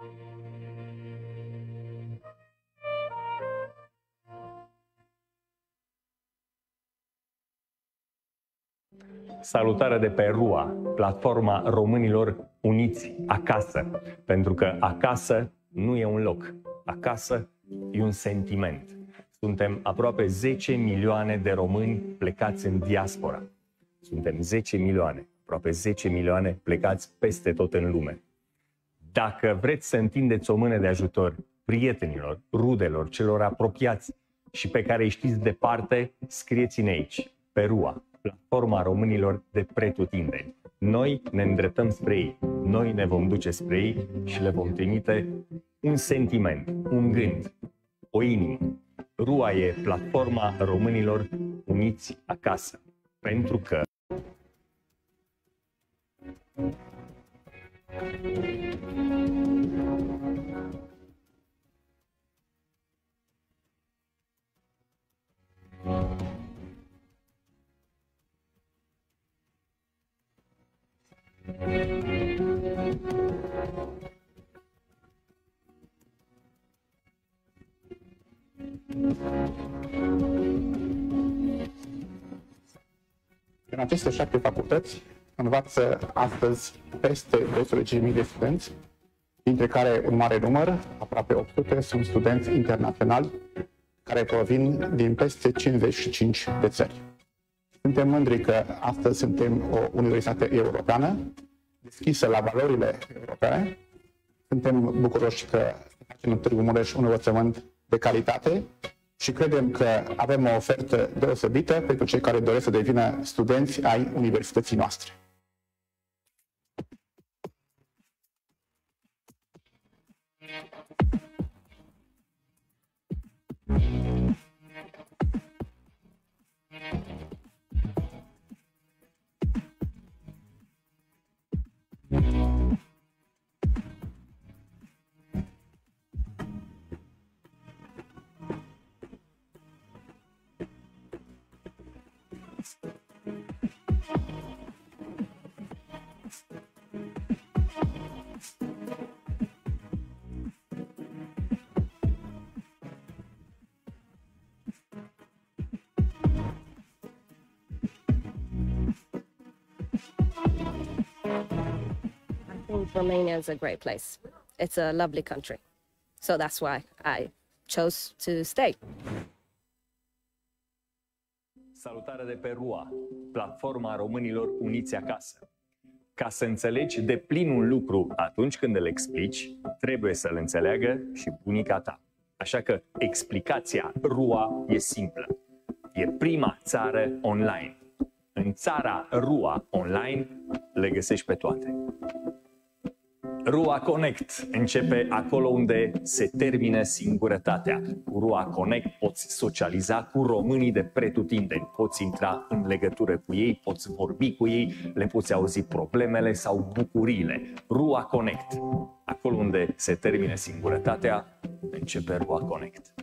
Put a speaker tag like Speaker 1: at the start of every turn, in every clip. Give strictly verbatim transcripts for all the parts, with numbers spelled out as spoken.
Speaker 1: Salutare de pe Rua, platforma românilor uniți acasă. Pentru că acasă nu e un loc, acasă e un sentiment. Suntem aproape zece milioane de români plecați în diaspora. Suntem zece milioane, aproape zece milioane plecați peste tot în lume. Dacă vreți să întindeți o mână de ajutor prietenilor, rudelor, celor apropiați și pe care îi știți departe, scrieți-ne aici, pe Rua, platforma românilor de pretutindeni. Noi ne îndreptăm spre ei, noi ne vom duce spre ei și le vom trimite un sentiment, un gând, o inimă. Rua e platforma românilor uniți acasă, pentru că
Speaker 2: în aceste șapte facultăți învață astăzi peste doisprezece mii de studenți, dintre care un mare număr, aproape opt sute, sunt studenți internaționali care provin din peste cincizeci și cinci de țări. Suntem mândri că astăzi suntem o universitate europeană, deschisă la valorile europene. Suntem bucuroși că facem în Târgu Mureș un învățământ de calitate și credem că avem o ofertă deosebită pentru cei care doresc să devină studenți ai universității noastre.
Speaker 3: Romania is a great place. It's a lovely country. So that's why I chose to stay.
Speaker 1: Salutare de pe Rua, platforma românilor uniți acasă. Ca să înțelegi de plin un lucru atunci când îl explici, trebuie să-l înțeleagă și bunica ta. Așa că explicația Rua e simplă. E prima țară online. În țara Rua online le găsești pe toate. Rua Connect începe acolo unde se termină singurătatea. Cu Rua Connect poți socializa cu românii de pretutindeni, poți intra în legătură cu ei, poți vorbi cu ei, le poți auzi problemele sau bucuriile. Rua Connect. Acolo unde se termină singurătatea, începe Rua Connect.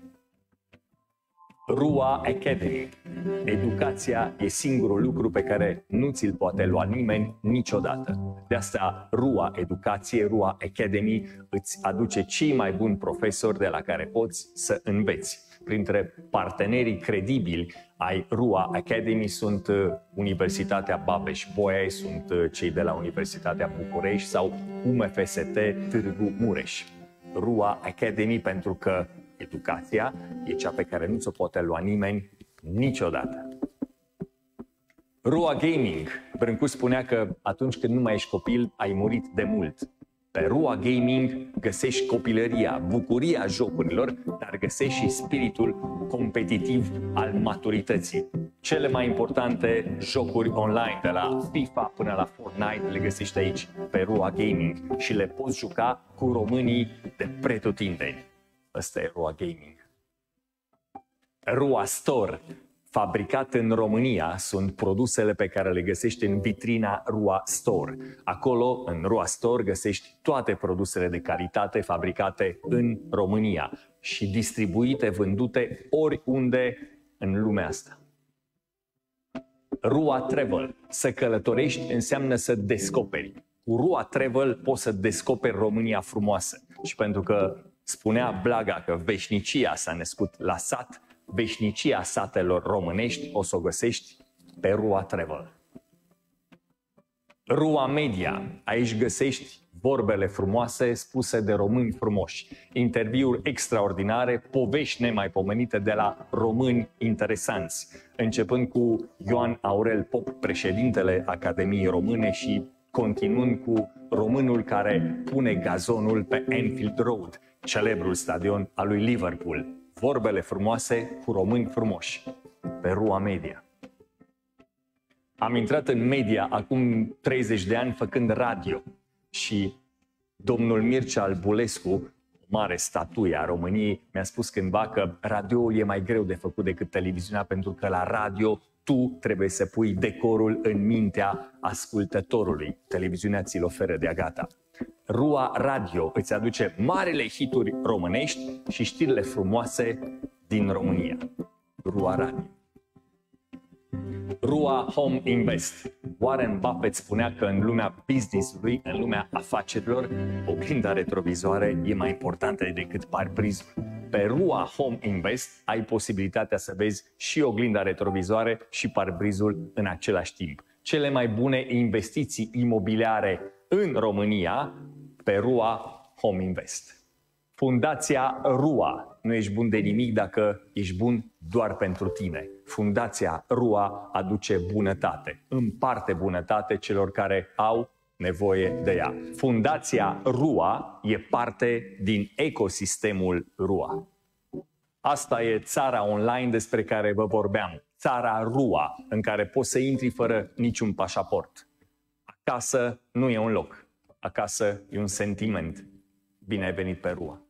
Speaker 1: Rua Academy. Educația e singurul lucru pe care nu ți-l poate lua nimeni niciodată. De asta Rua Educație, Rua Academy îți aduce cei mai buni profesori de la care poți să înveți. Printre partenerii credibili ai Rua Academy sunt Universitatea Babeș-Bolyai, sunt cei de la Universitatea București sau U M F S T Târgu Mureș. Rua Academy pentru că educația e cea pe care nu ți-o poate lua nimeni niciodată. Rua Gaming. Brâncu spunea că atunci când nu mai ești copil, ai murit de mult. Pe Rua Gaming găsești copilăria, bucuria jocurilor, dar găsești și spiritul competitiv al maturității. Cele mai importante jocuri online, de la FIFA până la Fortnite, le găsești aici, pe Rua Gaming, și le poți juca cu românii de pretutindeni. Ăsta e Rua Gaming. Rua Store. Fabricat în România sunt produsele pe care le găsești în vitrina Rua Store. Acolo, în Rua Store, găsești toate produsele de calitate fabricate în România și distribuite, vândute oriunde în lumea asta. Rua Travel. Să călătorești înseamnă să descoperi. Cu Rua Travel poți să descoperi România frumoasă. Și pentru că spunea Blaga că veșnicia s-a născut la sat, veșnicia satelor românești o să o găsești pe Rua Travel. Rua Media, aici găsești vorbele frumoase spuse de români frumoși, interviuri extraordinare, povești nemaipomenite de la români interesanți, începând cu Ioan Aurel Pop, președintele Academiei Române, și continuând cu românul care pune gazonul pe Anfield Road, celebrul stadion al lui Liverpool. Vorbele frumoase cu români frumoși, pe Rua Media. Am intrat în media acum treizeci de ani făcând radio și domnul Mircea Albulescu, mare statuie a României, mi-a spus cândva că radioul e mai greu de făcut decât televiziunea, pentru că la radio tu trebuie să pui decorul în mintea ascultătorului. Televiziunea ți-l oferă de-a gata. Rua Radio îți aduce marele hituri românești și știrile frumoase din România. Rua Radio. Rua Home Invest. Warren Buffett spunea că în lumea business-ului, în lumea afacerilor, oglinda retrovizoare e mai importantă decât parbrizul. Pe Rua Home Invest ai posibilitatea să vezi și oglinda retrovizoare și parbrizul în același timp. Cele mai bune investiții imobiliare în România pe Rua Home Invest. Fundația Rua. Nu ești bun de nimic dacă ești bun doar pentru tine. Fundația Rua aduce bunătate, împarte bunătate celor care au nevoie de ea. Fundația Rua e parte din ecosistemul Rua. Asta e țara online despre care vă vorbeam. Țara Rua, în care poți să intri fără niciun pașaport. Acasă nu e un loc. Acasă e un sentiment. Bine ai venit pe Rua.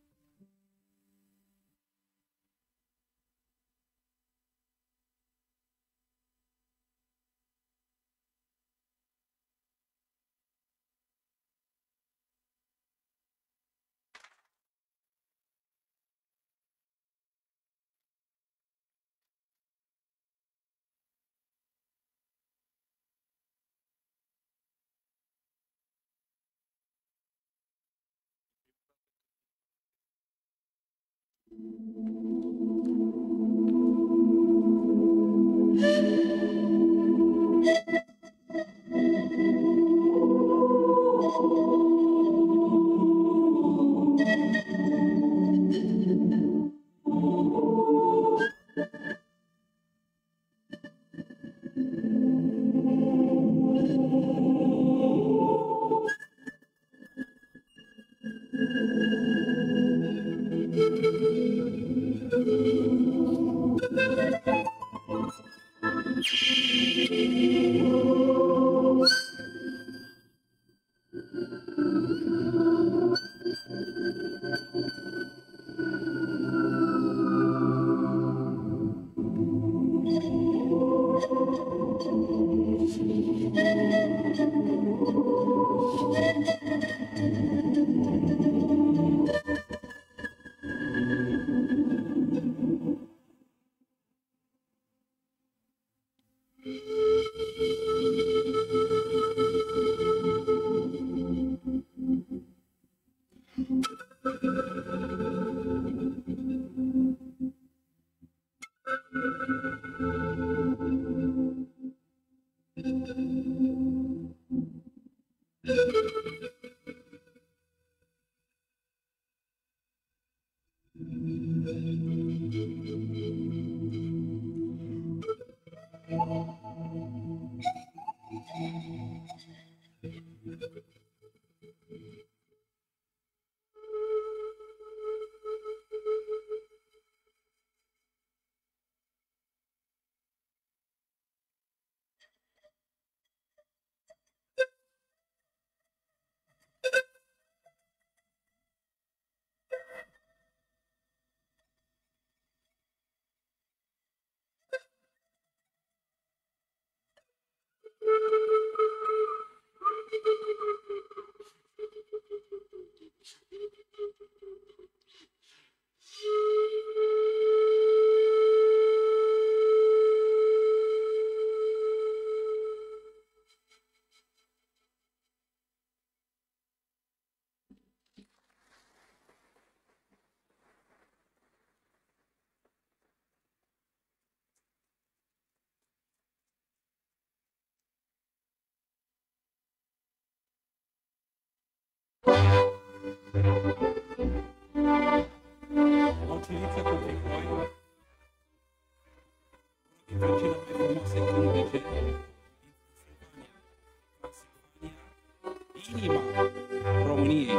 Speaker 4: cele mai frumoase cântece din Transilvania, inima României.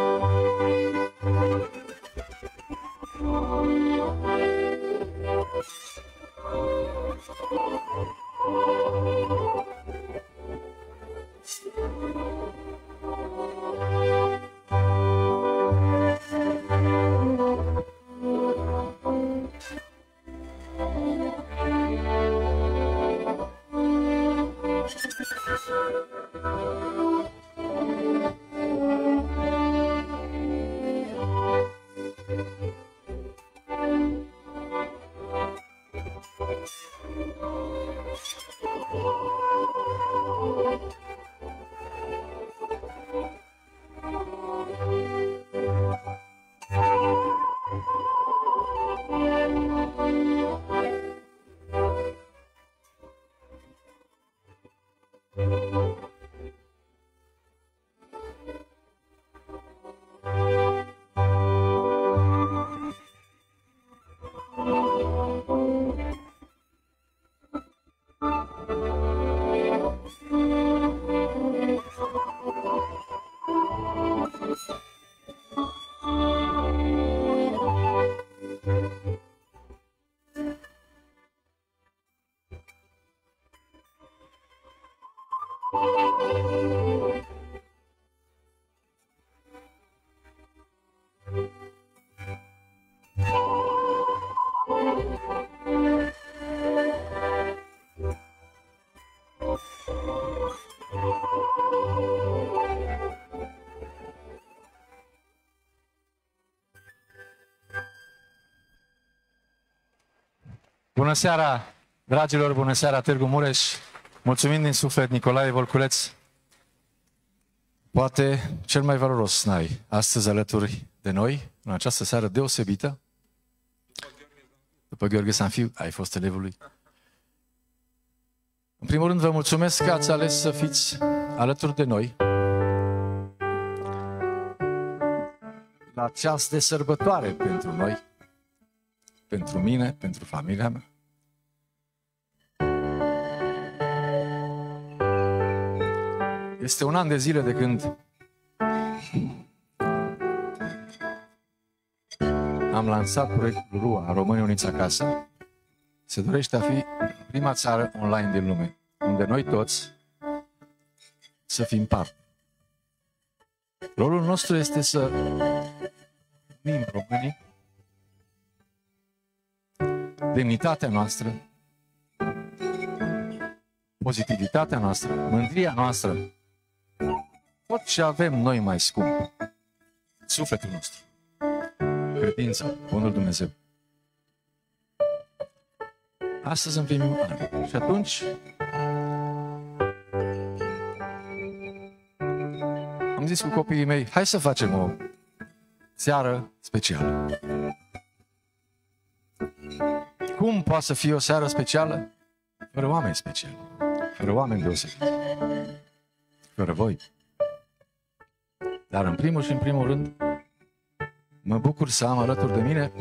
Speaker 5: Bună seara, dragilor, bună seara, Târgu Mureș. Mulțumim din suflet, Nicolae Volculeț. Poate cel mai valoros n-ai astăzi alături de noi, în această seară deosebită. După Gheorghe Sanfiu, ai fost elevul lui. În primul rând, vă mulțumesc că ați ales să fiți alături de noi la ceas de sărbătoare pentru noi, pentru mine, pentru familia mea. Este un an de zile de când am lansat proiectul RUA, România Uniți Acasă. Se dorește a fi prima țară online din lume, unde noi toți să fim parte. Rolul nostru este să unim românii, demnitatea noastră, pozitivitatea noastră, mândria noastră, tot ce avem noi mai scump, sufletul nostru, credința, bunul Dumnezeu. Astăzi în primul an. Și atunci am zis cu copiii mei, hai să facem o seară specială. Cum poate să fie o seară specială? Fără oameni speciali, fără oameni deosebiți, fără voi. Dar în primul și în primul rând, mă bucur să am alături de mine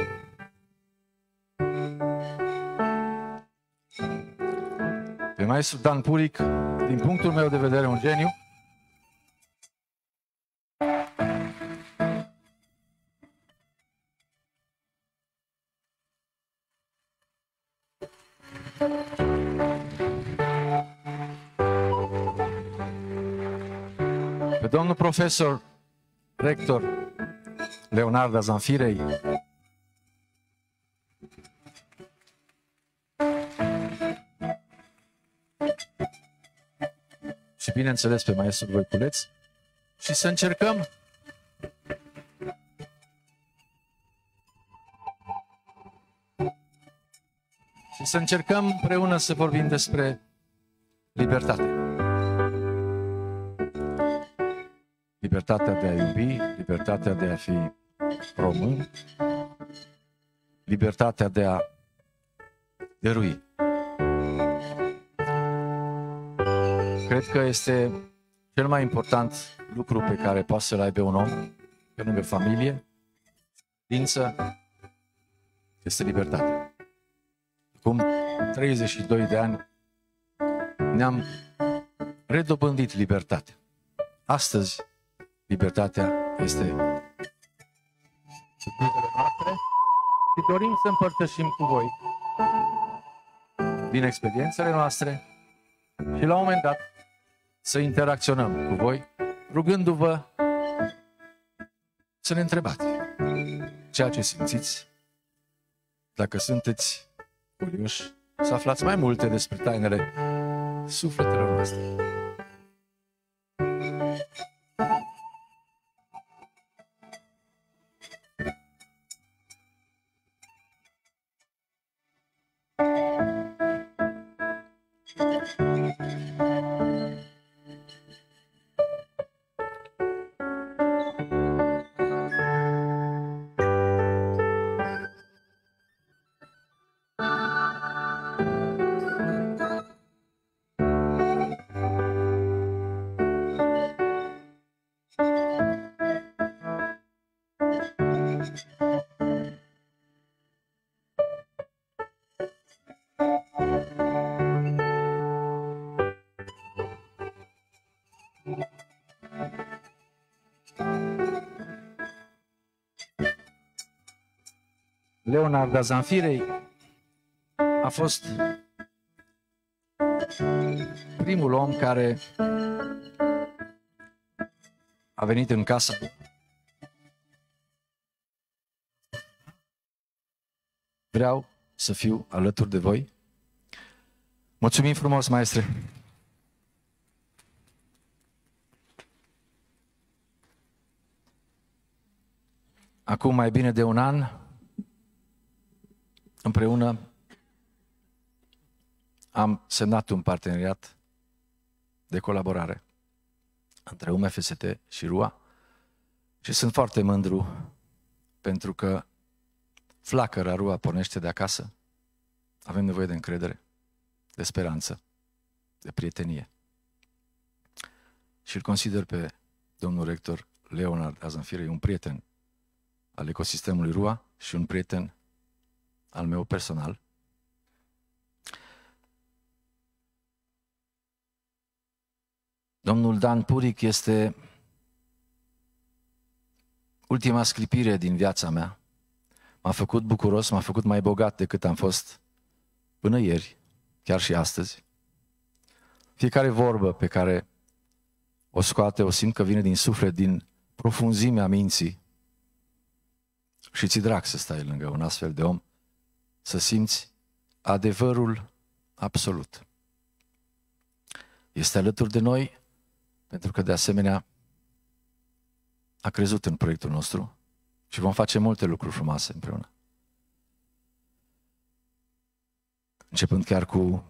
Speaker 5: pe maestru Dan Puric, din punctul meu de vedere un geniu. Pe domnul profesor, rector Leonarda Zanfirei, și bineînțeles pe maestrul Voiculeț, și să încercăm și să încercăm împreună să vorbim despre libertate. Libertatea de a iubi, libertatea de a fi român, libertatea de a dărui. Cred că este cel mai important lucru pe care poate să-l aibă un om, pe lângă familie, credință, este libertatea. Cum treizeci și doi de ani ne-am redobândit libertatea. Astăzi, libertatea este surprizele noastre și dorim să împărtășim cu voi din experiențele noastre și la un moment dat să interacționăm cu voi, rugându-vă să ne întrebați ceea ce simțiți, dacă sunteți curioși să aflați mai multe despre tainele sufletelor noastre. Leonard Azanfirei a fost primul om care a venit în casă vreau să fiu alături de voi. Mulțumim frumos, maestre! Acum mai bine de un an, împreună am semnat un parteneriat de colaborare între U M F S T și R U A și sunt foarte mândru pentru că flacăra R U A pornește de acasă. Avem nevoie de încredere, de speranță, de prietenie. Și îl consider pe domnul rector Leonard Azanfirei un prieten al ecosistemului R U A și un prieten al meu personal. Domnul Dan Puric este ultima sclipire din viața mea. M-a făcut bucuros, m-a făcut mai bogat decât am fost până ieri, chiar și astăzi. Fiecare vorbă pe care o scoate, o simt că vine din suflet, din profunzimea minții. Și ți-e drag să stai lângă un astfel de om, să simți adevărul absolut. Este alături de noi pentru că de asemenea a crezut în proiectul nostru și vom face multe lucruri frumoase împreună. Începând chiar cu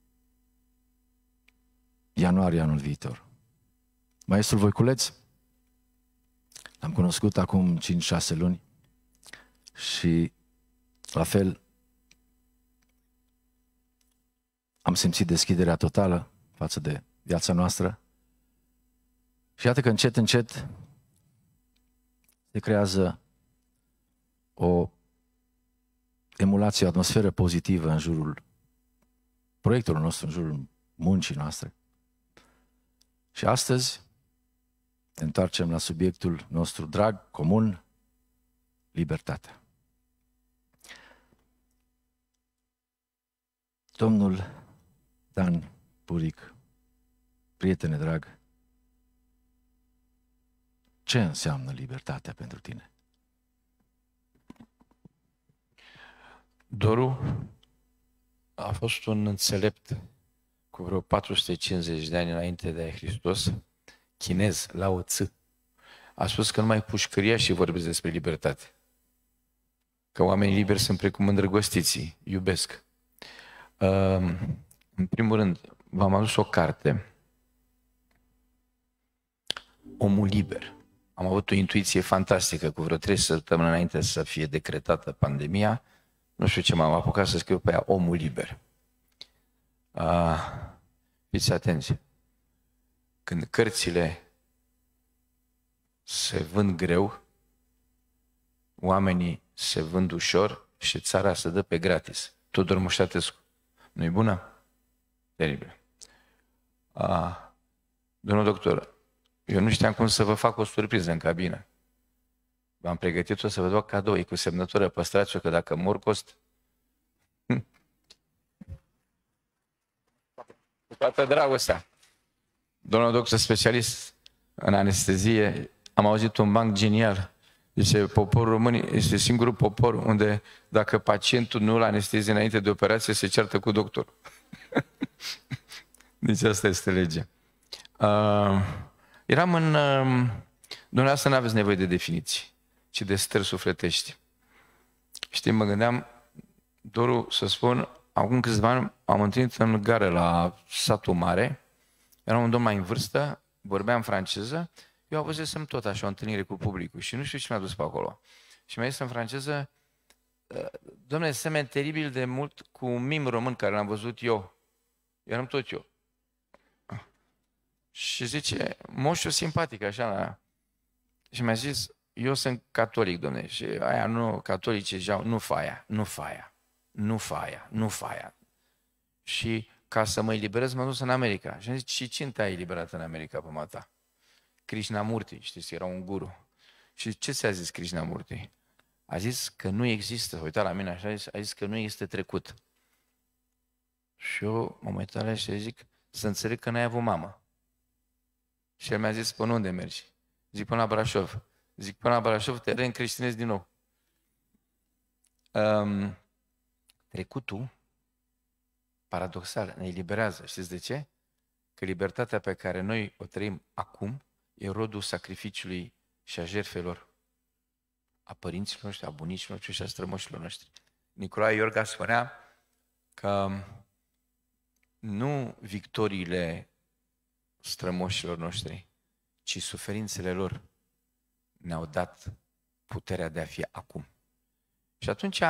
Speaker 5: ianuarie anul viitor. Maestrul Voiculeț l-am cunoscut acum cinci șase luni și la fel am simțit deschiderea totală față de viața noastră. Și iată că încet, încet se creează o emulație, o atmosferă pozitivă în jurul proiectului nostru, în jurul muncii noastre. Și astăzi ne întoarcem la subiectul nostru drag, comun, libertatea. Domnul Dan Puric, prietene drag, ce înseamnă libertatea pentru tine?
Speaker 6: Doru a fost un înțelept cu vreo patru sute cincizeci de ani înainte de Hristos, chinez, Lao Tzu. A spus că numai pușcăria și vorbesc despre libertate. Că oamenii liberi sunt precum îndrăgostiții, iubesc. În primul rând, v-am adus o carte, Omul liber. Am avut o intuiție fantastică cu vreo trei săptămâni înainte să fie decretată pandemia. Nu știu ce m-am apucat să scriu pe ea, Omul liber. Uh, fiți atenți. Când cărțile se vând greu, oamenii se vând ușor și țara se dă pe gratis. Tudor Mușatescu. Nu-i bună? Teribil. A, domnul doctor, eu nu știam cum să vă fac o surpriză în cabină. V-am pregătit-o să vă dau cadou, e cu semnătură, păstrați-o, că dacă mor cost. Cu toată dragostea. Domnul doctor specialist în anestezie, am auzit un banc genial. Zice, poporul român este singurul popor unde dacă pacientul nu-l anestezie înainte de operație, se ceartă cu doctorul. Deci asta este legea. Uh, eram în... Uh, dumneavoastră nu aveți nevoie de definiții, ci de stări sufletești. Știi, mă gândeam, Doru, să spun, acum câțiva ani am întâlnit în gară la satul mare, era un domn mai în vârstă, vorbeam franceză, eu avusesem tot așa o întâlnire cu publicul și nu știu ce mi-a dus pe acolo. Și mi-a zis în franceză, dom'le, semeni teribil de mult cu un mim român care l-am văzut eu. Eram tot eu. Și zice, moșul simpatic, așa, la... Și mi-a zis, eu sunt catolic, dom'le, și aia nu, catolice ziceau, nu faia, nu faia, nu faia, nu faia. Și ca să mă eliberez, m-am dus în America. Și am zis, și cine te-a eliberat în America pe mata? Krishnamurti, știți, era un guru. Și ce ți-a zis Krishnamurti? A zis că nu există, a uitat la mine așa, a zis că nu există trecut. Și eu m-am uitat la și zic, să înțeleg că n-ai avut mamă. Și el mi-a zis, până unde mergi? Zic, până la Brașov. Zic, până la Brașov te reîncreștinezi din nou. Um, trecutul, paradoxal, ne eliberează. Știți de ce? Că libertatea pe care noi o trăim acum e rodul sacrificiului și a jertfelor a părinților noștri, a bunicilor noștri și a strămoșilor noștri. Nicolae Iorga spunea că nu victoriile strămoșilor noștri, ci suferințele lor ne-au dat puterea de a fi acum. Și atunci,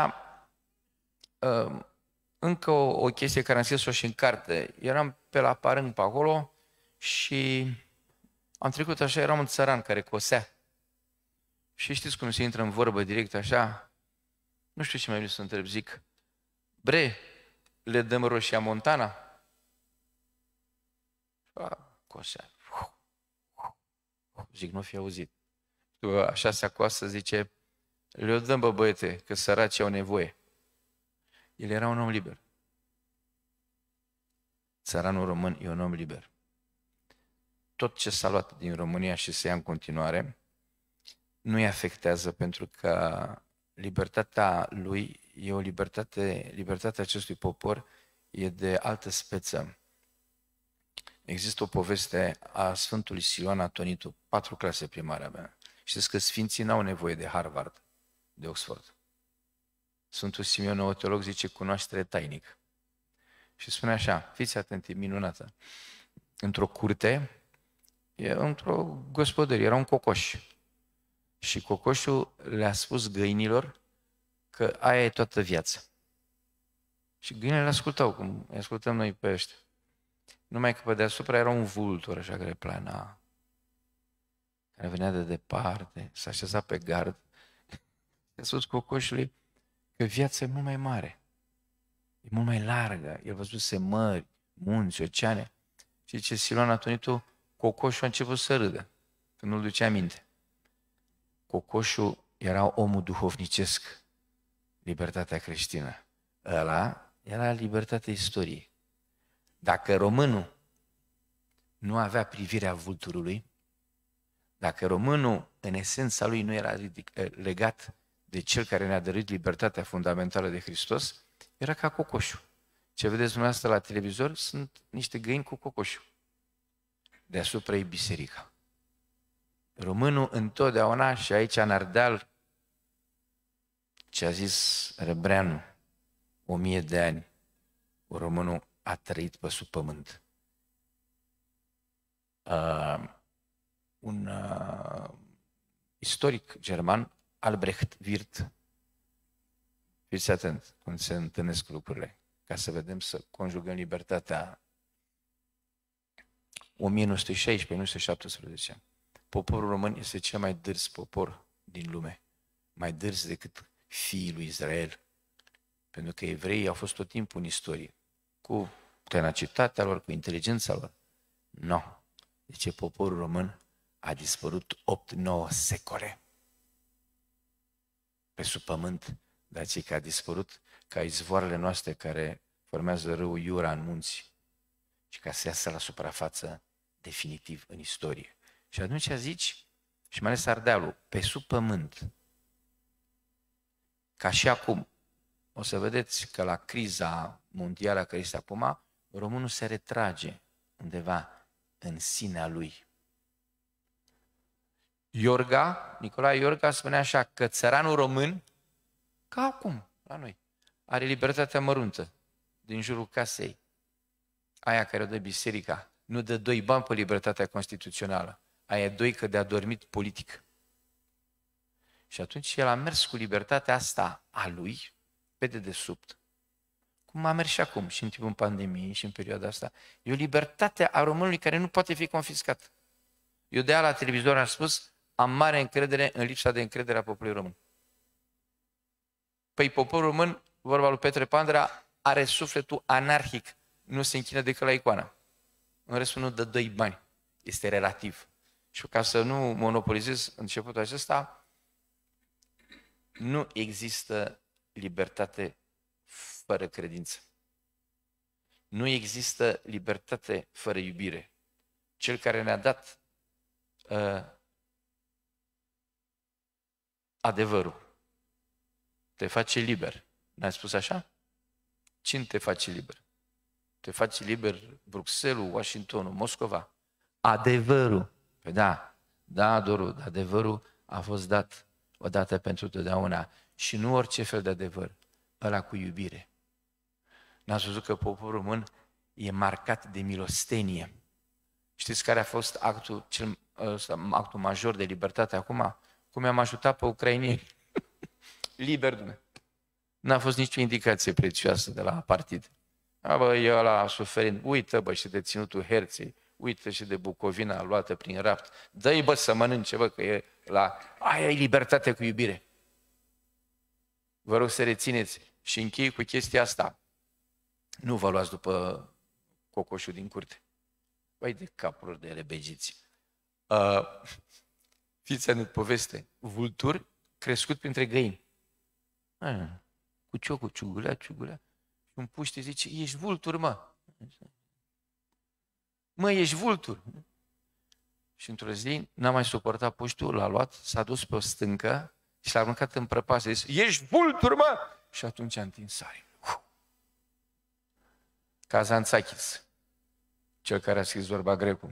Speaker 6: încă o, o chestie care am scris-o și în carte. Eram pe la Parâng pe acolo și am trecut așa, eram un țăran care cosea. Și știți cum se intră în vorbă direct așa? Nu știu ce mai vreau să întreb, zic, bre, le dăm roșia Montana? A, cosea. Zic, nu fi auzit. Așa se acoasă, zice, le dăm, bă, băiete, că săracii au nevoie. El era un om liber. Țăranul român e un om liber. Tot ce s-a luat din România și se ia în continuare, nu îi afectează pentru că libertatea lui e o libertate, libertatea acestui popor e de altă speță. Există o poveste a Sfântului Siluan Atonitu, patru clase primare avea. Știți că sfinții n-au nevoie de Harvard, de Oxford. Sfântul Simeon, nou teolog, zice cunoaștere tainică. Și spune așa, fiți atenți, minunată. Într-o curte, într-o gospodărie, era un cocoș. Și cocoșul le-a spus găinilor că aia e toată viața. Și găinile le ascultau, cum îi ascultăm noi pe ăștia. Numai că pe deasupra era un vultur, așa, care plana, care venea de departe, s-a așezat pe gard. I-a spus cocoșului că viața e mult mai mare, e mult mai largă. El văzuse mări, munți, oceane. Și zice Siluan Atonitu, cocoșul a început să râdă, că nu-l ducea aminte. Cocoșul era omul duhovnicesc, libertatea creștină. Ăla era libertatea istoriei. Dacă românul nu avea privirea vulturului, dacă românul în esența lui nu era legat de cel care ne-a dăruit libertatea fundamentală de Hristos, era ca cocoșul. Ce vedeți dumneavoastră la televizor sunt niște găini cu cocoșul. Deasupra e biserica. Românul întotdeauna, și aici în Ardeal, ce a zis Răbreanu, o mie de ani, românul a trăit pe sub pământ. Uh, un uh, istoric german, Albrecht Wirth, fiți atent când se întâlnesc lucrurile, ca să vedem, să conjugăm libertatea. o mie nouă sute șaisprezece - o mie nouă sute șaptesprezece. Poporul român este cel mai dârs popor din lume, mai dârs decât fiii lui Israel, pentru că evreii au fost tot timpul în istorie cu tenacitatea lor, cu inteligența lor. Nu. No. Deci poporul român a dispărut opt nouă secole pe sub pământ, dar cei că a dispărut ca izvoarele noastre care formează râul Iura în munți și ca să iasă la suprafață definitiv în istorie. Și atunci zici, și mai ales Ardealul, pe sub pământ, ca și acum, o să vedeți că la criza mondială care este acum, românul se retrage undeva în sinea lui. Iorga, Nicolae Iorga spunea așa, că țăranul român, ca acum, la noi, are libertatea măruntă din jurul casei, aia care o dă biserica, nu dă doi bani pe libertatea constituțională, aia e doi că de-a dormit politic. Și atunci el a mers cu libertatea asta a lui, pe dedesubt, cum a mers și acum, și în timpul pandemiei, și în perioada asta. E o libertate a românului care nu poate fi confiscată. Eu de aia la televizor am spus, am mare încredere în lipsa de încredere a poporului român. Păi poporul român, vorba lui Petre Pandra, are sufletul anarhic, nu se închină decât la icoană. În restul nu dă doi bani. Este relativ. Și ca să nu monopolizez începutul acesta, nu există libertate fără credință. Nu există libertate fără iubire. Cel care ne-a dat uh, adevărul te face liber. N-ai spus așa? Cine te face liber? Te face liber Bruxelles, Washingtonul, Moscova. Adevărul. Păi da, da, Doru, adevărul a fost dat odată pentru totdeauna. Și nu orice fel de adevăr, ăla cu iubire. N-ați văzut că poporul român e marcat de milostenie. Știți care a fost actul, cel, actul major de libertate acum? Cum i-am ajutat pe ucrainieni. Liber, Dumnezeu. N-a fost nicio indicație prețioasă de la partid. A, bă, e ăla suferind. Uită, bă, și de ținutul Herței. Uită și de Bucovina luată prin rapt. Dă-i, bă, să mănânce, bă, că e la... Aia e libertate cu iubire. Vă rog să rețineți și închei cu chestia asta. Nu vă luați după cocoșul din curte. Băi, de capuri de rebegiți. Uh, fiți în poveste. Vultur crescut printre găini. Ah, cu ciocul, ciugulea, ciugulea. Și un puște zice, ești vultur, mă. Mă, ești vultur. Și într-o zi n-a mai suportat puștul, l-a luat, s-a dus pe o stâncă și l-a aruncat în prăpastie. Zice, ești vultur, mă! Și atunci a întins arii. Kazantzakis, cel care a scris vorba Grecu.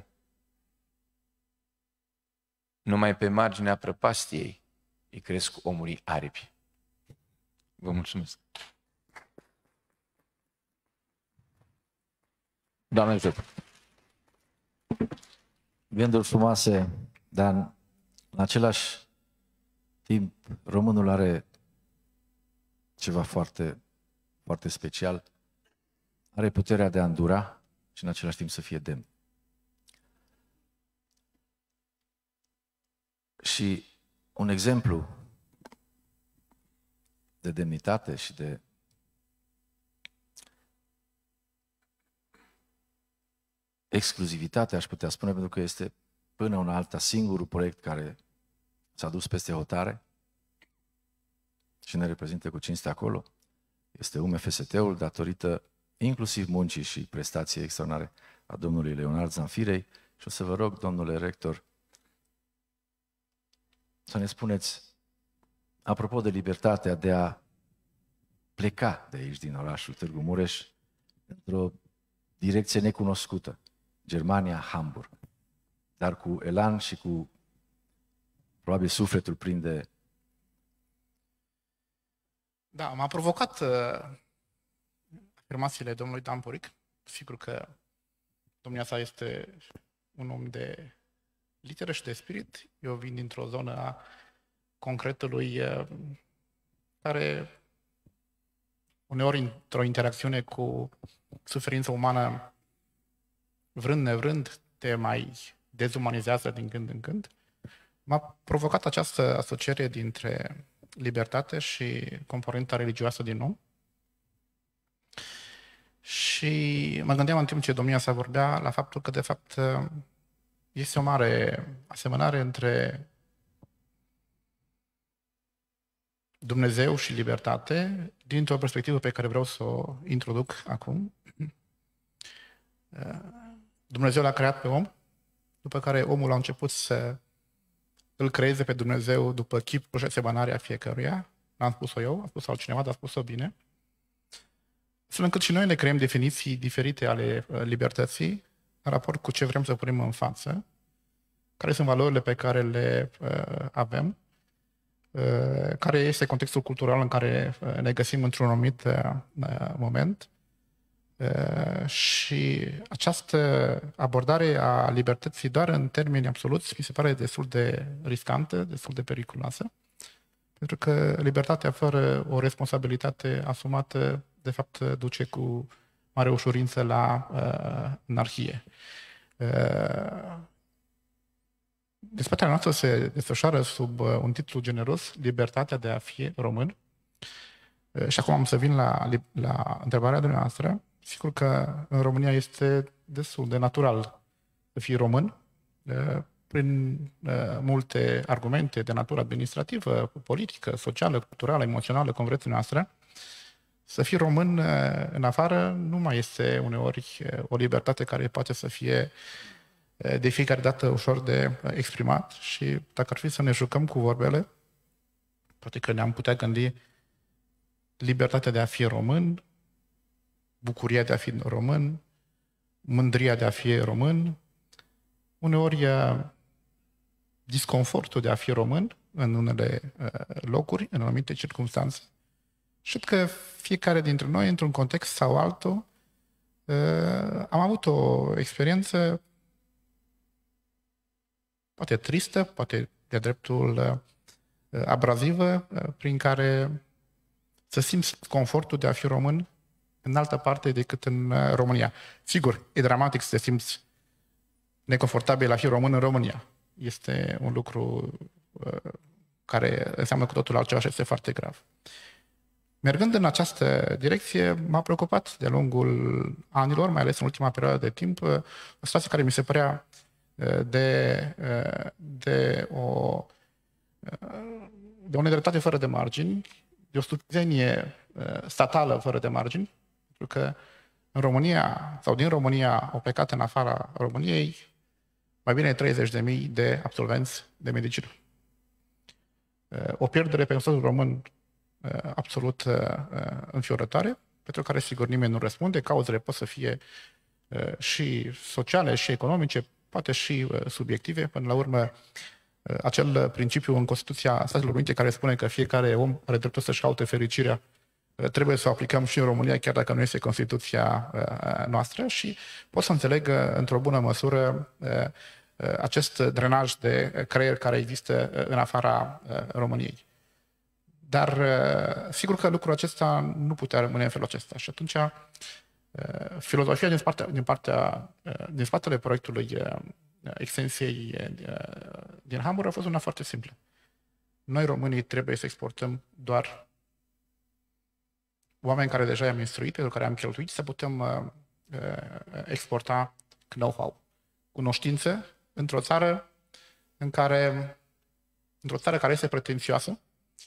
Speaker 6: Numai pe marginea prăpastiei îi cresc omurii aripi. Vă mulțumesc.
Speaker 5: Doamne ajută! Gânduri frumoase, dar în același timp românul are ceva foarte, foarte special. Are puterea de a îndura și în același timp să fie demn. Și un exemplu de demnitate și de exclusivitate, aș putea spune, pentru că este până una alta singurul proiect care s-a dus peste hotare și ne reprezintă cu cinste acolo. Este U M F S T-ul, datorită inclusiv muncii și prestației extraordinare a domnului Leonard Zanfirei. Și o să vă rog, domnule rector, să ne spuneți, apropo de libertatea de a pleca de aici, din orașul Târgu Mureș, într-o direcție necunoscută, Germania, Hamburg, dar cu elan și cu, probabil, sufletul plin de...
Speaker 2: Da, m-a provocat uh, afirmațiile domnului Dan Puric. Sigur că domnia sa este un om de literă și de spirit. Eu vin dintr-o zonă a concretului uh, care uneori într-o interacțiune cu suferința umană, vrând nevrând, te mai dezumanizează din când în când. M-a provocat această asociere dintre libertate și componenta religioasă din om. Și mă gândeam în timp ce domnia sa vorbea la faptul că, de fapt, este o mare asemănare între Dumnezeu și libertate, dintr-o perspectivă pe care vreau să o introduc acum. Dumnezeu l-a creat pe om, după care omul a început să îl creeze pe Dumnezeu după chipul și asemănarea fiecăruia. N-am spus-o eu, a spus-o altcineva, dar a spus-o bine. Astfel încât și noi ne creăm definiții diferite ale libertății în raport cu ce vrem să punem în față, care sunt valorile pe care le uh, avem, uh, care este contextul cultural în care uh, ne găsim într-un anumit uh, moment. Uh, și această abordare a libertății doar în termeni absoluți mi se pare destul de riscantă, destul de periculoasă, pentru că libertatea fără o responsabilitate asumată, de fapt, duce cu mare ușurință la uh, anarhie. Uh, Dezbaterea noastră se desfășoară sub uh, un titlu generos, Libertatea de a fi român. Uh, și acum am să vin la, la întrebarea dumneavoastră. Sigur că în România este destul de natural să fii român, uh, prin uh, multe argumente de natură administrativă, politică, socială, culturală, emoțională, cum vreți noastră. Să fii român uh, în afară nu mai este uneori uh, o libertate care poate să fie uh, de fiecare dată ușor de uh, exprimat și dacă ar fi să ne jucăm cu vorbele, poate că ne-am putea gândi libertatea de a fi român, bucuria de a fi român, mândria de a fi român, uneori uh, disconfortul de a fi român în unele uh, locuri, în anumite circunstanțe. Și că fiecare dintre noi, într-un context sau altul, uh, am avut o experiență poate tristă, poate de dreptul uh, abrazivă, uh, prin care să simți confortul de a fi român în altă parte decât în uh, România. Sigur, e dramatic să te simți neconfortabil a fi român în România. Este un lucru uh, care înseamnă cu totul altceva și este foarte grav. Mergând în această direcție, m-a preocupat de-a lungul anilor, mai ales în ultima perioadă de timp, o situație care mi se părea de, de o, de o nedreptate fără de margini, de o stupidenie statală fără de margini, pentru că în România, sau din România, au plecat în afara României mai bine treizeci de mii de absolvenți de medicină. O pierdere pe un statul român absolut înfiorătoare, pentru care, sigur, nimeni nu răspunde. Cauzele pot să fie și sociale, și economice, poate și subiective. Până la urmă, acel principiu în Constituția Statelor Unite care spune că fiecare om are dreptul să-și caute fericirea, trebuie să o aplicăm și în România, chiar dacă nu este Constituția noastră, și pot să înțeleg într-o bună măsură acest drenaj de creier care există în afara României. Dar sigur că lucrul acesta nu putea rămâne în felul acesta. Și atunci filozofia din, partea, din, partea, din spatele proiectului extensiei din Hamburg a fost una foarte simplă. Noi, românii, trebuie să exportăm doar oameni care deja i-am instruit, pentru care am cheltuit, să putem exporta know-how, cunoștințe, într-o țară în care, într-o țară care este pretențioasă,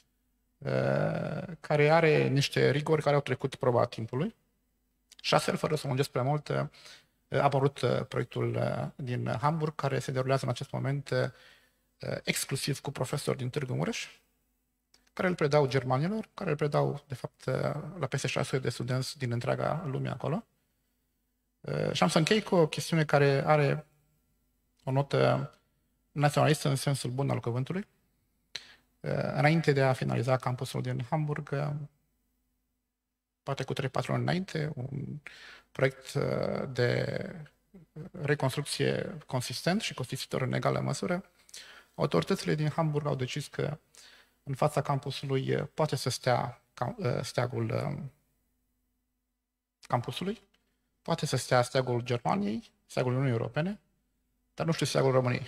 Speaker 2: care are niște rigori care au trecut proba timpului. Și astfel, fără să mă prea mult, a apărut proiectul din Hamburg, care se derulează în acest moment exclusiv cu profesori din Târgu Mureș, care îl predau germanilor, care îl predau, de fapt, la peste șase sute de studenți din întreaga lume acolo. Și am să închei cu o chestiune care are o notă naționalistă în sensul bun al cuvântului. Înainte de a finaliza campusul din Hamburg, poate cu trei patru ani înainte, un proiect de reconstrucție consistent și costisitor în egală măsură, autoritățile din Hamburg au decis că în fața campusului poate să stea steagul campusului, poate să stea steagul Germaniei, steagul Uniunii Europene, dar nu știu steagul României.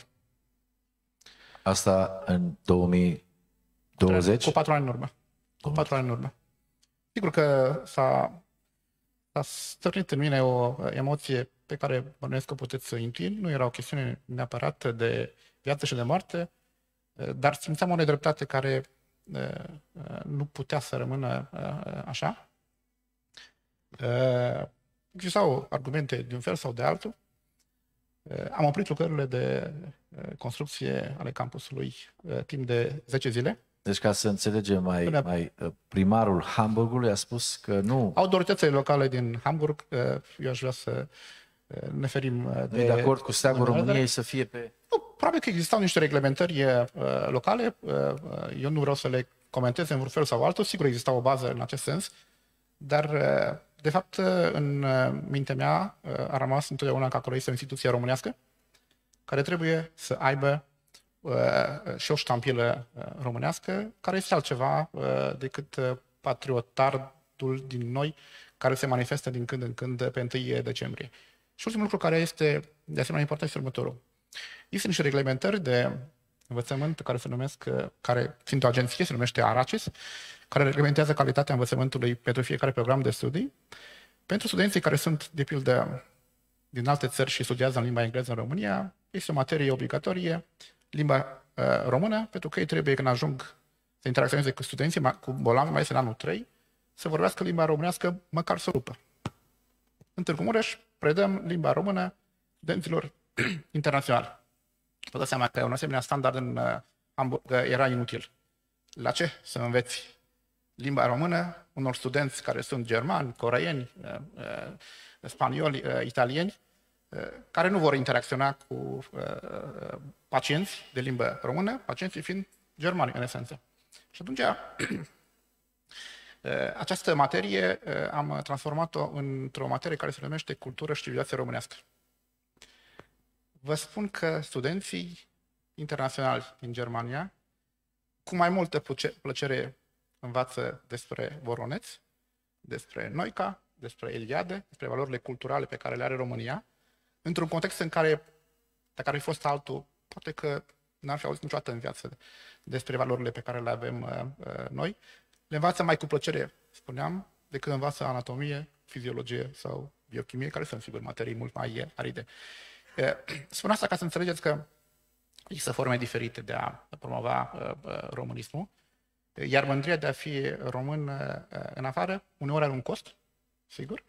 Speaker 5: Asta în două mii douăzeci?
Speaker 2: Cu patru ani în urmă. Cu patru ani în urmă. Sigur că s-a, a stârnit în mine o emoție pe care bănuiesc că puteți să intuiți. Nu era o chestiune neapărat de viață și de moarte, dar simțeam o nedreptate care nu putea să rămână așa. Existau argumente de un fel sau de altul. Am oprit lucrările de construcție ale campusului timp de zece zile.
Speaker 5: Deci, ca să înțelegem mai, mai primarul Hamburgului a spus că nu...
Speaker 2: Autoritățile locale din Hamburg, eu aș vrea să ne ferim de...
Speaker 5: Nu e de acord cu steagul României să fie pe...
Speaker 2: Nu, probabil că existau niște reglementări uh, locale, uh, eu nu vreau să le comentez în vreun fel sau altul, sigur exista o bază în acest sens, dar uh, de fapt în mintea mea uh, a rămas întotdeauna că acolo este o instituție românească care trebuie să aibă uh, și o ștampilă uh, românească, care este altceva uh, decât uh, patriotardul din noi care se manifestă din când în când pe întâi decembrie. Și ultimul lucru care este de asemenea important este următorul. Există niște reglementări de învățământ care se numesc, care sunt o agenție, se numește ARACIS, care reglementează calitatea învățământului pentru fiecare program de studii. Pentru studenții care sunt, de pildă, din alte țări și studiază în limba engleză în România, este o materie obligatorie, limba uh, română, pentru că ei trebuie, când ajung să interacționeze cu studenții, cu bolnavi, mai este în anul trei, să vorbească limba românească măcar să rupă. În Târgu Mureș predăm limba română studenților internaționali. Vă dați seama că un asemenea standard în uh, Hamburg era inutil. La ce să înveți limba română unor studenți care sunt germani, coreeni, uh, uh, spanioli, uh, italieni, uh, care nu vor interacționa cu uh, pacienți de limbă română, pacienții fiind germani în esență. Și atunci această materie am transformat-o într-o materie care se numește Cultură și Civilizație Românească. Vă spun că studenții internaționali din Germania cu mai multă plăcere învață despre Voroneț, despre Noica, despre Eliade, despre valorile culturale pe care le are România, într-un context în care, dacă ar fi fost altul, poate că n-ar fi auzit niciodată în viață despre valorile pe care le avem uh, noi. Le învață mai cu plăcere, spuneam, decât învață anatomie, fiziologie sau biochimie, care sunt, sigur, materii mult mai aride. Spun asta ca să înțelegeți că există forme diferite de a promova românismul, iar mândria de a fi român în afară uneori are un cost, sigur,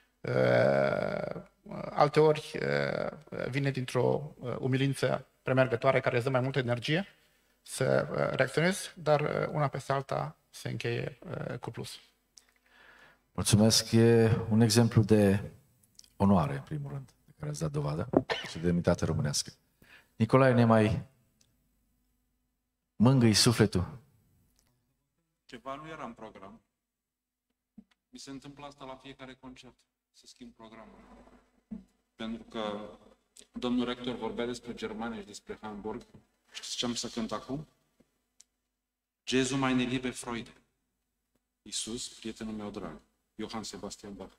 Speaker 2: alteori vine dintr-o umilință premergătoare care îți dă mai multă energie să reacționezi, dar una peste alta se încheie cu plus.
Speaker 5: Mulțumesc. E un exemplu de onoare, în primul rând, de care ați dat dovadă și de demnitate românească. Nicolae, ne mai mângâi sufletul.
Speaker 4: Ceva nu era în program. Mi se întâmplă asta la fiecare concert, să schimb programul. Pentru că domnul rector vorbea despre Germania și despre Hamburg. Și ce am să cânt acum? Jesu meine liebe Freude. Iisus, prietenul meu drag. Johann Sebastian Bach.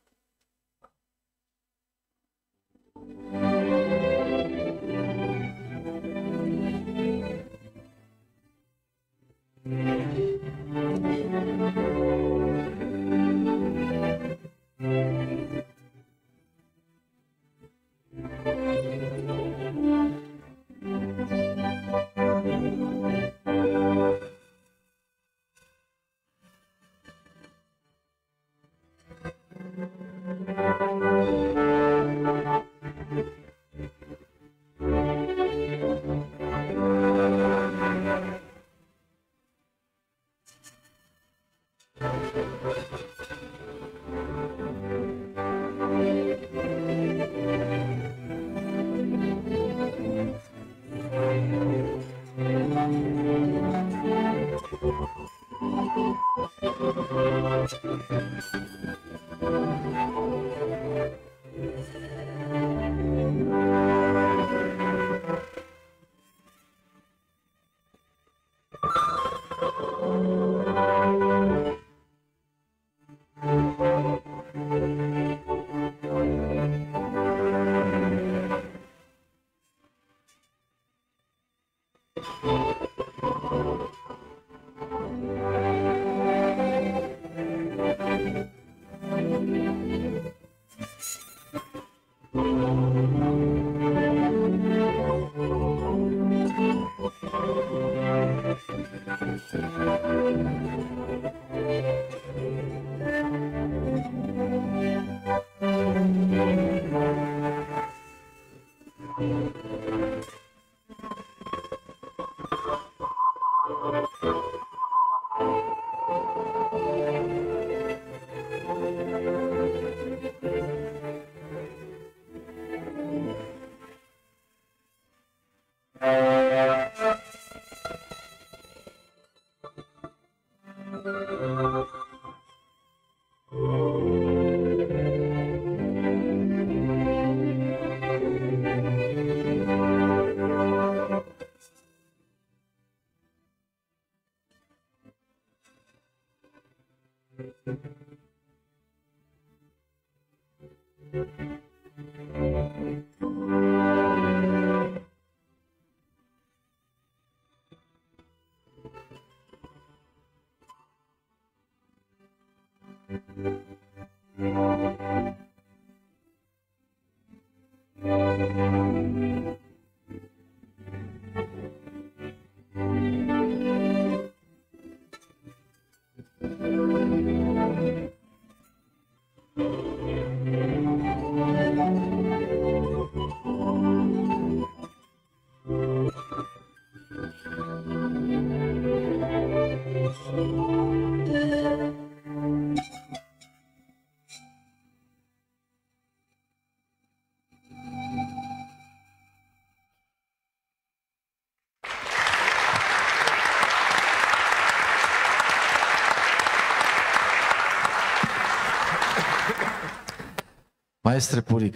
Speaker 5: Maestre Puric,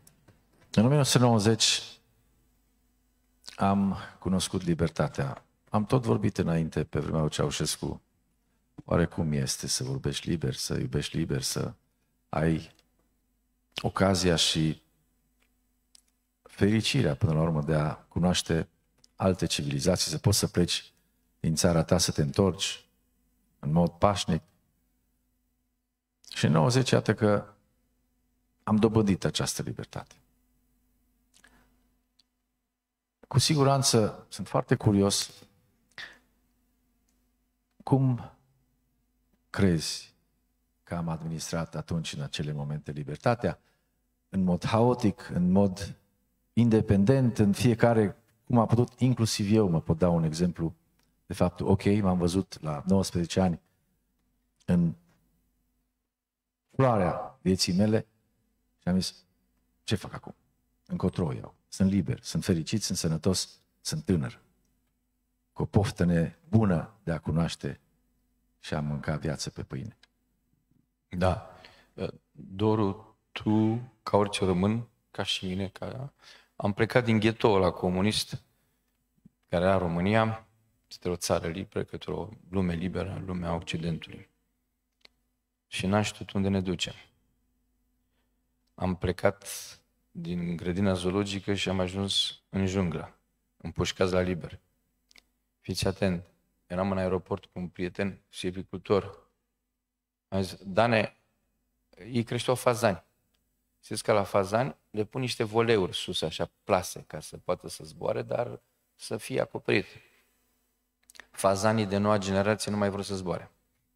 Speaker 5: în o mie nouă sute nouăzeci am cunoscut libertatea. Am tot vorbit înainte, pe vremea lui Ceaușescu, oare cum este să vorbești liber, să iubești liber, să ai ocazia și fericirea, până la urmă, de a cunoaște alte civilizații, să poți să pleci din țara ta, să te întorci în mod pașnic. Și în nouăzeci, iată că am dobândit această libertate. Cu siguranță sunt foarte curios cum crezi că am administrat atunci, în acele momente, libertatea, în mod haotic, în mod independent, în fiecare, cum a putut, inclusiv eu mă pot da un exemplu de faptul, ok, m-am văzut la nouăsprezece ani în floarea vieții mele și am zis, ce fac acum? Încotro o iau. Sunt liber, sunt fericit, sunt sănătos, sunt tânăr. Cu o poftă nebună de a cunoaște și a mânca viață pe pâine.
Speaker 6: Da. Doru, tu, ca orice român, ca și mine, ca... am plecat din ghetoul ăla comunist, care era România, este o țară liberă, către o lume liberă, lumea Occidentului. Și n-am știut unde ne ducem. Am plecat din grădina zoologică și am ajuns în junglă, împușcați la liber. Fiți atent, eram în aeroport cu un prieten silvicultor. Am zis, Dane, ei creșteau fazani. Știți că la fazani le pun niște voleuri sus, așa, plase, ca să poată să zboare, dar să fie acoperit. Fazanii de noua generație nu mai vor să zboare.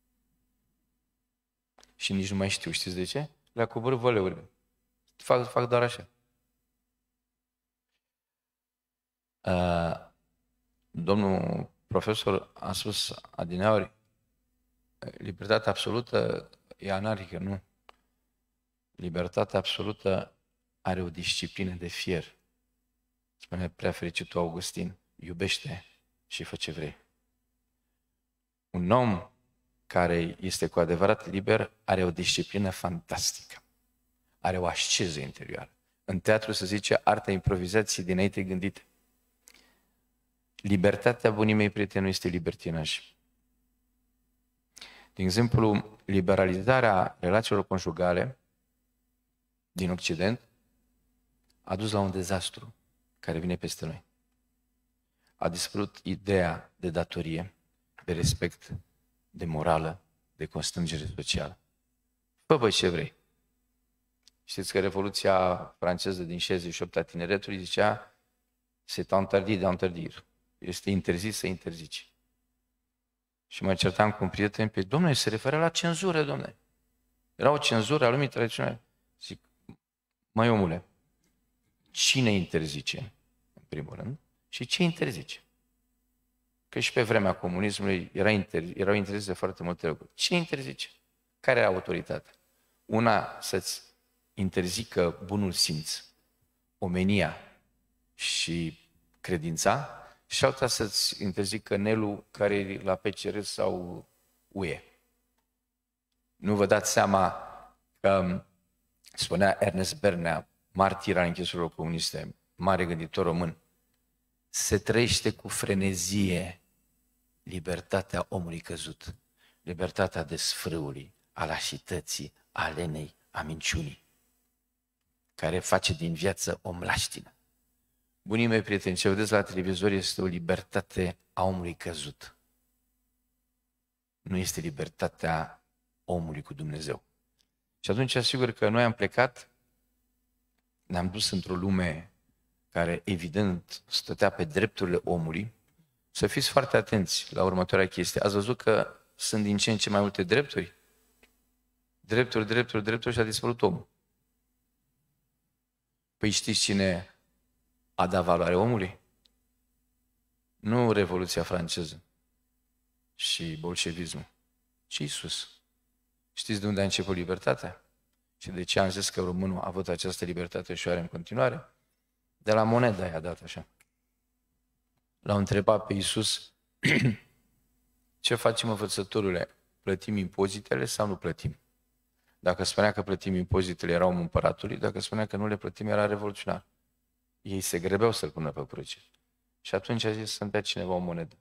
Speaker 6: Și nici nu mai știu, știți de ce? Le-a coborât voleurile. Fac, fac doar așa. Uh, domnul profesor a spus adineauri, libertatea absolută e anarhică, nu. Libertatea absolută are o disciplină de fier. Spune prea fericitul Augustin, iubește și fă ce vrei. Un om care este cu adevărat liber are o disciplină fantastică. Are o asceză interioară. În teatru se zice arta improvizației dinainte gândite. Libertatea, bunii mei prieteni, nu este libertinaj. De exemplu, liberalizarea relațiilor conjugale din Occident a dus la un dezastru care vine peste noi. A dispărut ideea de datorie, de respect, de morală, de constrângere socială. Fă, băi, ce vrei. Știți că Revoluția franceză din șaizeci și opt a tineretului zicea c'est interdit d'interdire. Este interzis să interzici. Și mă certam cu un prieten, pe domnule, se referă la cenzură, domnule. Era o cenzură a lumii tradiționale. Zic, măi omule, cine interzice, în primul rând, și ce interzice? Că și pe vremea comunismului era inter, erau interzise foarte multe lucruri. Ce interzice? Care era autoritatea? Una să-ți interzică bunul simț, omenia și credința, și alta să-ți interzică Nelul care e la P C R sau U E. Nu vă dați seama că, spunea Ernest Bernea, martir al închisorilor comuniste, mare gânditor român, se trăiește cu frenezie libertatea omului căzut, libertatea desfrâului, a lașității, a lenei, a minciunii, care face din viață o mlaștină. Bunii mei prieteni, ce vedeți la televizor este o libertate a omului căzut. Nu este libertatea omului cu Dumnezeu. Și atunci asigur că noi am plecat, ne-am dus într-o lume care evident stătea pe drepturile omului. Să fiți foarte atenți la următoarea chestie. Ați văzut că sunt din ce în ce mai multe drepturi? Drepturi, drepturi, drepturi și a dispărut omul. Păi știți cine a dat valoare omului? Nu Revoluția franceză și bolșevismul, ci Iisus. Știți de unde a început libertatea? Și de ce am zis că românul a avut această libertate și o are în continuare? De la moneda i-a dat așa. L-au întrebat pe Iisus, ce facem, învățătorule? Plătim impozitele sau nu plătim? Dacă spunea că plătim impozitele, era omul împăratului, dacă spunea că nu le plătim, era revoluționar. Ei se grăbeau să-l pună pe cruce. Și atunci a zis să-mi dea cineva o monedă.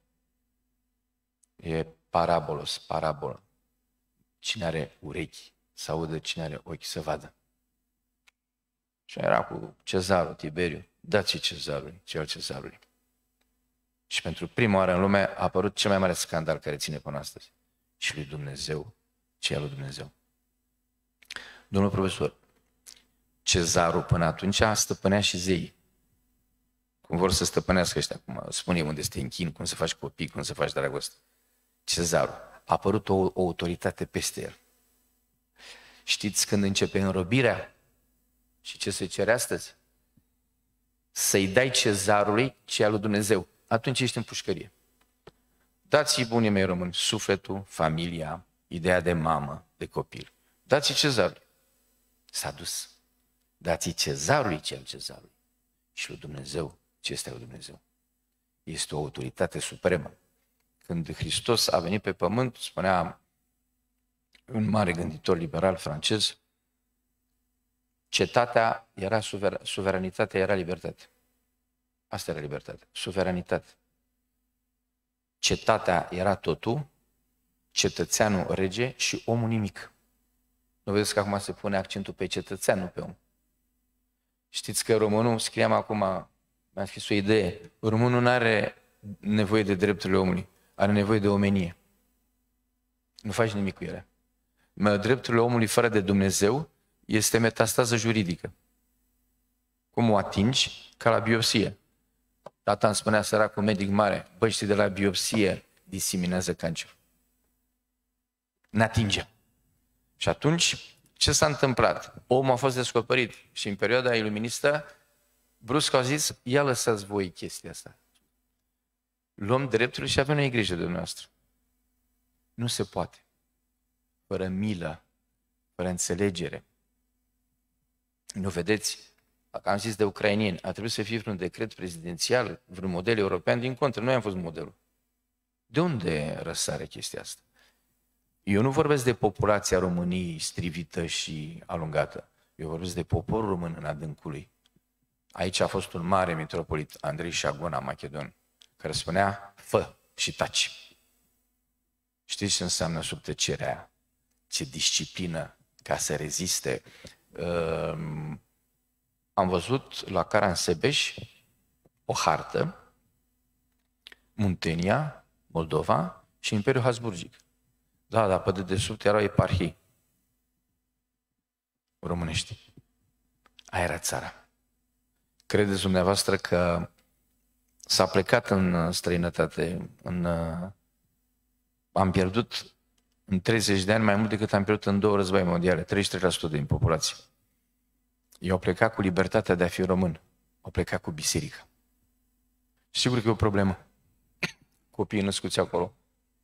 Speaker 6: E parabolos, parabolă. Cine are urechi să audă, cine are ochi să vadă. Și era cu cezarul, Tiberiu. Dați-i cezarului, cel cezarului. Și pentru prima oară în lume a apărut cel mai mare scandal care ține până astăzi. Și lui Dumnezeu, ce e lui Dumnezeu. Domnul profesor, cezarul până atunci stăpânea și zeii. Cum vor să stăpânească ăștia, cum spune unde te închin, cum să faci copii, cum să faci dragoste. Cezarul. A apărut o, o autoritate peste el. Știți când începe înrobirea? Și ce se cere astăzi? Să-i dai cezarului ce e al lui Dumnezeu. Atunci ești în pușcărie. Dați-i, bunii mei români, sufletul, familia, ideea de mamă, de copil. Dați-i cezarului. S-a dus. Dați-i cezarului ce al cezarului. Și lui Dumnezeu ce este al lui Dumnezeu. Este o autoritate supremă. Când Hristos a venit pe pământ, spunea un mare gânditor liberal francez, cetatea era suver- suveranitatea era libertate. Asta era libertate, suveranitate. Cetatea era totul, cetățeanul rege și omul nimic. Nu vedeți că acum se pune accentul pe cetățean, nu pe om. Știți că românul, scriam acum, mi-am scris o idee, românul nu are nevoie de drepturile omului, are nevoie de omenie. Nu faci nimic cu ele. Drepturile omului fără de Dumnezeu este metastază juridică. Cum o atingi? Ca la biopsie. Tata îmi spunea, săracul medic mare, băi, știi, de la biopsie diseminează cancerul. N-atinge. Și atunci, ce s-a întâmplat? Omul a fost descoperit și în perioada iluministă, brusc au zis, ia lăsați voi chestia asta. Luăm drepturile și avem noi grijă de noastră. Nu se poate. Fără milă, fără înțelegere. Nu vedeți? Dacă am zis de ucrainieni, a trebuit să fie vreun decret prezidențial, vreun model european, din contră, noi am fost modelul. De unde răsare chestia asta? Eu nu vorbesc de populația României strivită și alungată. Eu vorbesc de poporul român în adâncul lui. Aici a fost un mare mitropolit, Andrei Șagona, Macedon, care spunea, fă și taci. Știți ce înseamnă sub tăcerea aia? Ce disciplină ca să reziste. Uh, am văzut la Caransebeș o hartă, Muntenia, Moldova și Imperiul Habsburgic. Da, dar pe dedesubt erau eparhii românești. Aia era țara. Credeți dumneavoastră că s-a plecat în străinătate, în, am pierdut în treizeci de ani mai mult decât am pierdut în două război mondiale, treizeci și trei la sută din populație. Eu au plecat cu libertatea de a fi român, au plecat cu biserica. Sigur că e o problemă. Copiii născuți acolo,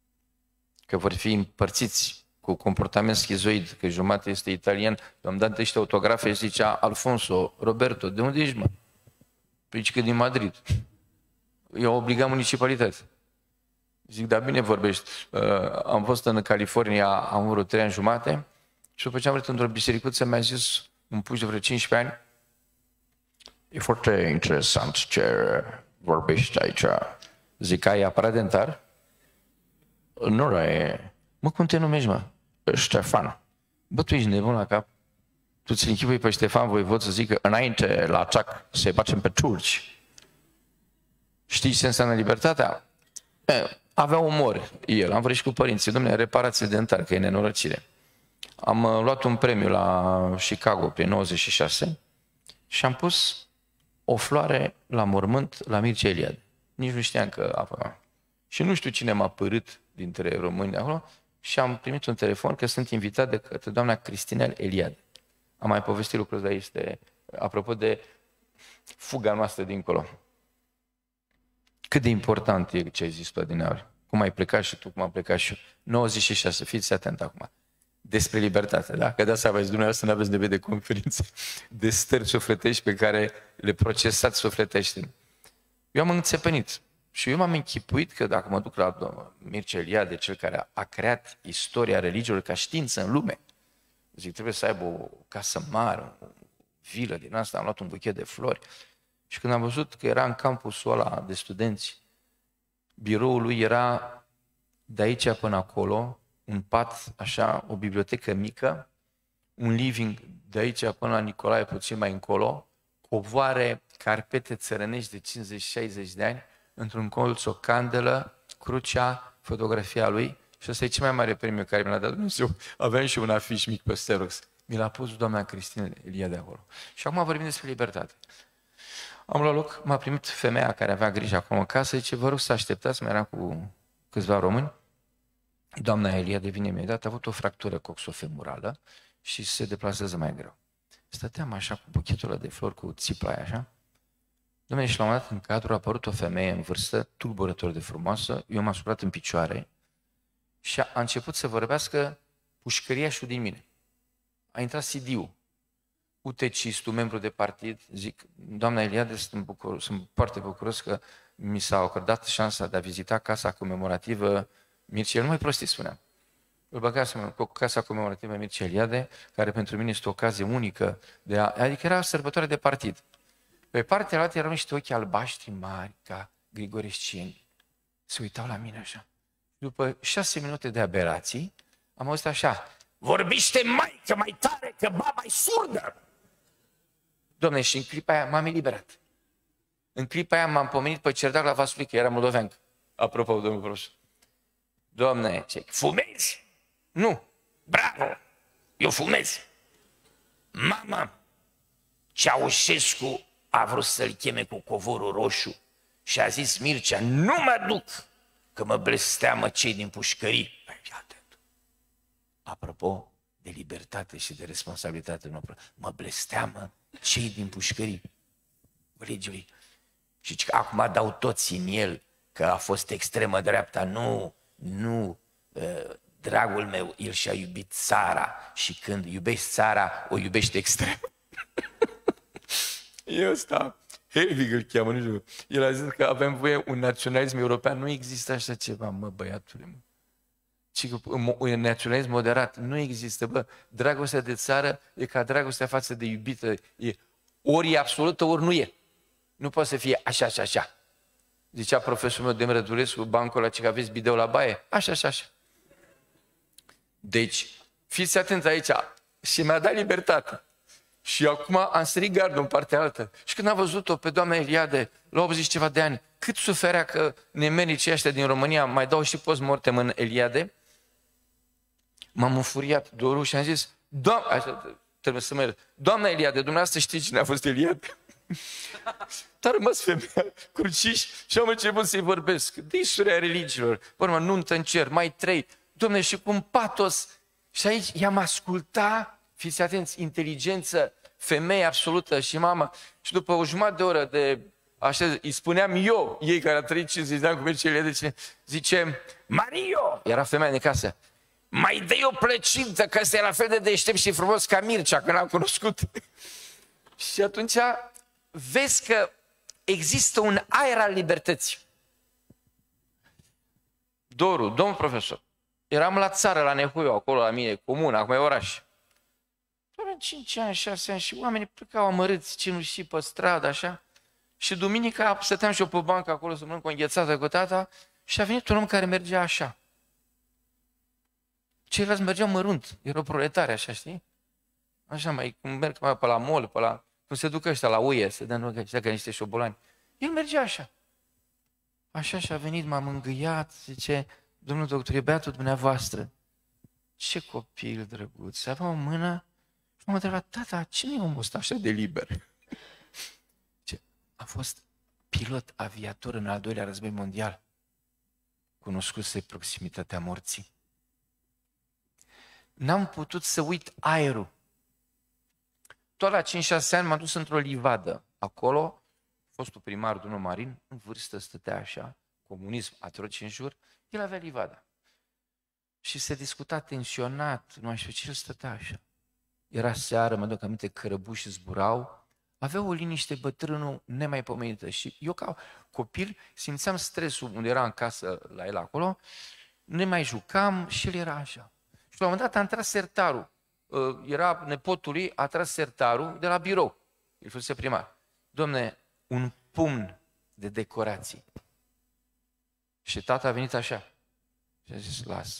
Speaker 6: că vor fi împărțiți cu comportament schizoid, că jumătate este italian, am dat niște autografe și zicea Alfonso, Roberto, de unde ești, mă? Păi că din Madrid. Eu obligat municipalitatea. Zic, da, bine vorbești. Uh, am fost în California, am vreo trei ani jumate și după ce am venit într-o bisericuță, mi-a zis un puș de vreo cincisprezece ani, e foarte interesant ce vorbești aici. Zic, ai aparat dentar? Nu, e... Mă, cum te numești, mă? Ștefan. Bă, tu ești nebun la cap? Tu ți-l închipui pe Ștefan Voivod să zică înainte la atac să-i bacem pe turci. Știi ce înseamnă libertatea? E, avea umor el, am vrut și cu părinții. Dom'le, reparație dentar, că e nenorăcire. Am uh, luat un premiu la Chicago prin nouăzeci și șase și am pus o floare la mormânt la Mircea Eliade. Nici nu știam că apă. Și nu știu cine m-a părât dintre români de acolo și am primit un telefon că sunt invitat de către doamna Cristinel Eliade. Am mai povestit lucrul de aici, este, apropo de fuga noastră dincolo. Cât de important e ce ai zis tu adineauri. Cum ai plecat și tu, cum am plecat și eu. nouăzeci și șase, fiți atent acum. Despre libertate, da? Că de-asta aveți dumneavoastră, nu aveți nevoie de conferințe, de stări sufletești pe care le procesați sufletește. Eu am înțepenit și eu m-am închipuit că dacă mă duc la Mircea Eliade, cel care a creat istoria religiilor ca știință în lume, zic, trebuie să aibă o casă mare, o vilă din asta, am luat un buchet de flori. Și când am văzut că era în campusul ăla de studenți, biroul lui era de aici până acolo, un pat, așa, o bibliotecă mică, un living de aici până la Nicolae, puțin mai încolo, covoare, carpete țărănești de cincizeci șaizeci de ani, într-un colț o candelă, crucea, fotografia lui și ăsta e cel mai mare premiu care mi l-a dat Dumnezeu. Aveam și un afiș mic pe Xerox. Mi l-a pus doamna Cristina Elia de acolo. Și acum vorbim despre libertate. Am luat loc, m-a primit femeia care avea grijă acum în casă, zice, vă rog să așteptați, mai eram cu câțiva români. Doamna Elia devine imediat, a avut o fractură coxofemurală și se deplasează mai greu. Stăteam așa cu buchetul ăla de flori, cu țipla aia, așa. Dom'le, și la un moment dat în cadru a apărut o femeie în vârstă, tulburător de frumoasă, eu m-am supărat în picioare și a, a început să vorbească pușcăriașul din mine. A intrat C D-ul. Utecistul, membru de partid, zic, doamna Eliade, sunt, bucur, sunt foarte bucuros că mi s-a acordat șansa de a vizita casa comemorativă Mircea, nu mai prostii spuneam. Îl băgasem cu casa comemorativă Mircea Eliade, care pentru mine este o ocazie unică, de a, adică era sărbătoare de partid. Pe partea altă erau niște ochi albaștri mari, ca grigorescieni. Se uitau la mine așa. După șase minute de aberații, am auzit așa, vorbiște mai, că mai tare, că baba e surdă. Doamne, și în clipa aia m-am eliberat. În clipa aia m-am pomenit pe Cerdac la Vaslui, că era moldovean. Apropo, domnul profesor. Doamne, ce, fumezi? Nu. Bravo! Eu fumez. Mama, Ceaușescu a vrut să-l cheme cu covorul roșu și a zis Mircea, nu mă duc, că mă blesteamă cei din pușcării. Păi, atent. Apropo de libertate și de responsabilitate, mă blesteamă cei din pușcării. Colegii, și acum dau toți în el că a fost extremă dreapta. Nu, nu, dragul meu, el și-a iubit țara și când iubești țara, o iubești extrem. E ăsta, Helvig îl cheamă, nu știu. El a zis că avem voie un naționalism european, nu există așa ceva, mă, băiatule, mă. Ci că un naționalism moderat nu există, bă. Dragostea de țară e ca dragostea față de iubită, e ori e absolută, ori nu e. Nu poate să fie așa și așa. Zicea profesorul meu Dem Rădulescu, bancul ăla, că aveți bideu la baie, așa și așa. Deci, fiți atenți aici, și mi-a dat libertate. Și acum am sărit gardul în partea altă. Și când am văzut-o pe doamna Eliade, la optzeci ceva de ani, cât suferea că nemernicii ăștia din România mai dau și post-mortem în Eliade, m-am înfuriat dorul și am zis, Doamne, trebuie să merg. Doamna Eliade, dumneavoastră știți cine a fost Eliade? Dar a rămas femeia, cruciș, și am început să-i vorbesc de istoria religiilor. Vorba, nuntă în cer, mai trei. Dom'le, și cu un patos. Și aici i-am ascultat, fiți atenți, inteligență, femeie absolută și mama. Și după o jumătate de oră de așa, îi spuneam eu, ei care a trăit cincizeci de ani cu mercele, zice, zice, Mario, era femeia de casă, mai dă-i o plăcintă, că ăsta era fel de deștept și frumos ca Mircea, când l-am cunoscut. Și atunci vezi că există un aer al libertății. Doru, domnul profesor, eram la țară, la Nehuiu, acolo la mine, comună, acum e oraș. Doar în cinci ani, șase ani și oamenii plecau amărâți, cenușii pe stradă, așa. Și duminica stăteam și eu pe bancă acolo să mănânc o înghețată cu tata și a venit un om care mergea așa. Ceilalți mergeau mărunt, erau proletari, așa, știi? Așa, mai, cum merg mai pe la mall, pe la, cum se duc ăștia la uie, să dăm ăștia ca niște șobolani. El mergea așa. Așa și a venit, m-a mângâiat, zice, domnul doctor, e băiatul dumneavoastră. Ce copil drăguț, avea o mână și m-a întrebat, tata, cine e omul ăsta așa de liber? Ce? A fost pilot aviator în al doilea război mondial. Cunoscuse proximitatea morții. N-am putut să uit aerul. Tot la cinci șase ani m-am dus într-o livadă. Acolo, fostul primar, domnul Marin, în vârstă stătea așa, comunism atroce în jur, el avea livada. Și se discuta tensionat, nu mai știu ce, el stătea așa. Era seară, mă duc aminte, cărăbuși zburau, avea o liniște bătrânul nemaipomenită și eu ca copil simțeam stresul unde era în casă la el acolo, ne mai jucam și el era așa. Și la un moment dat a intrat sertarul, era nepotul lui, a tras sertarul de la birou, el fusese primar. Dom'le, un pumn de decorații. Și tata a venit așa și a zis, lasă.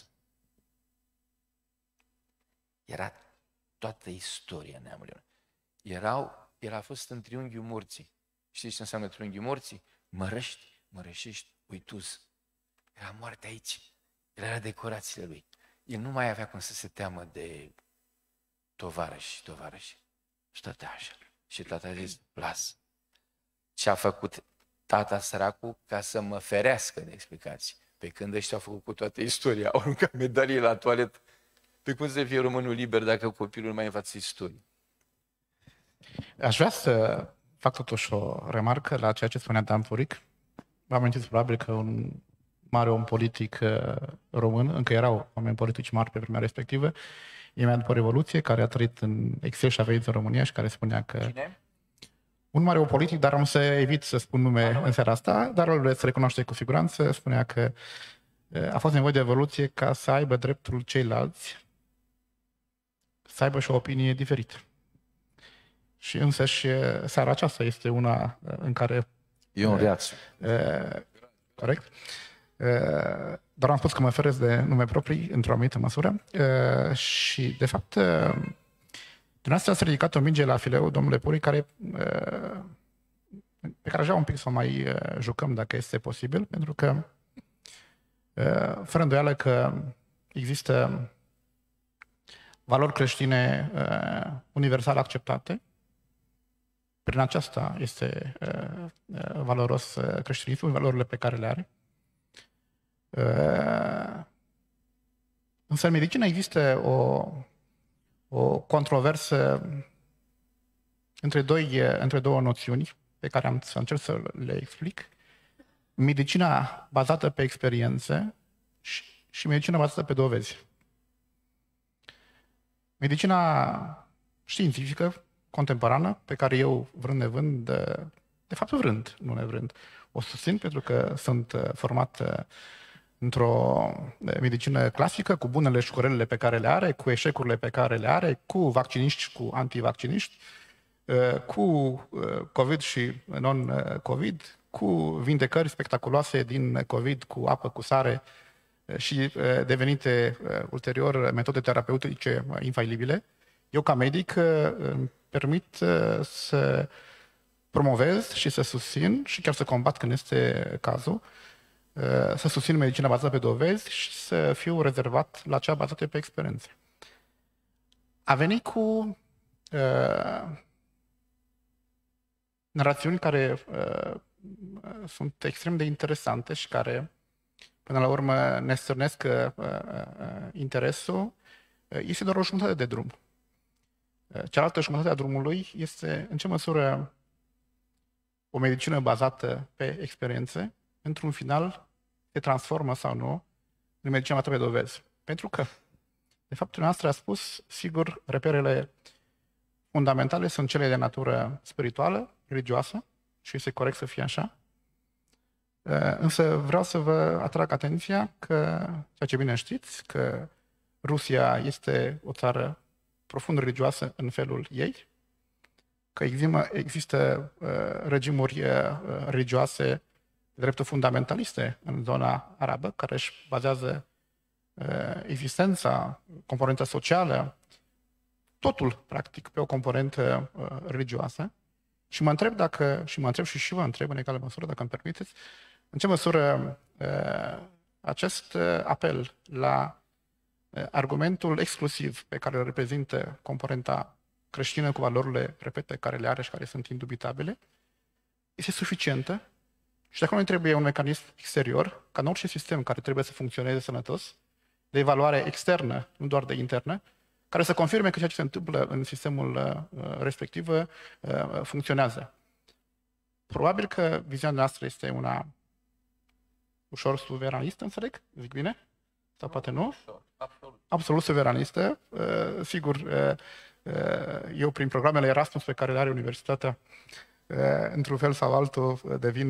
Speaker 6: Era toată istoria neamului. Erau, el a fost în triunghiul morții. Știți ce înseamnă triunghiul morții? Mărăști, mărășești, uituz. Era moarte aici. El era decorațiile lui. El nu mai avea cum să se teamă de tovarăși, tovarăși. Stătea așa. Și tata a zis, lasă. Ce a făcut tata săracul ca să mă ferească de explicații. Pe când ăștia au făcut cu toată istoria, au aruncat medalii la toaletă. Pe cum să fie românul liber dacă copilul nu mai învață istorie?
Speaker 2: Aș vrea să fac totuși o remarcă la ceea ce spunea Dan Furic. Vă amintiți probabil că un mare om politic român, încă erau oameni politici mari pe vremea respectivă, imediat după Revoluție, care a trăit în exil și a venit în România și care spunea că...
Speaker 6: Cine?
Speaker 2: Un mare om politic, dar am să evit să spun nume
Speaker 6: Anul.
Speaker 2: în seara asta, dar îl veți recunoaște cu siguranță, spunea că a fost nevoie de Revoluție ca să aibă dreptul ceilalți să aibă și o opinie diferită. Și însăși seara aceasta este una în care...
Speaker 5: E un reacție.
Speaker 2: Corect. Doar am spus că mă feresc de nume proprii într-o anumită măsură și, de fapt, dumneavoastră ați ridicat o minge la fileu, domnule Puri, care, pe care aș vrea un pic să o mai jucăm, dacă este posibil, pentru că, fără îndoială că există valori creștine universal acceptate. Prin aceasta este valoros creștinismul, valorile pe care le are. Însă în medicină există o, o controversă între, doi, între două noțiuni pe care am să încerc să le explic. Medicina bazată pe experiențe și, și medicina bazată pe dovezi. Medicina științifică, contemporană, pe care eu, vrând nevând, de, de fapt vrând, nu nevrând, o susțin pentru că sunt format într-o medicină clasică, cu bunele și cu relele pe care le are, cu eșecurile pe care le are, cu vacciniști, cu antivacciniști, cu COVID și non-COVID, cu vindecări spectaculoase din COVID, cu apă, cu sare și devenite ulterior metode terapeutice infailibile. Eu, ca medic, îmi permit să promovez și să susțin și chiar să combat când este cazul, să susțin medicina bazată pe dovezi și să fiu rezervat la cea bazată pe experiențe. A venit cu uh, narațiuni care uh, sunt extrem de interesante și care, până la urmă, ne stârnesc uh, uh, interesul, uh, este doar o jumătate de drum. Uh, cealaltă jumătate a drumului este în ce măsură o medicină bazată pe experiențe, într-un final, se transformă sau nu în medicină bazată pe dovezi. Pentru că, de fapt, dumneavoastră a spus, sigur, reperele fundamentale sunt cele de natură spirituală, religioasă, și este corect să fie așa. Însă vreau să vă atrag atenția că, ceea ce bine știți, că Rusia este o țară profund religioasă în felul ei, că există, există uh, regimuri uh, religioase de dreptul fundamentaliste în zona arabă, care își bazează uh, existența, componenta socială, totul, practic, pe o componentă uh, religioasă. Și mă întreb dacă, și mă întreb și și vă întreb în egală măsură, dacă îmi permiteți, în ce măsură uh, acest uh, apel la uh, argumentul exclusiv pe care îl reprezintă componenta creștină cu valorile, repet, pe care le are și care sunt indubitabile, este suficientă și dacă nu trebuie un mecanism exterior, ca în orice sistem care trebuie să funcționeze sănătos, de evaluare externă, nu doar de internă, care să confirme că ceea ce se întâmplă în sistemul uh, respectiv uh, funcționează. Probabil că viziunea noastră este una ușor suveranistă, înțeleg? Zic bine? Sau poate nu? Absolut, Absolut suveranistă. Uh, sigur, uh, eu, prin programele Erasmus pe care le are Universitatea, într-un fel sau altul, devin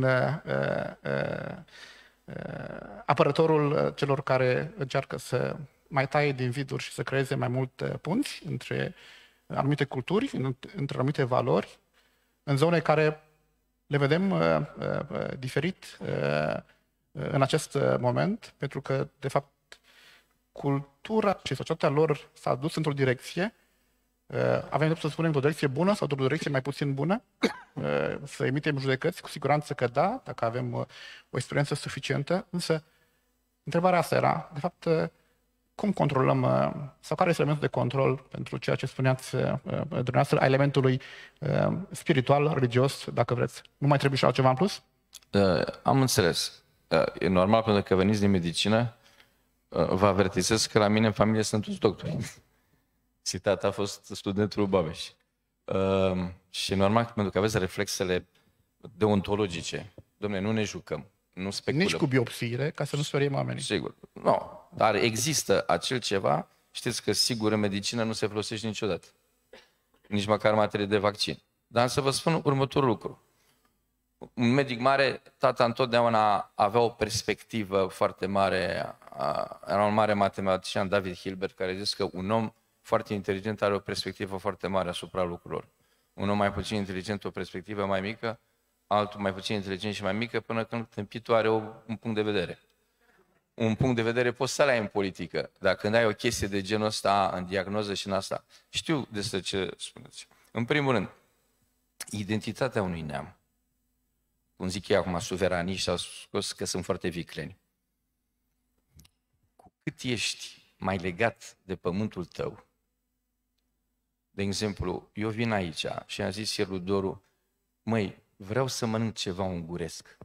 Speaker 2: apărătorul celor care încearcă să mai taie din viduri și să creeze mai multe punți între anumite culturi, între anumite valori, în zone care le vedem diferit în acest moment, pentru că, de fapt, cultura și societatea lor s-a dus într-o direcție. Avem dreptul să spunem o direcție bună sau o direcție mai puțin bună, să emitem judecăți, cu siguranță că da, dacă avem o experiență suficientă, însă întrebarea asta era, de fapt, cum controlăm, sau care este elementul de control pentru ceea ce spuneați dumneavoastră, a elementului spiritual, religios, dacă vreți. Nu mai trebuie și altceva în plus?
Speaker 6: Uh, am înțeles. Uh, e normal, pentru că veniți din medicină, uh, vă avertizez că la mine în familie sunt toți doctori. Citat a fost studentul Babeș. Uh, și e normal, pentru că aveți reflexele deontologice. Dom'le, nu ne jucăm, nu speculăm.
Speaker 2: Nici cu biopsiile, ca să nu speriem oamenii.
Speaker 6: Sigur. Nu. No. Dar există acel ceva, știți că sigur în medicină nu se folosește niciodată. Nici măcar materie de vaccin. Dar să vă spun următorul lucru. Un medic mare, tata întotdeauna avea o perspectivă foarte mare. Era un mare matematician, David Hilbert, care a zis că un om foarte inteligent are o perspectivă foarte mare asupra lucrurilor. Un om mai puțin inteligent, o perspectivă mai mică, altul mai puțin inteligent și mai mică, până când tâmpitul are o, un punct de vedere. Un punct de vedere poți să-l ai în politică, dar când ai o chestie de genul ăsta în diagnoză și în asta, știu despre ce spuneți. În primul rând, identitatea unui neam. Cum zic eu acum, suveraniști au scos că sunt foarte vicleni. Cu cât ești mai legat de pământul tău, de exemplu, eu vin aici și am zis ieri lui Doru, măi, vreau să mănânc ceva unguresc.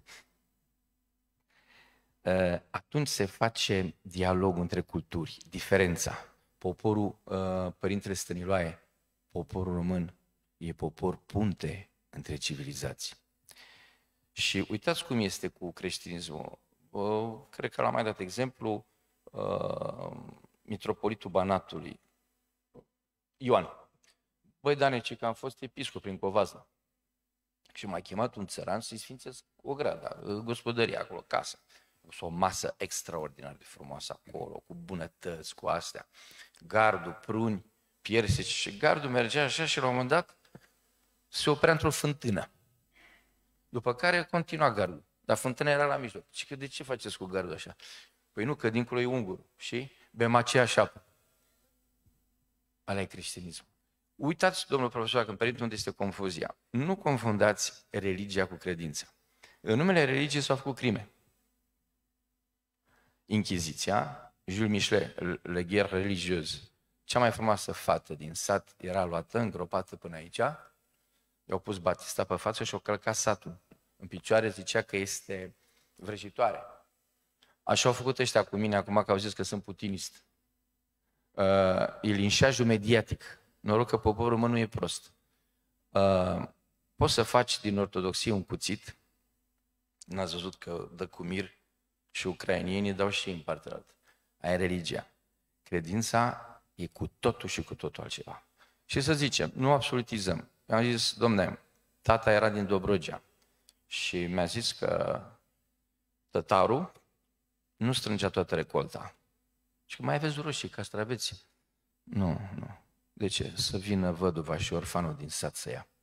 Speaker 6: Atunci se face dialogul între culturi, diferența. Poporul, Părintele Stăniloae, poporul român e popor punte între civilizații. Și uitați cum este cu creștinismul. Cred că l-am mai dat exemplu, mitropolitul Banatului, Ioan. Băi, Daneci, că am fost episcop prin Covazna. Și m-a chemat un țăran să-i sfințesc o gradă, gospodăria acolo, casă. O masă extraordinar de frumoasă acolo, cu bunătăți, cu astea. Gardul, pruni, piersici. Și gardul mergea așa și la un moment dat se oprea într-o fântână. După care continua gardul. Dar fântâna era la mijloc. Și că de ce faceți cu gardul așa? Păi nu, că dincolo e ungurul. Și bem aceeași apă. Ala e creștinismul. Uitați, domnul profesor, când permite unde este confuzia. Nu confundați religia cu credința. În numele religiei s-au făcut crime. Inchiziția, Jules Michelet, Le Guerre religieuse, cea mai frumoasă fată din sat era luată, îngropată până aici, i-au pus batista pe față și o călcat satul în picioare, zicea că este vrăjitoare. Așa au făcut ăștia cu mine acum că au zis că sunt putinist. Uh, e linșajul mediatic. Noroc că poporul român nu e prost. Uh, poți să faci din ortodoxie un cuțit. N-ați văzut că dă cu mir și ucrainienii dau și în partea altă. Aia e religia. Credința e cu totul și cu totul altceva. Și să zicem, nu absolutizăm. Eu am zis, domne, tata era din Dobrogea și mi-a zis că tătarul nu strângea toată recolta. Și că mai aveți roșii, castraveți. Nu, nu. De ce? Să vină văduva și orfanul din sat să ia.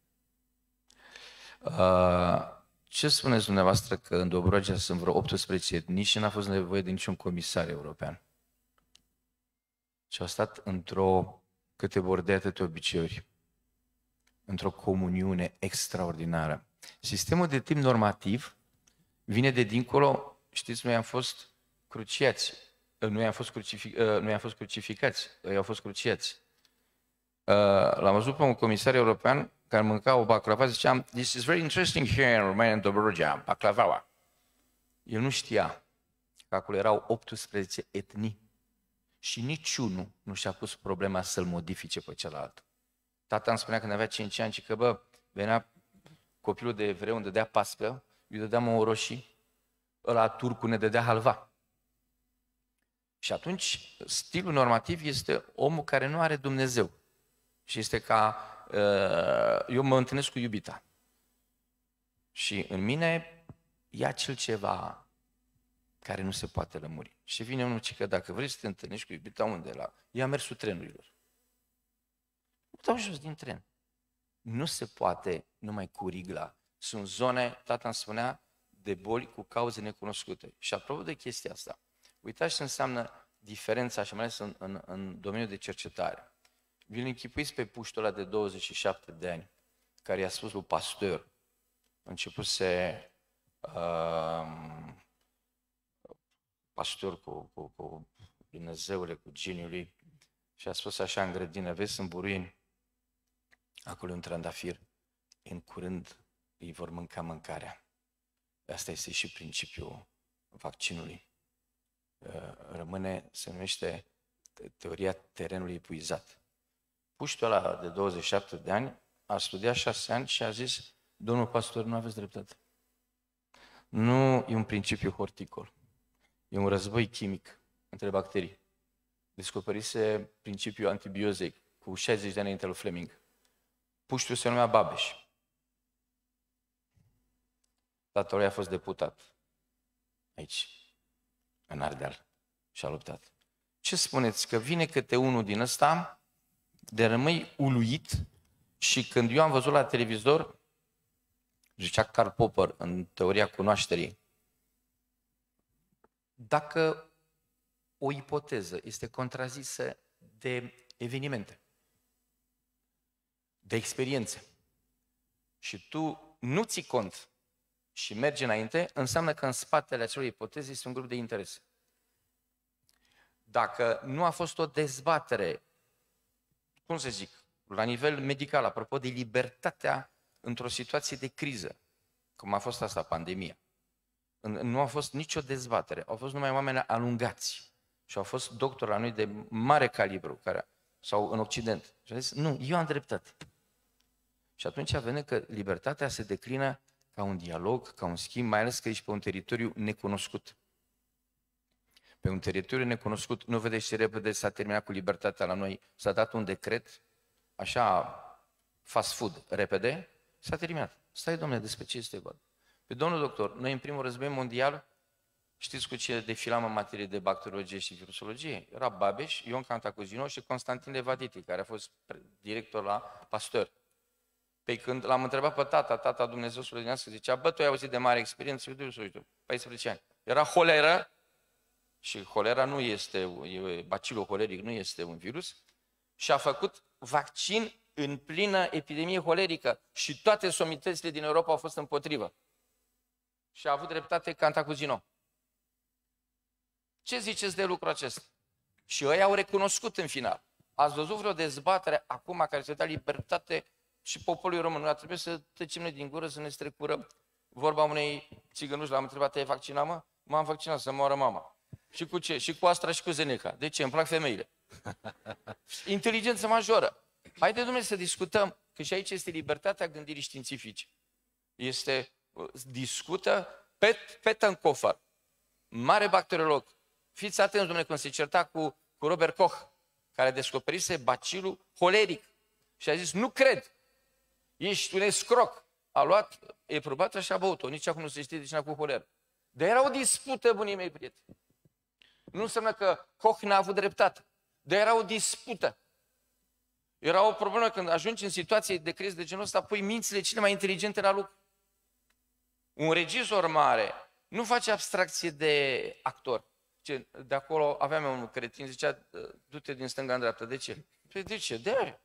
Speaker 6: Uh, ce spuneți dumneavoastră că în Dobrogea sunt vreo optsprezece etnii și n-a fost nevoie de niciun comisar european? Și au stat într-o, câte vor de atâtea obiceiuri, într-o comuniune extraordinară. Sistemul de timp normativ vine de dincolo, știți, noi am fost cruciați, noi am fost, crucific, noi am fost crucificați, ei au fost cruciați. L-am văzut pe un comisar european care mânca o baclava, ziceam, this is very interesting here in Romania, in Dobrogea, baclavaua. El nu știa că acolo erau optsprezece etnii și niciunul nu și-a pus problema să-l modifice pe celălalt. Tata îmi spunea când avea cinci ani și că, bă, venea copilul de evreu, îmi dădea pască, îi dădeam o roșii, ăla turcu ne dădea halva. Și atunci, stilul normativ este omul care nu are Dumnezeu. Și este ca, eu mă întâlnesc cu iubita. Și în mine e acel ceva care nu se poate lămuri. Și vine unul și că dacă vrei să te întâlnești cu iubita, unde? La... Ia mersul trenurilor. Dau jos din tren. Nu se poate numai cu rigla. Sunt zone, tata îmi spunea, de boli cu cauze necunoscute. Și apropo de chestia asta, uitați ce înseamnă diferența, și mai ales în, în, în domeniul de cercetare. Vi-l închipuiți pe puștul ăla de douăzeci și șapte de ani, care i-a spus lui Pasteur, începuse uh, Pasteur cu, cu, cu Dumnezeule, cu geniul lui, și a spus așa în grădină, vezi, în Buruieni, acolo un trandafir, în curând îi vor mânca mâncarea. Asta este și principiul vaccinului. Rămâne, se numește teoria terenului epuizat. Puștul ăla de douăzeci și șapte de ani a studiat șase ani și a zis, domnul pastor, nu aveți dreptate. Nu e un principiu horticol. E un război chimic între bacterii. Descoperise principiul antibiozei cu șaizeci de ani înainte lui Fleming. Puștul se numea Babeș. Tatăl lui a fost deputat aici, în Ardeal, și a luptat. Ce spuneți? Că vine câte unul din ăsta, de rămâi uluit, și când eu am văzut la televizor, zicea Karl Popper în teoria cunoașterii, dacă o ipoteză este contrazisă de evenimente, de experiențe, și tu nu ții cont și mergi înainte, înseamnă că în spatele acelei ipoteze este un grup de interese. Dacă nu a fost o dezbatere, cum să zic, la nivel medical, apropo de libertatea într-o situație de criză, cum a fost asta, pandemia, nu a fost nicio dezbatere, au fost numai oameni alungați și au fost doctori la noi de mare calibru, care, sau în Occident. Și a zis, nu, eu am dreptate. Și atunci a venit că libertatea se declină ca un dialog, ca un schimb, mai ales că ești pe un teritoriu necunoscut. Pe un teritoriu necunoscut, nu vedeți ce repede s-a terminat cu libertatea la noi, s-a dat un decret, așa, fast food, repede, s-a terminat. Stai, domnule, despre ce este vorba? Pe domnul doctor, noi în primul război mondial, știți cu ce defilam în materie de bacteriologie și virusologie? Era Babeș, Ion Cantacuzino și Constantin Levaditi, care a fost director la Pasteur. Pe când l-am întrebat pe tata, tata Dumnezeu să lădinească, zicea, bă, tu ai auzit de mare experiență? Uite, uite, uite, paisprezece ani. Era holeră, și holera nu este, bacilul holeric nu este un virus, și a făcut vaccin în plină epidemie holerică și toate somitățile din Europa au fost împotrivă. Și a avut dreptate Cantacuzino. Ce ziceți de lucrul acesta? Și ei au recunoscut în final. Ați văzut vreo dezbatere acum care se dă libertate și poporului român? Ar trebui să tăcem noi din gură, să ne strecurăm. Vorba unei țigănuși, l-am întrebat, te-ai vaccinat, mă? M-am vaccinat, să moară mama. Și cu ce? Și cu Astra și cu Zeneca. De ce? Îmi plac femeile. Inteligență majoră. Haideți, domnule, să discutăm, că și aici este libertatea gândirii științifice. Este, discută Pet, Pettenkofer, mare bacteriolog. Fiți atenți, domnule, când se certa cu, cu Robert Koch, care descoperise bacilul holeric. Și a zis, nu cred, ești un escroc. A luat, e probat și a băut-o. Nici acum nu se știe de cine a cu holer. Dar era o dispută, bunii mei prieteni. Nu înseamnă că Koch n-a avut dreptate. Dar era o dispută. Era o problemă când ajungi în situație de criză de genul ăsta, pui mințile cele mai inteligente la lucru. Un regizor mare nu face abstracție de actor. De acolo aveam eu un cretin, zicea, du-te din stânga în dreapta. De ce? Păi de ce? De aia.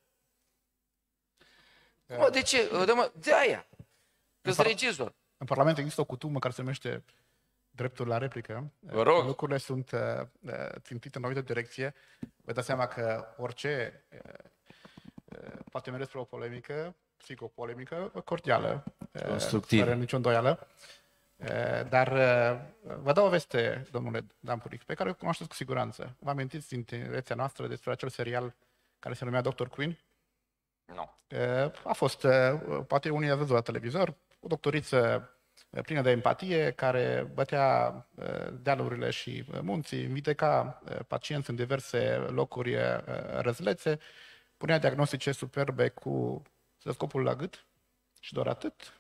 Speaker 6: Mă, de ce? De aia. Că-s regizor.
Speaker 2: În Parlament există o cutumă care se numește dreptul la replică.
Speaker 6: Vă rog.
Speaker 2: Lucrurile sunt uh, țintite în o anumită direcție. Vă dați seama că orice uh, poate merge spre o polemică, zic o polemică cordială,
Speaker 6: constructivă,
Speaker 2: fără nicio îndoială. Uh, dar uh, vă dau o veste, domnule Dan Puric, pe care o cunoașteți cu siguranță. Vă amintiți din tinerețea noastră despre acel serial care se numea doctor Quinn?
Speaker 6: Nu.
Speaker 2: Uh, a fost, uh, poate unii a văzut la televizor, o doctoriță plină de empatie, care bătea dealurile și munții, vindeca pacienți în diverse locuri răzlețe, punea diagnostice superbe cu stethoscopul la gât și doar atât.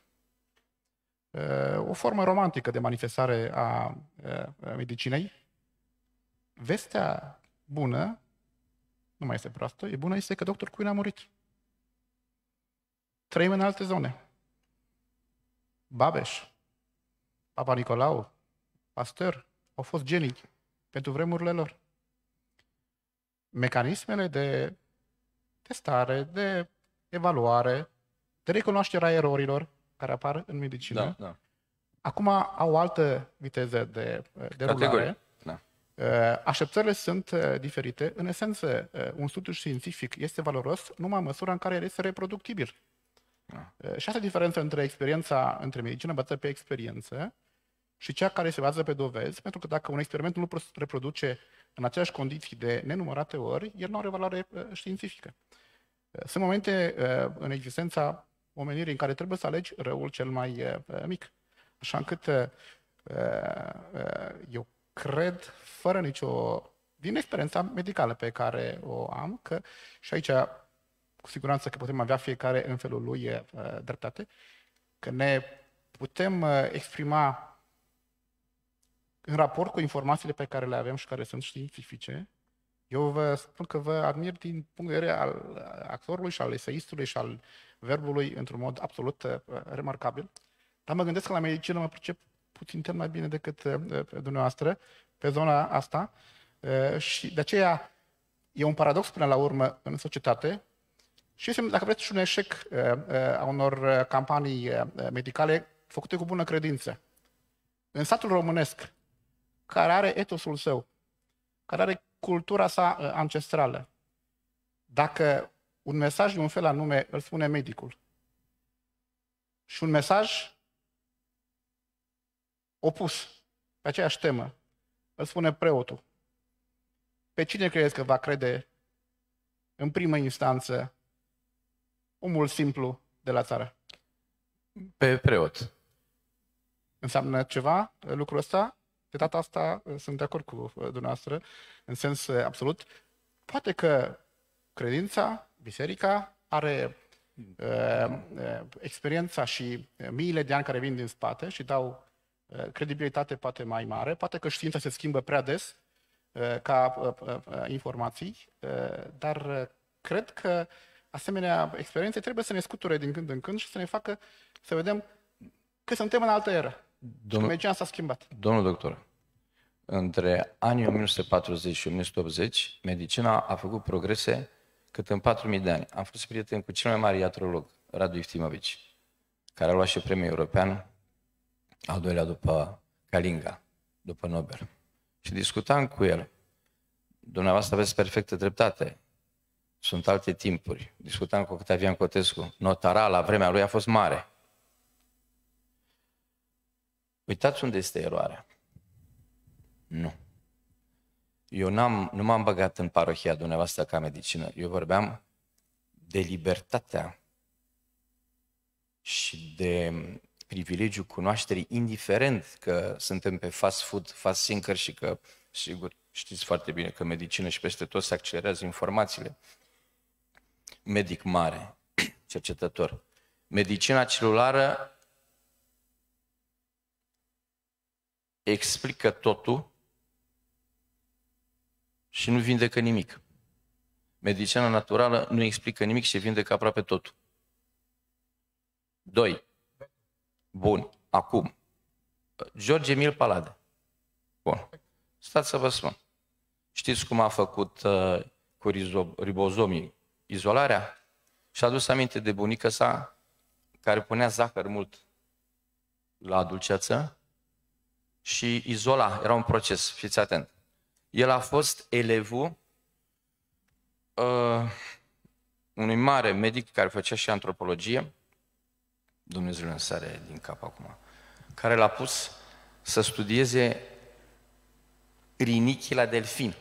Speaker 2: O formă romantică de manifestare a medicinei. Vestea bună, nu mai este proastă, e bună, este că doctor Quinn a murit. Trăim în alte zone. Babeș, Papa Nicolau, Pasteur, au fost genii pentru vremurile lor. Mecanismele de testare, de evaluare, de recunoașterea erorilor care apar în medicină,
Speaker 6: da, da.
Speaker 2: acum au o altă viteză de derulare.
Speaker 6: Da.
Speaker 2: Așteptările sunt diferite. În esență, un studiu științific este valoros numai în măsura în care este reproductibil. Da. Și asta e diferența între experiența, între medicină bazată pe experiență și cea care se bazează pe dovezi, pentru că dacă un experiment nu reproduce în aceleași condiții de nenumărate ori, el nu are valoare științifică. Sunt momente în existența omenirii în care trebuie să alegi răul cel mai mic. Așa încât eu cred, fără nicio, din experiența medicală pe care o am, că și aici cu siguranță că putem avea fiecare în felul lui uh, dreptate, că ne putem uh, exprima în raport cu informațiile pe care le avem și care sunt științifice. Eu vă spun că vă admir din punct de vedere al actorului și al eseistului și al verbului într-un mod absolut uh, remarcabil. Dar mă gândesc că la medicină mă pricep puțin mai bine decât uh, dumneavoastră pe zona asta uh, și de aceea e un paradox până la urmă în societate. Și este, dacă vreți, și un eșec uh, uh, a unor campanii uh, medicale făcute cu bună credință. În statul românesc, care are etosul său, care are cultura sa uh, ancestrală, dacă un mesaj de un fel anume îl spune medicul și un mesaj opus pe aceeași temă îl spune preotul, pe cine credeți că va crede în primă instanță omul simplu de la țară?
Speaker 6: Pe preot.
Speaker 2: Înseamnă ceva lucrul ăsta? De data asta sunt de acord cu dumneavoastră, în sens absolut. Poate că credința, biserica, are uh, experiența și miile de ani care vin din spate și dau uh, credibilitate poate mai mare. Poate că știința se schimbă prea des uh, ca uh, uh, informații, uh, dar uh, cred că asemenea experiențe trebuie să ne scuture din când în când și să ne facă să vedem că suntem în altă eră. Domnul, medicina s-a schimbat.
Speaker 6: Domnul doctor, între anii o mie nouă sute patruzeci și o mie nouă sute optzeci, medicina a făcut progrese cât în patru mii de ani. Am fost prieten cu cel mai mare iatrolog, Radu Iftimovici, care a luat și premiul european, al doilea după Kalinga, după Nobel. Și discutam cu el. Dumneavoastră aveți perfectă dreptate. Sunt alte timpuri. Discutam cu Octavian Cotescu. Notara la vremea lui a fost mare. Uitați unde este eroarea. Nu. Eu n-am, nu m-am băgat în parohia dumneavoastră ca medicină. Eu vorbeam de libertatea și de privilegiul cunoașterii, indiferent că suntem pe fast food, fast sinker și că, sigur, știți foarte bine că medicină și peste tot se accelerează informațiile. Medic mare, cercetător. Medicina celulară explică totul și nu vindecă nimic. Medicina naturală nu explică nimic și vindecă aproape totul. Doi. Bun. Acum. George Emil Palade. Bun. Stați să vă spun. Știți cum a făcut uh, cu ribozomii izolarea? Și-a adus aminte de bunica sa care punea zahăr mult la dulceață și izola. Era un proces, fiți atent. El a fost elevul uh, unui mare medic care făcea și antropologie, Dumnezeu îl sare din cap acum, care l-a pus să studieze rinichii la delfin.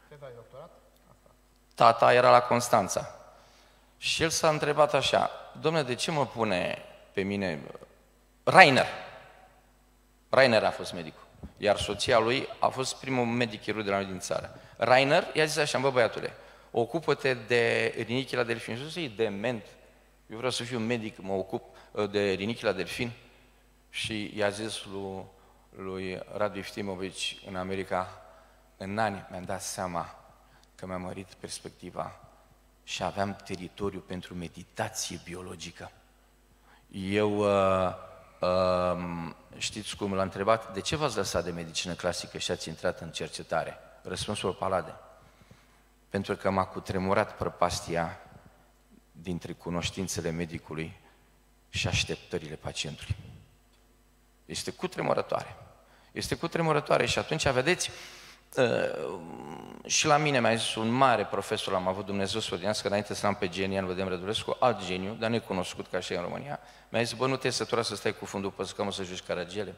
Speaker 6: Tata era la Constanța. Și el s-a întrebat așa, dom'le, de ce mă pune pe mine Rainer? Rainer a fost medicul. Iar soția lui a fost primul medic chirurg de la noi din țară. Rainer i-a zis așa, bă băiatule, ocupă-te de rinichii la delfin. Și a zis, e dement. Eu vreau să fiu medic, mă ocup de rinichii la delfin. Și i-a zis lui, lui Radu Iftimovici în America, în ani mi-am dat seama că mi-a mărit perspectiva și aveam teritoriu pentru meditație biologică. Eu... Uh, Uh, știți cum l-a întrebat? De ce v-ați lăsat de medicină clasică și ați intrat în cercetare? Răspunsul Palade. Pentru că m-a cutremurat prăpastia dintre cunoștințele medicului și așteptările pacientului. Este cutremurătoare. Este cutremurătoare și atunci, vedeți, uh, și la mine mi-a zis un mare profesor, l-am avut Dumnezeu să o dinească, înainte să l-am pe Genian Vădem Rădulescu, alt geniu, dar necunoscut ca și în România, mi-a zis, bă, nu te-ai săturat să stai cu fundul pe scămă să joci Caragiale?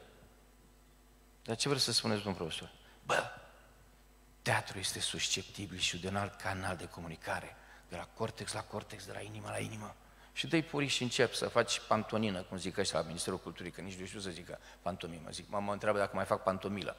Speaker 6: Dar ce vreți să spuneți, domn profesor? Bă, teatru este susceptibil și de un alt canal de comunicare, de la cortex la cortex, de la inimă la inimă. Și dă-i puri și încep să faci pantonină, cum zic ăștia la Ministerul Culturii, că nici nu știu să zică pantomimă. Zic, mă întreabă dacă mai fac pantomilă.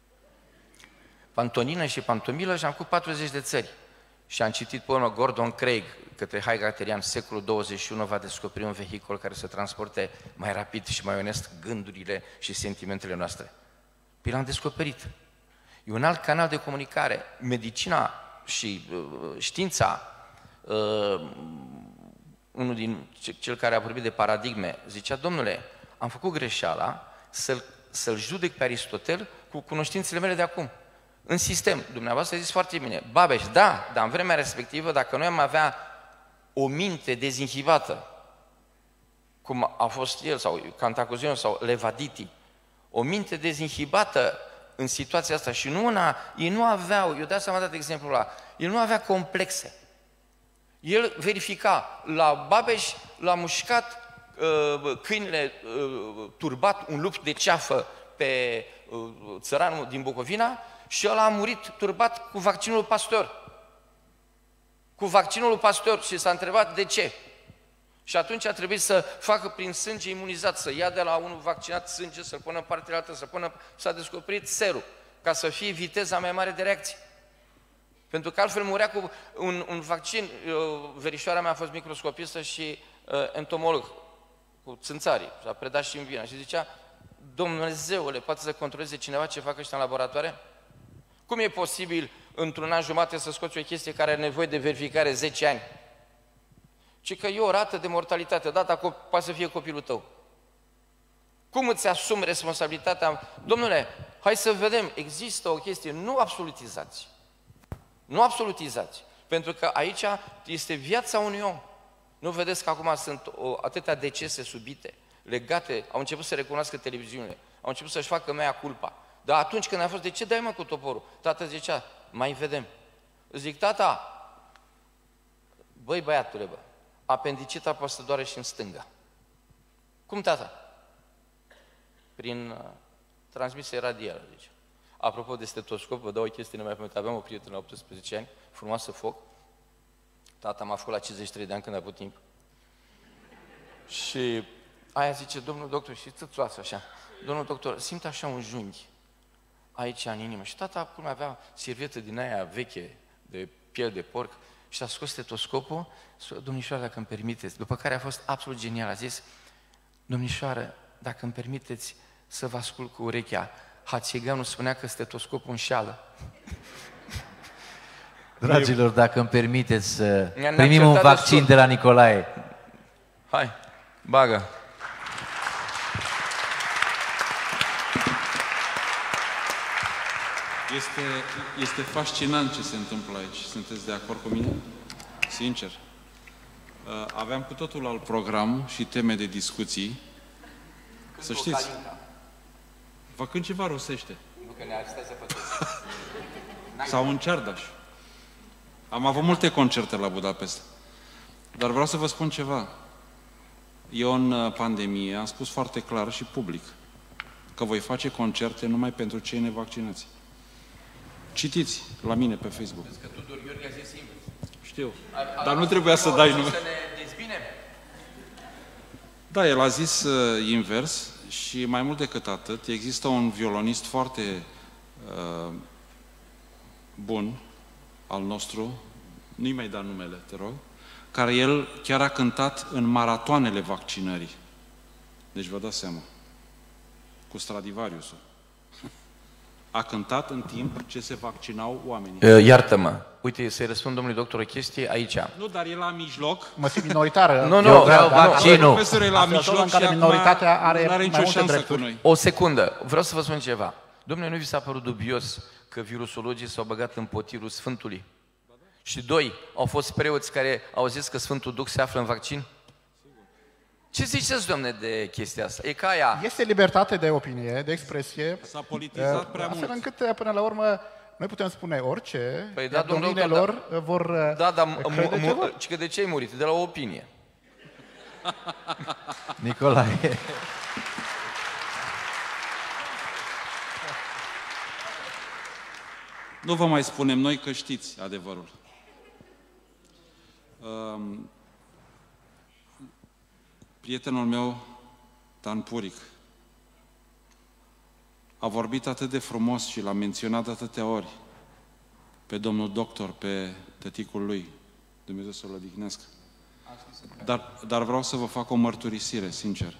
Speaker 6: Pantonină și pantomilă și am făcut patruzeci de țări. Și am citit pe urmă Gordon Craig, către Haigaterian, secolul douăzeci și unu va descoperi un vehicul care să transporte mai rapid și mai onest gândurile și sentimentele noastre. Păi l-am descoperit. E un alt canal de comunicare. Medicina și uh, știința, uh, unul din cel care a vorbit de paradigme, zicea, domnule, am făcut greșeala să-l, să-l judec pe Aristotel cu cunoștințele mele de acum. În sistem, dumneavoastră zis foarte bine, Babeș, da, dar în vremea respectivă, dacă noi am avea o minte dezinhibată, cum a fost el, sau Cantacuzino, sau Levaditi, o minte dezinhibată în situația asta și nu una, ei nu aveau, eu dați seama dat exemplul ăla, el nu avea complexe. El verifica, la Babeș l-a mușcat uh, câinele uh, turbat, un lup de ceafă pe uh, țăranul din Bucovina, și ăla a murit turbat cu vaccinul Pasteur. Cu vaccinul Pasteur și s-a întrebat de ce. Și atunci a trebuit să facă prin sânge imunizat, să ia de la unul vaccinat sânge, să-l pună în partea altă, să pună... S-a descoperit serul, ca să fie viteza mai mare de reacție. Pentru că altfel murea cu un, un vaccin. Verișoara mea a fost microscopistă și uh, entomolog, cu țânțarii. S-a predat și în Viena și zicea, Dumnezeule, poate să controleze cineva ce fac ăștia în laboratoare? Cum e posibil într-un an jumate să scoți o chestie care are nevoie de verificare zece ani? Ci că e o rată de mortalitate, data poate să fie copilul tău. Cum îți asumi responsabilitatea? Domnule, hai să vedem, există o chestie, nu absolutizați. Nu absolutizați. Pentru că aici este viața unui om. Nu vedeți că acum sunt o, atâtea decese subite, legate, au început să recunoască televiziunile, au început să-și facă mea culpa. Dar atunci când a fost, de ce dai mă cu toporul? Tata zicea, mai vedem. Zic, tata, Băi, băiatule, bă, apendicita poate să doare și în stânga. Cum, tata? Prin uh, transmisie radială, deci. Apropo de stetoscop, vă dau o chestie nemai pe aveam o prietenă la optsprezece ani, frumoasă foc. Tata m-a făcut la cincizeci și trei de ani când a avut timp. Și aia zice, domnul doctor, și țățoasă așa, domnul doctor, simt așa un junghi aici în inimă. Și tata, cum avea servietă din aia veche, de piele de porc, și a scos stetoscopul, domnișoară, dacă îmi permiteți, după care a fost absolut genial, a zis, domnișoară, dacă îmi permiteți să vă ascult cu urechea, Hațeganul spunea că stetoscopul înșeală.
Speaker 5: Dragilor, dacă îmi permiteți să primim un vaccin de la Nicolae.
Speaker 6: Hai, bagă!
Speaker 4: Este, este fascinant ce se întâmplă aici. Sunteți de acord cu mine? Sincer. Aveam cu totul alt program și teme de discuții. Să știți. Vă cânt ceva rusește.
Speaker 6: Nu că ne arestează pe toți.
Speaker 4: Sau un ceardaș. Am avut multe concerte la Budapesta. Dar vreau să vă spun ceva. Eu în pandemie am spus foarte clar și public că voi face concerte numai pentru cei nevaccinați. Citiți la mine pe Facebook.
Speaker 6: Că Tudor Gheorghe a zis invers.
Speaker 4: Știu. Dar nu trebuia să dai nume.
Speaker 6: Să ne dezbinem.
Speaker 4: Da, el a zis uh, invers și mai mult decât atât, există un violonist foarte uh, bun al nostru, nu-i mai da numele, te rog, care el chiar a cântat în maratoanele vaccinării. Deci vă dați seama. Cu Stradivariusul. A cântat în timp ce se vaccinau oamenii.
Speaker 6: Iartă-mă. Uite, să-i răspund domnului doctor o chestie aici.
Speaker 4: Nu, dar e la mijloc.
Speaker 2: Mă simt minoritară.
Speaker 6: Nu, nu,
Speaker 5: vreau vaccinul.
Speaker 4: Profesorul e la mijloc
Speaker 2: în care
Speaker 4: și
Speaker 2: minoritatea
Speaker 4: acum
Speaker 2: are
Speaker 4: nu are
Speaker 2: mai
Speaker 4: nicio
Speaker 2: multe
Speaker 4: șansă
Speaker 2: drepturi.
Speaker 4: cu noi.
Speaker 6: O secundă. Vreau să vă spun ceva. Domnule, nu vi s-a părut dubios că virusologii s-au băgat în potirul Sfântului? Și doi, au fost preoți care au zis că Sfântul Duh se află în vaccin? Ce ziceți, domne, de chestia asta? E ca aia.
Speaker 2: Este libertate de opinie, de expresie.
Speaker 4: S-a politizat prea
Speaker 2: astfel
Speaker 4: mult.
Speaker 2: încât, până la urmă, noi putem spune orice,
Speaker 6: Păi da,
Speaker 2: iar
Speaker 6: domnul
Speaker 2: domnile
Speaker 6: doctor,
Speaker 2: lor vor
Speaker 6: Da, dar
Speaker 2: crede ce vor.
Speaker 6: ci că de ce ai murit? De la o opinie.
Speaker 5: Nicolae.
Speaker 4: Nu vă mai spunem noi că știți adevărul. Um, prietenul meu, Dan Puric, a vorbit atât de frumos și l-a menționat atâtea ori pe domnul doctor, pe tăticul lui, Dumnezeu să-l odihnească. Dar, dar vreau să vă fac o mărturisire, sincer.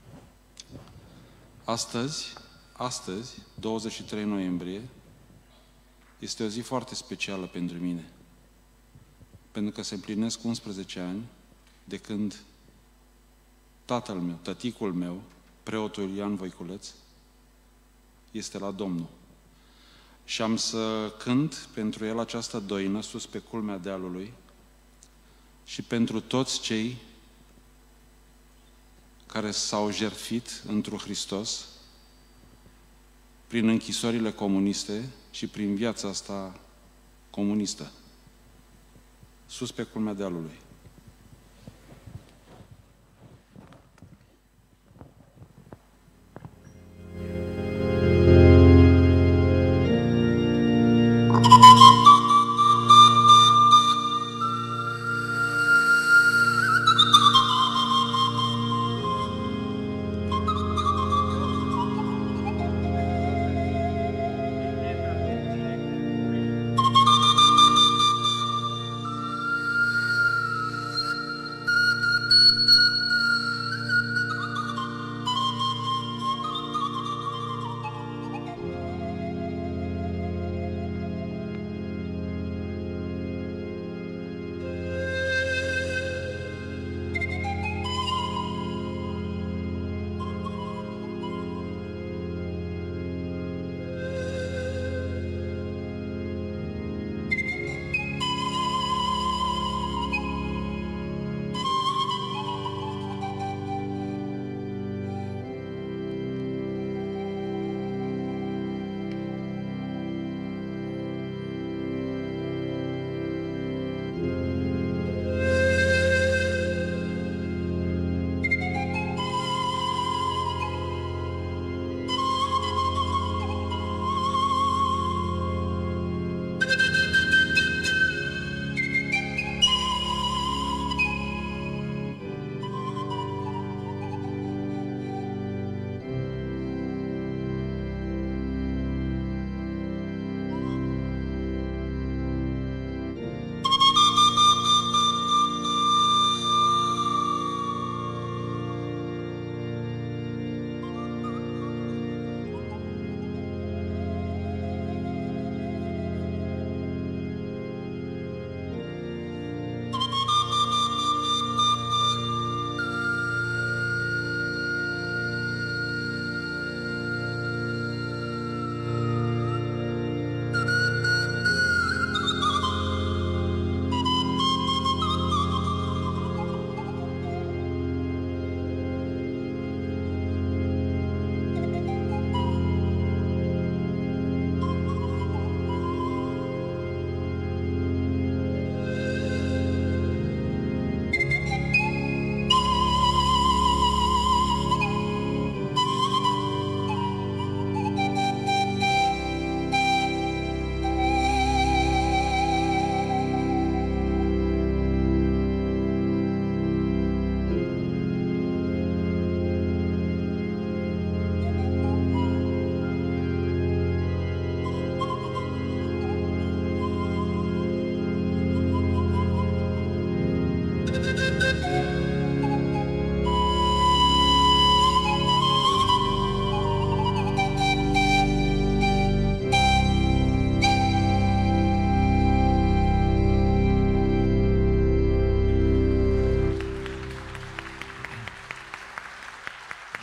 Speaker 4: Astăzi, astăzi, douăzeci și trei noiembrie, este o zi foarte specială pentru mine. Pentru că se împlinesc unsprezece ani de când tatăl meu, tăticul meu, preotul Ian Voiculeț, este la Domnul. Și am să cânt pentru el această doină sus pe culmea dealului și pentru toți cei care s-au jertfit întru Hristos prin închisorile comuniste și prin viața asta comunistă. Sus pe culmea dealului.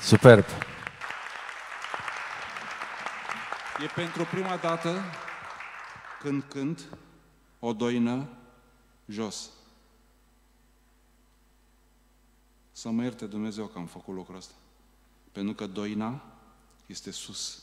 Speaker 5: Superb!
Speaker 4: E pentru prima dată când cânt o doină jos. Să mă ierte Dumnezeu că am făcut lucrul ăsta. Pentru că doina este sus.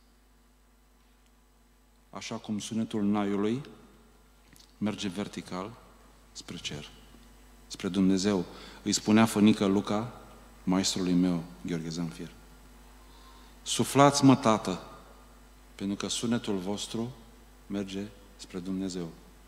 Speaker 4: Așa cum sunetul naiului merge vertical spre cer, spre Dumnezeu. Îi spunea fănică Luca, maestrului meu, Gheorghe Zanfir. Suflați-mă, Tată, pentru că sunetul vostru merge spre Dumnezeu.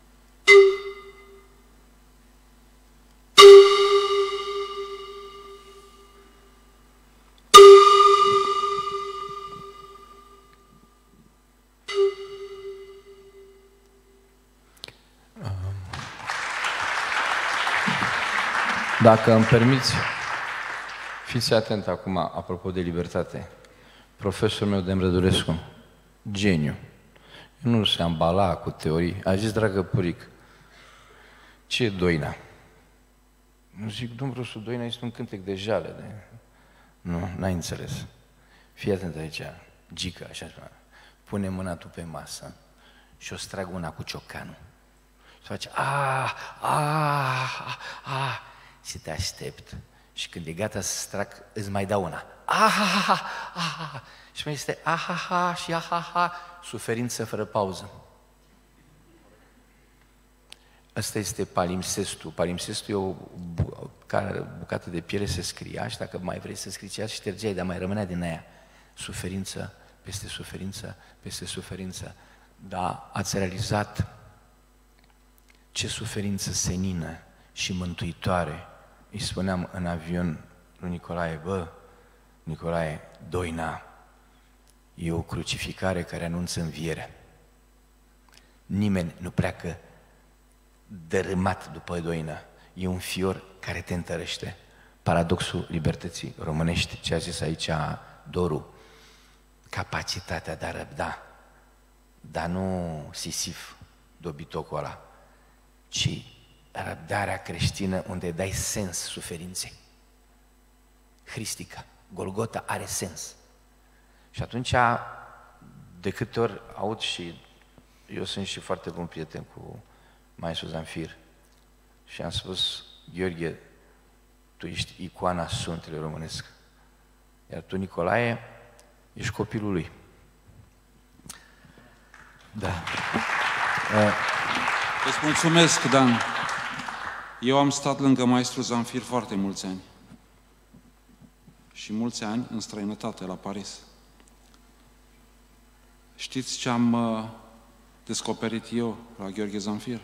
Speaker 6: Dacă îmi permiți, fiți atent acum, apropo de libertate. Profesorul meu, Dem Rădulescu, geniu. Nu se ambala cu teorii. A zis, dragă Puric, ce e doina? Nu zic, domnul profesor, doina este un cântec de jale. De... Nu, n-ai înțeles. Fii atent aici, Gica, așa spune. Pune mâna tu pe masă și o să trag una cu ciocanul. Și face, ah, ah, ah, și te aștept. Și când e gata să trag, îți mai dau una. Ah, ah, ah, ah, și mai este ah, ah, ah, și ah, ah, ah, suferință fără pauză. Asta este palimpsestul. Palimpsestul e o bu- bucată de piele, se scria și dacă mai vrei să scrii ceva, ștergeai, dar mai rămânea din aia. Suferință peste suferință, peste suferință. Dar ați realizat ce suferință senină și mântuitoare. Îi spuneam în avion lui Nicolae, bă, Nicolae, doina e o crucificare care anunță învierea. Nimeni nu pleacă dărâmat după doină. E un fior care te întărește. Paradoxul libertății românești, ce a zis aici Doru, capacitatea de a răbda, dar nu Sisif, dobitocul ăla, ci răbdarea creștină unde dai sens suferinței. Hristică, Golgota are sens. Și atunci, de câte ori aud și eu sunt și foarte bun prieten cu Maestrul Zanfir și am spus, Gheorghe, tu ești icoana Sfântului românesc, iar tu, Nicolae, ești copilul lui.
Speaker 5: Da.
Speaker 4: Îți mulțumesc, Dan. Eu am stat lângă Maestrul Zanfir foarte mulți ani. Și mulți ani în străinătate, la Paris. Știți ce am uh, descoperit eu la Gheorghe Zanfir?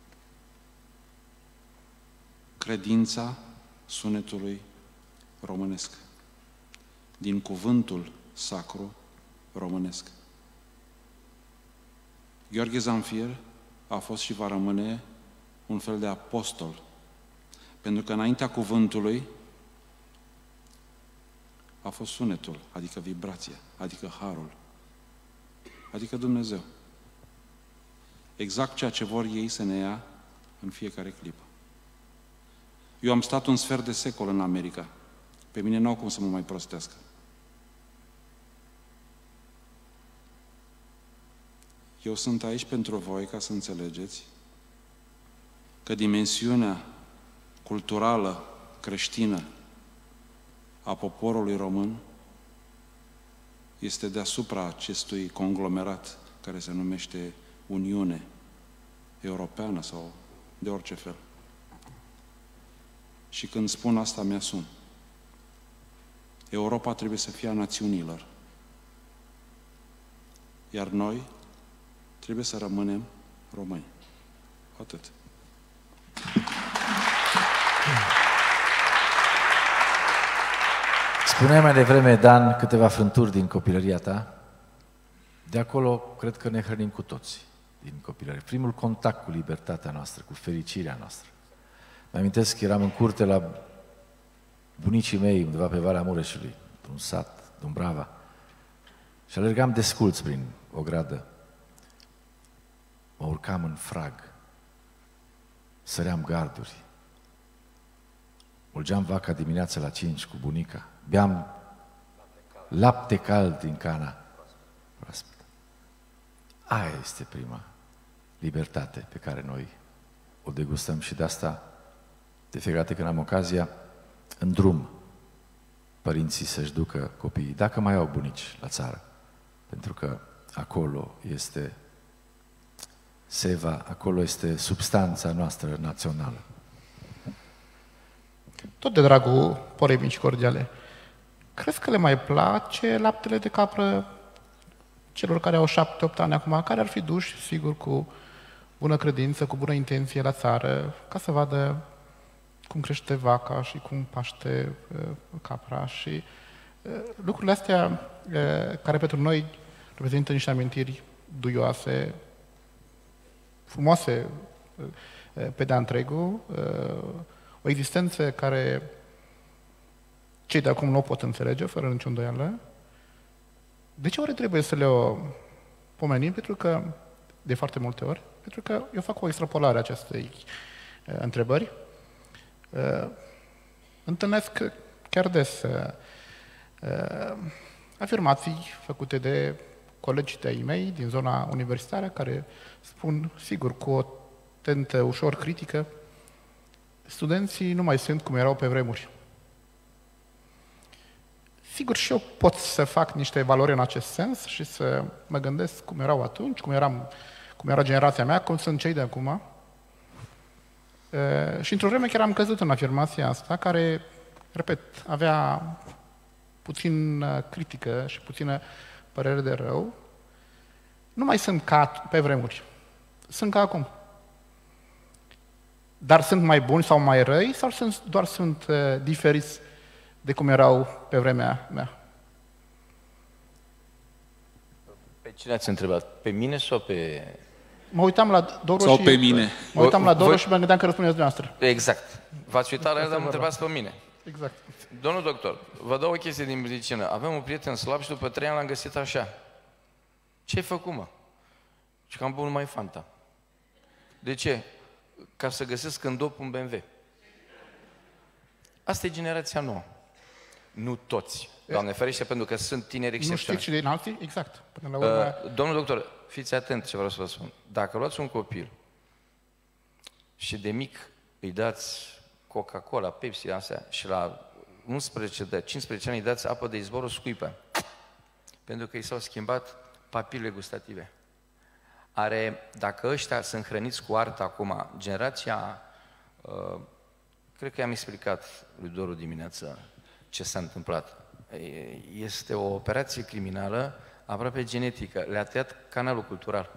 Speaker 4: Credința sunetului românesc. Din cuvântul sacru românesc. Gheorghe Zanfir a fost și va rămâne un fel de apostol. Pentru că înaintea cuvântului a fost sunetul, adică vibrația, adică harul, adică Dumnezeu. Exact ceea ce vor ei să ne ia în fiecare clipă. Eu am stat un sfert de secol în America. Pe mine n-au cum să mă mai prostească. Eu sunt aici pentru voi ca să înțelegeți că dimensiunea culturală creștină a poporului român este deasupra acestui conglomerat care se numește Uniune Europeană sau de orice fel. Și când spun asta, mi-asum. Europa trebuie să fie a națiunilor. Iar noi trebuie să rămânem români. Atât.
Speaker 5: Spuneai mai devreme, Dan, câteva frânturi din copilăria ta. De acolo, cred că ne hrănim cu toți din copilărie. Primul contact cu libertatea noastră, cu fericirea noastră. Mă amintesc că eram în curte la bunicii mei, undeva pe Valea Mureșului, un sat, Dumbrava, și alergam desculț prin o gradă. Mă urcam în frag, săream garduri, mulgeam vaca dimineața la cinci cu bunica, beam lapte cald din cana proaspătă. Aia este prima libertate pe care noi o degustăm și de asta, de fiecare dată când am ocazia, în drum, părinții să-și ducă copiii, dacă mai au bunici la țară, pentru că acolo este seva, acolo este substanța noastră națională.
Speaker 2: Tot de dragul polemici cordiale, crezi că le mai place laptele de capră celor care au șapte, opt ani acum, care ar fi duși, sigur, cu bună credință, cu bună intenție la țară, ca să vadă cum crește vaca și cum paște uh, capra și uh, lucrurile astea uh, care pentru noi reprezintă niște amintiri duioase, frumoase uh, pe de-a întregul, uh, o existență care cei de acum nu o pot înțelege, fără nicio îndoială. De ce ori trebuie să le o pomenim? Pentru că, de foarte multe ori, pentru că eu fac o extrapolare a acestei uh, întrebări. Uh, întâlnesc chiar des uh, uh, afirmații făcute de colegi de-ai mei din zona universitară care spun, sigur, cu o tentă ușor critică, studenții nu mai sunt cum erau pe vremuri. Sigur, și eu pot să fac niște valori în acest sens și să mă gândesc cum erau atunci, cum, eram, cum era generația mea, cum sunt cei de acum. Uh, și într-o vreme chiar am căzut în afirmația asta, care, repet, avea puțin critică și puțină părere de rău. Nu mai sunt ca pe vremuri. Sunt ca acum. Dar sunt mai buni sau mai răi sau sunt, doar sunt uh, diferiți de cum erau pe vremea mea?
Speaker 6: Pe cine ați întrebat? Pe mine sau pe...
Speaker 2: Mă uitam la Doru
Speaker 4: Sau
Speaker 2: și...
Speaker 4: pe mine.
Speaker 2: Mă uitam la Doru
Speaker 6: Vă-
Speaker 2: și mă gândeam că răspundeți dumneavoastră.
Speaker 6: Exact. V-ați uitat la el, dar mă întrebați pe mine.
Speaker 2: Exact.
Speaker 6: Domnul doctor, vă dau o chestie din medicină. Avem un prieten slab și după trei ani l-am găsit așa. Ce-ai făcut, mă? Și că am băut numai Fanta. De ce? Ca să găsesc în dop un B M W. Asta e generația nouă. Nu toți. Doamne ferește, pentru că sunt tineri
Speaker 2: Nu
Speaker 6: excepționali.
Speaker 2: știți și din alții? Exact. Până la urmă...
Speaker 6: Uh, domnul doctor, fiți atent ce vreau să vă spun. Dacă luați un copil și de mic îi dați Coca-Cola, Pepsi, astea, și la unsprezece, de cincisprezece ani îi dați apă de izvor, o scuipă. Pentru că i s-au schimbat papilele gustative. Are, dacă ăștia sunt hrăniți cu artă acum, generația, uh, cred că i-am explicat lui Doru dimineața ce s-a întâmplat. Este o operație criminală aproape genetică. Le-a tăiat canalul cultural.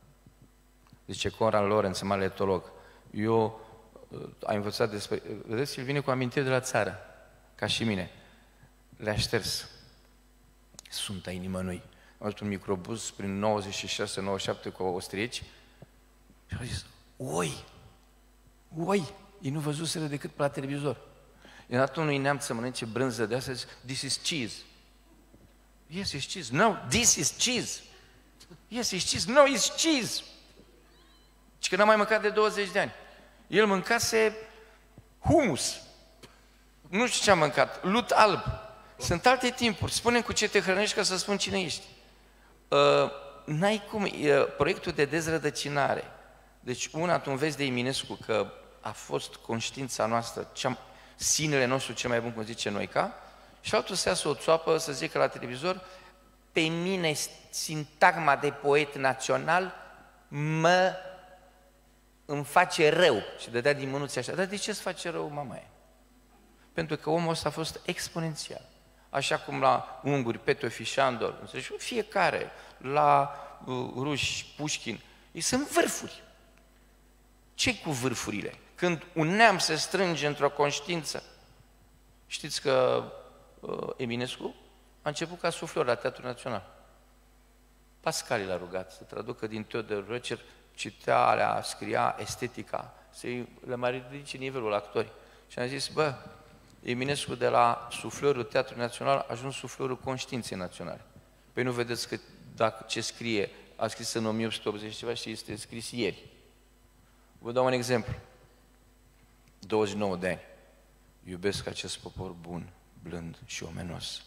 Speaker 6: Zice Conrad Lorenz, mare etolog. Eu am învățat despre... Vedeți, el vine cu amintiri de la țară, ca și mine. Le-a șters. Sunt ai nimănui. Am văzut un microbuz prin nouăzeci și șase nouăzeci și șapte cu austrieci și au zis, oi, oi, ei nu văzuseră decât pe la televizor. I-a dat unui neamț să mănânce brânză de asta și zice, this is cheese. Yes, it's cheese. No, this is cheese. Yes, it's cheese. No, it's cheese. Și că n-a mai mâncat de douăzeci de ani. El mâncase humus. Nu știu ce a mâncat. Lut alb. Sunt alte timpuri. Spune-mi cu ce te hrănești ca să spun cine ești. Uh, n-ai cum. Uh, proiectul de dezrădăcinare. Deci una, tu înveți de Eminescu că a fost conștiința noastră, cea, sinele nostru cel mai bun, cum zice Noica, și altul să iasă o țoapă să zică la televizor, pe mine sintagma de poet național mă îmi face rău. Și dădea din mânuțe așa. Dar de ce îți face rău, mamaie? Pentru că omul ăsta a fost exponențial. Așa cum la unguri, Petofi, Șandor, fiecare, la uh, ruși, Pușkin, ei sunt vârfuri. Ce cu vârfurile? Când un neam se strânge într-o conștiință. Știți că uh, Eminescu a început ca suflor la Teatrul Național. Pascal l-a rugat să traducă din Theodor Röcher, citea, alea, scria estetica, să le mai ridice nivelul actorii. Și am zis, bă, Eminescu de la suflorul Teatrului Național a ajuns suflorul Conștiinței Naționale. Păi nu vedeți că dacă ce scrie, a scris în o mie opt sute optzeci ceva și este scris ieri. Vă dau un exemplu. douăzeci și nouă de ani. Iubesc acest popor bun, blând și omenos,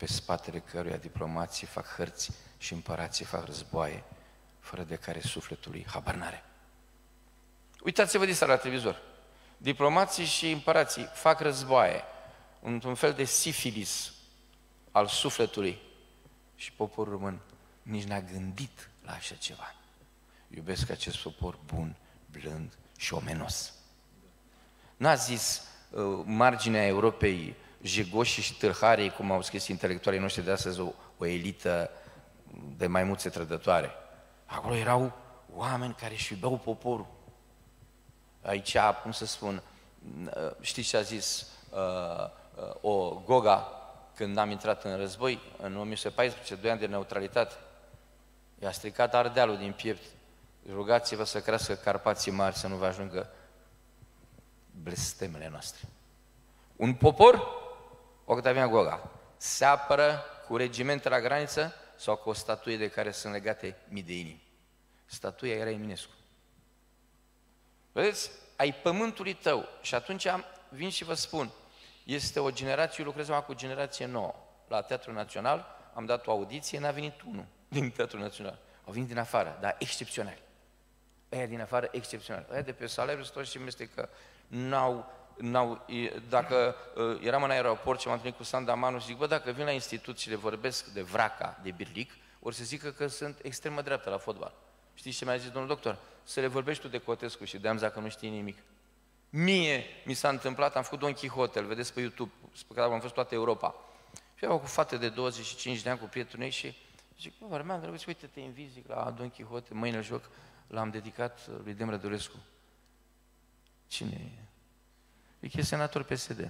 Speaker 6: pe spatele căruia diplomații fac hărți și împărații fac războaie, fără de care sufletul lui habar n-are. Uitați-vă de la televizor. Diplomații și împărații fac războaie, într-un fel de sifilis al sufletului, și poporul român nici n-a gândit la așa ceva. Iubesc acest popor bun, blând și omenos. N-a zis uh, marginea Europei jegoși și tâlharii, cum au scris intelectualii noștri de astăzi, o, o elită de maimuțe trădătoare. Acolo erau oameni care își iubeau poporul. Aici, cum să spun, știți ce a zis uh, uh, o Goga când am intrat în război, în o mie nouă sute paisprezece, doi ani de neutralitate? I-a stricat Ardealul din piept. Rugați-vă să crească Carpații mari, să nu vă ajungă blestemele noastre. Un popor, Octavian Goga, se apără cu regimente la graniță sau cu o statuie de care sunt legate mii de inimi. Statuia era Eminescu. Vedeți? Ai pământului tău. Și atunci vin și vă spun, este o generație, eu lucrez acum cu generație nouă. La Teatrul Național am dat o audiție, n-a venit unul din Teatrul Național. Au venit din afară, dar excepționali. Aia din afară, excepționali. Aia de pe salariul toți și mestecă. N-au, n-au, dacă uh, eram în aeroport și m-am întâlnit cu Sanda Manu și zic, bă, dacă vin la institut și le vorbesc de Vraca, de Birlic, ori să zică că sunt extremă dreaptă la fotbal. Știți ce mi-a zis domnul doctor? Să le vorbești tu de Cotescu și de Amza că nu știi nimic. Mie mi s-a întâmplat, am făcut Don Quixote, îl vedeți pe YouTube, pe care am fost toată Europa. Și eu cu fată de douăzeci și cinci de ani cu prietenul ei și zic, bă, Armean, drăguț, uite, te invizi la Don Quixote, mâine joc, l-am dedicat lui Dem Rădulescu. Cine e? E că e senator P S D.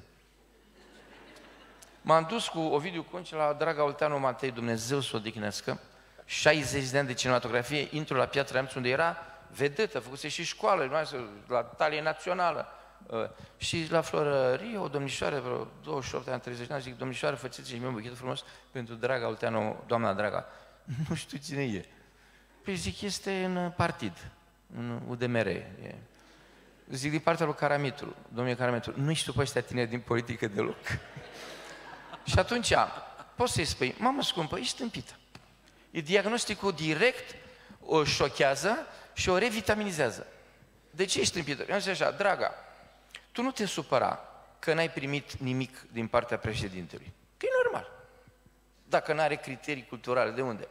Speaker 6: M-am dus cu Ovidiu Conce la Draga Olteanu Matei, Dumnezeu să o odihnească, șaizeci de ani de cinematografie, intru la Piatra Neamț, unde era vedetă, făcuse și școală, la talie națională. Și la Florărie, o domnișoară, vreo douăzeci și opt ani, treizeci de ani, zic, domnișoară, făceți-și mie un buchet frumos pentru Draga Olteanu, doamna Draga. Nu știu cine e. Păi zic, este în partid, în U D M R. E. Zic, din partea lui Caramitru, domnule Caramitru, nu știu pe ăștia tineri din politică deloc. Și atunci, poți să-i spui, mamă scumpă, ești tâmpită. E diagnosticul direct, o șochează și o revitaminizează. De ce ești tâmpită? Eu am zis așa, Draga, tu nu te supăra că n-ai primit nimic din partea președintelui. Că e normal. Dacă n-are criterii culturale, de unde?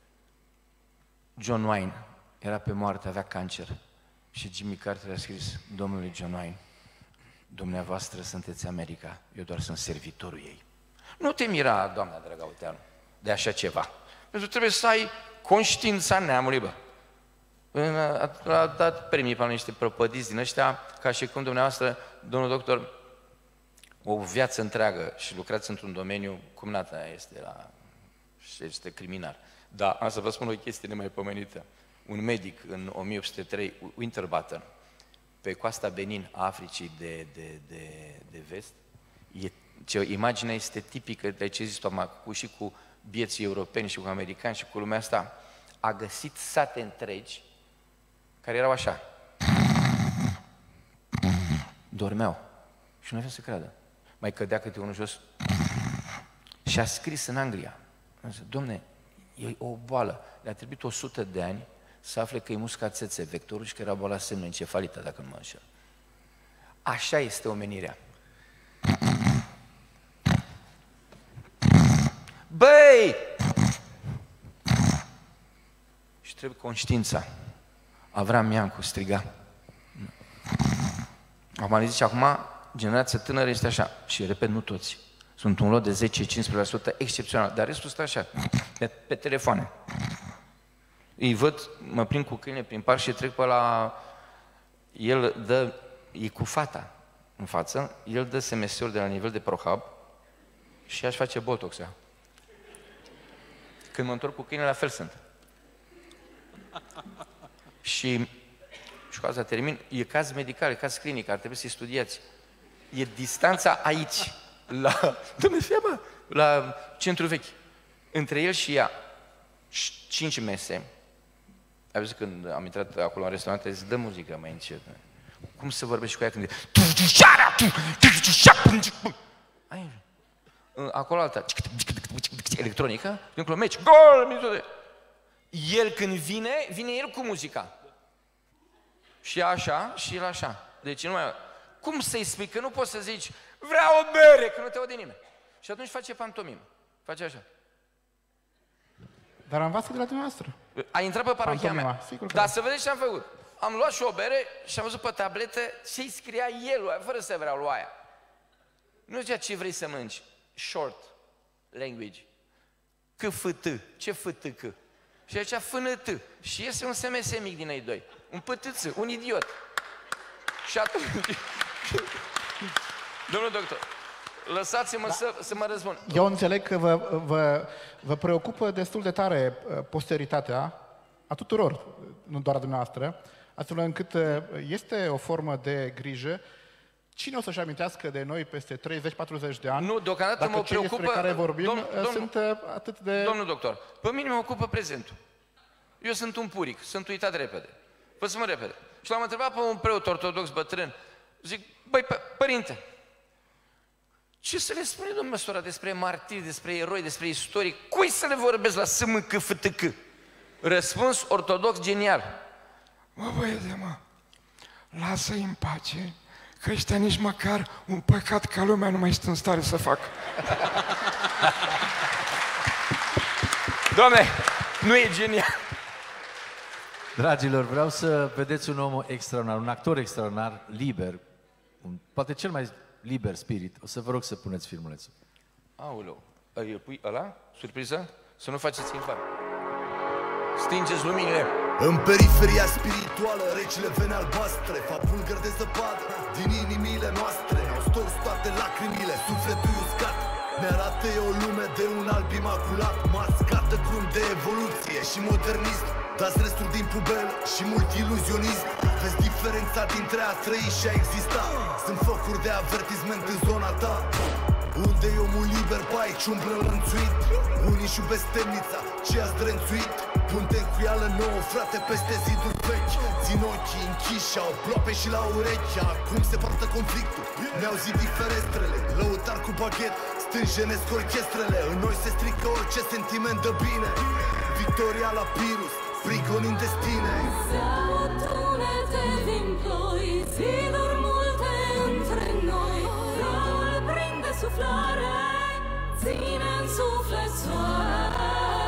Speaker 6: John Wayne era pe moarte, avea cancer. Și Jimmy Carter a scris, domnului John Wayne, dumneavoastră sunteți America, eu doar sunt servitorul ei. Nu te mira, doamna Draga Olteanu, de așa ceva. Pentru că trebuie să ai conștiința neamului, bă. A dat premii pe niște prăpădiți din ăștia, ca și cum dumneavoastră, domnul doctor, o viață întreagă și lucrați într-un domeniu, cum nata este la... este criminal. Dar am să vă spun o chestie nemaipomenită. Un medic în o mie opt sute trei, Winterbottom, pe coasta Benin a Africii de, de, de, de vest, e, ce, imaginea este tipică de ce zis cu, și cu bieții europeni și cu americani și cu lumea asta. A găsit sate întregi care erau așa. Dormeau. Și nu avea să creadă. Mai cădea câte unul jos. Și a scris în Anglia. Dom'le, e o boală. Le-a trebuit o sută de ani să afle că e musca țețe, vectorul, și că era boala semnoencefalită, dacă nu mă înșel. Așa este omenirea. Băi! Și trebuie conștiința. Avram Iancu striga. Acum zice, acum generația tânără este așa. Și repet, nu toți. Sunt un lot de zece-cincisprezece la sută excepțional, dar restul stă așa, pe, pe telefoane. Îi văd, mă prind cu câine prin parc și trec pe la... El dă, e cu fata în față, el dă S M S-uri de la nivel de ProHub și aș face botox. Când mă întorc cu câine, la fel sunt. Și școala termin, e caz medical, e caz clinic, ar trebui să-i studiați. E distanța aici, la, Dumnezeu, bă, la centru vechi. Între el și ea, cinci mese. Ai văzut când am intrat acolo în restaurant, a zis, dă muzică mai încet. Cum să vorbești cu ea când e... Acolo alta. electronică, când meci, gol! El când vine, vine el cu muzica. Și așa, și el așa. Deci nu mai... Cum să-i spui? Că nu poți să zici, vreau o bere, că nu te aude nimeni. Și atunci face pantomimă. Face așa.
Speaker 2: Dar învață de la dumneavoastră.
Speaker 6: A intrat pe parohia mea.
Speaker 2: Sigur că
Speaker 6: Dar
Speaker 2: da.
Speaker 6: să vedeți ce am făcut. Am luat și o bere și am văzut pe tabletă ce-i scria el, fără să vreau lua aia. Nu zicea ce vrei să mănânci. Short language. C F T. Ce F T C? Și zicea F N T. Și iese un S M S mic din ei doi. Un P T ț, un idiot. Și atunci... Domnul doctor, lăsați-mă da. să, să mă răspund.
Speaker 2: Eu înțeleg că vă, vă, vă preocupă destul de tare posteritatea a tuturor, nu doar a dumneavoastră, astfel încât este o formă de grijă. Cine o să-și amintească de noi peste treizeci patruzeci de ani?
Speaker 6: Nu, deocamdată
Speaker 2: dacă
Speaker 6: mă
Speaker 2: cei
Speaker 6: preocupă...
Speaker 2: despre care vorbim
Speaker 6: domn, domn,
Speaker 2: sunt atât de...
Speaker 6: Domnul doctor, pe mine mă ocupă prezentul. Eu sunt un puric, sunt uitat repede. Vă-ți-mă repede. Și l-am întrebat pe un preot ortodox bătrân. Zic, băi, părinte, ce să le spune domnul măsura despre martiri, despre eroi, despre istorii? Cui să le vorbesc la S M C F T C? Răspuns ortodox genial.
Speaker 7: Mă, băiete, mă, lasă-i în pace, că ăștia nici măcar un păcat ca lumea nu mai este în stare să facă.
Speaker 6: Doamne, nu e genial?
Speaker 5: Dragilor, vreau să vedeți un om extraordinar, un actor extraordinar, liber, un, poate cel mai liber spirit. O să vă rog să puneți filmulețul.
Speaker 6: Aoleu, îl pui ăla? Surpriză? Să nu faceți infarct. Stingeți luminile.
Speaker 8: În periferia spirituală, recile vene albastre fac bulgări de zăpadă din inimile noastre. Ne-au stors toate lacrimile, sufletul uscat. Ne arată o lume de un alb imaculat, mascată crum de evoluție și modernism. Dați resturi din pubel și multiluzionism. Vezi diferența dintre a trăi și a exista. Sunt focuri de avertisment în zona ta. Unde e omul liber, pe aici umblă înlănțuit. Unii-și iubesc temnița, ce ați drănțuit. Punte încuială nouă, frate, peste ziduri vechi. Țin ochii închiși, au ploape și la urechi. Acum se poartă conflictul, ne-au zidit ferestrele. Lăutar cu baghet, stânjenesc orchestrele. În noi se strică orice sentiment de bine. Victoria la Pirus, prigon în destine.
Speaker 9: Sau tunete din ploi, ziduri multe între noi. Răul prinde suflare, ține în suflet soare.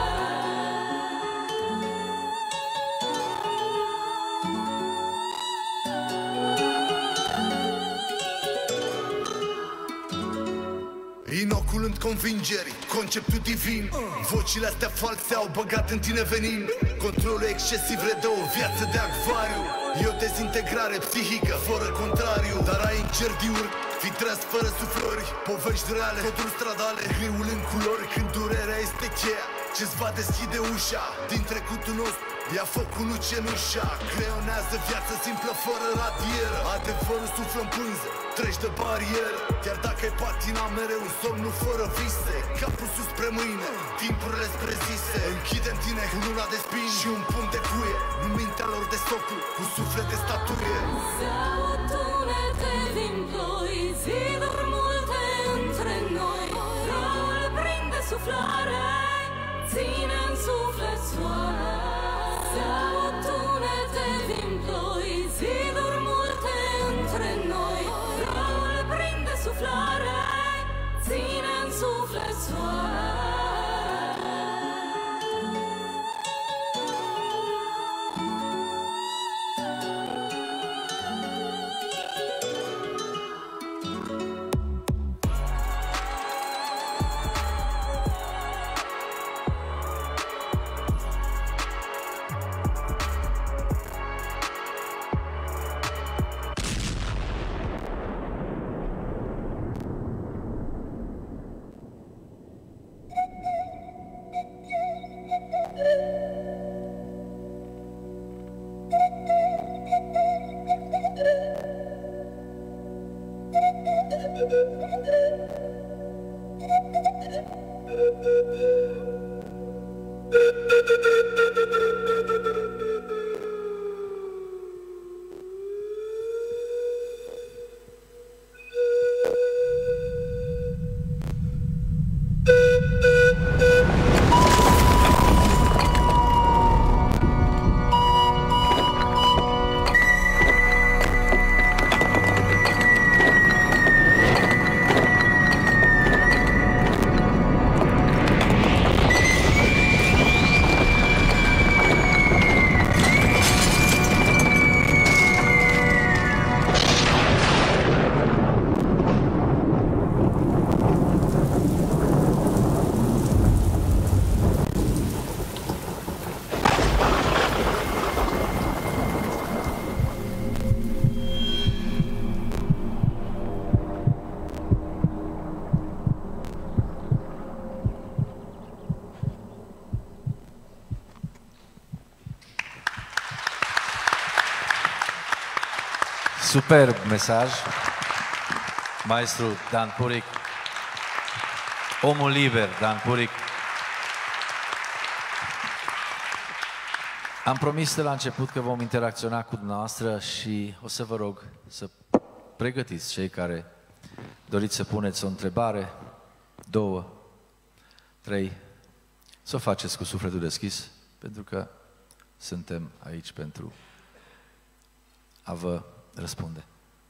Speaker 8: Inoculând convingeri, conceptul divin. Vocile astea false au băgat în tine venin. Controlul excesiv redă o viață de acvariu. E o dezintegrare psihică, fără contrariu. Dar ai incertiuri, fi tras fără suflări. Povești reale, coduri stradale, griul în culori. Când durerea este cheia ce-ți va deschide ușa din trecutul nostru. Ia focul lui cenușa, creionează viață simplă fără radieră. Adevărul suflă în pânză, treci de barieră. Chiar dacă ai patina mereu, somnul fără vise. Capul sus spre mâine, timpurile spre zise. Închide în tine cu luna de spini și un pumn de cuie. În mintea lor de soclu, cu suflet de statuie.
Speaker 9: Sau tunete din ploi, ziduri multe între noi. Răul prinde suflare, ține în suflet soare. Sau tunete din ploi, ziduri multe între noi. Răul prinde suflare, ține în suflet soare.
Speaker 5: Superb mesaj. Maestru Dan Puric. Omul liber, Dan Puric. Am promis de la început că vom interacționa cu dumneavoastră și o să vă rog să pregătiți cei care doriți să puneți o întrebare, două, trei, să o faceți cu sufletul deschis, pentru că suntem aici pentru a vă răspunde.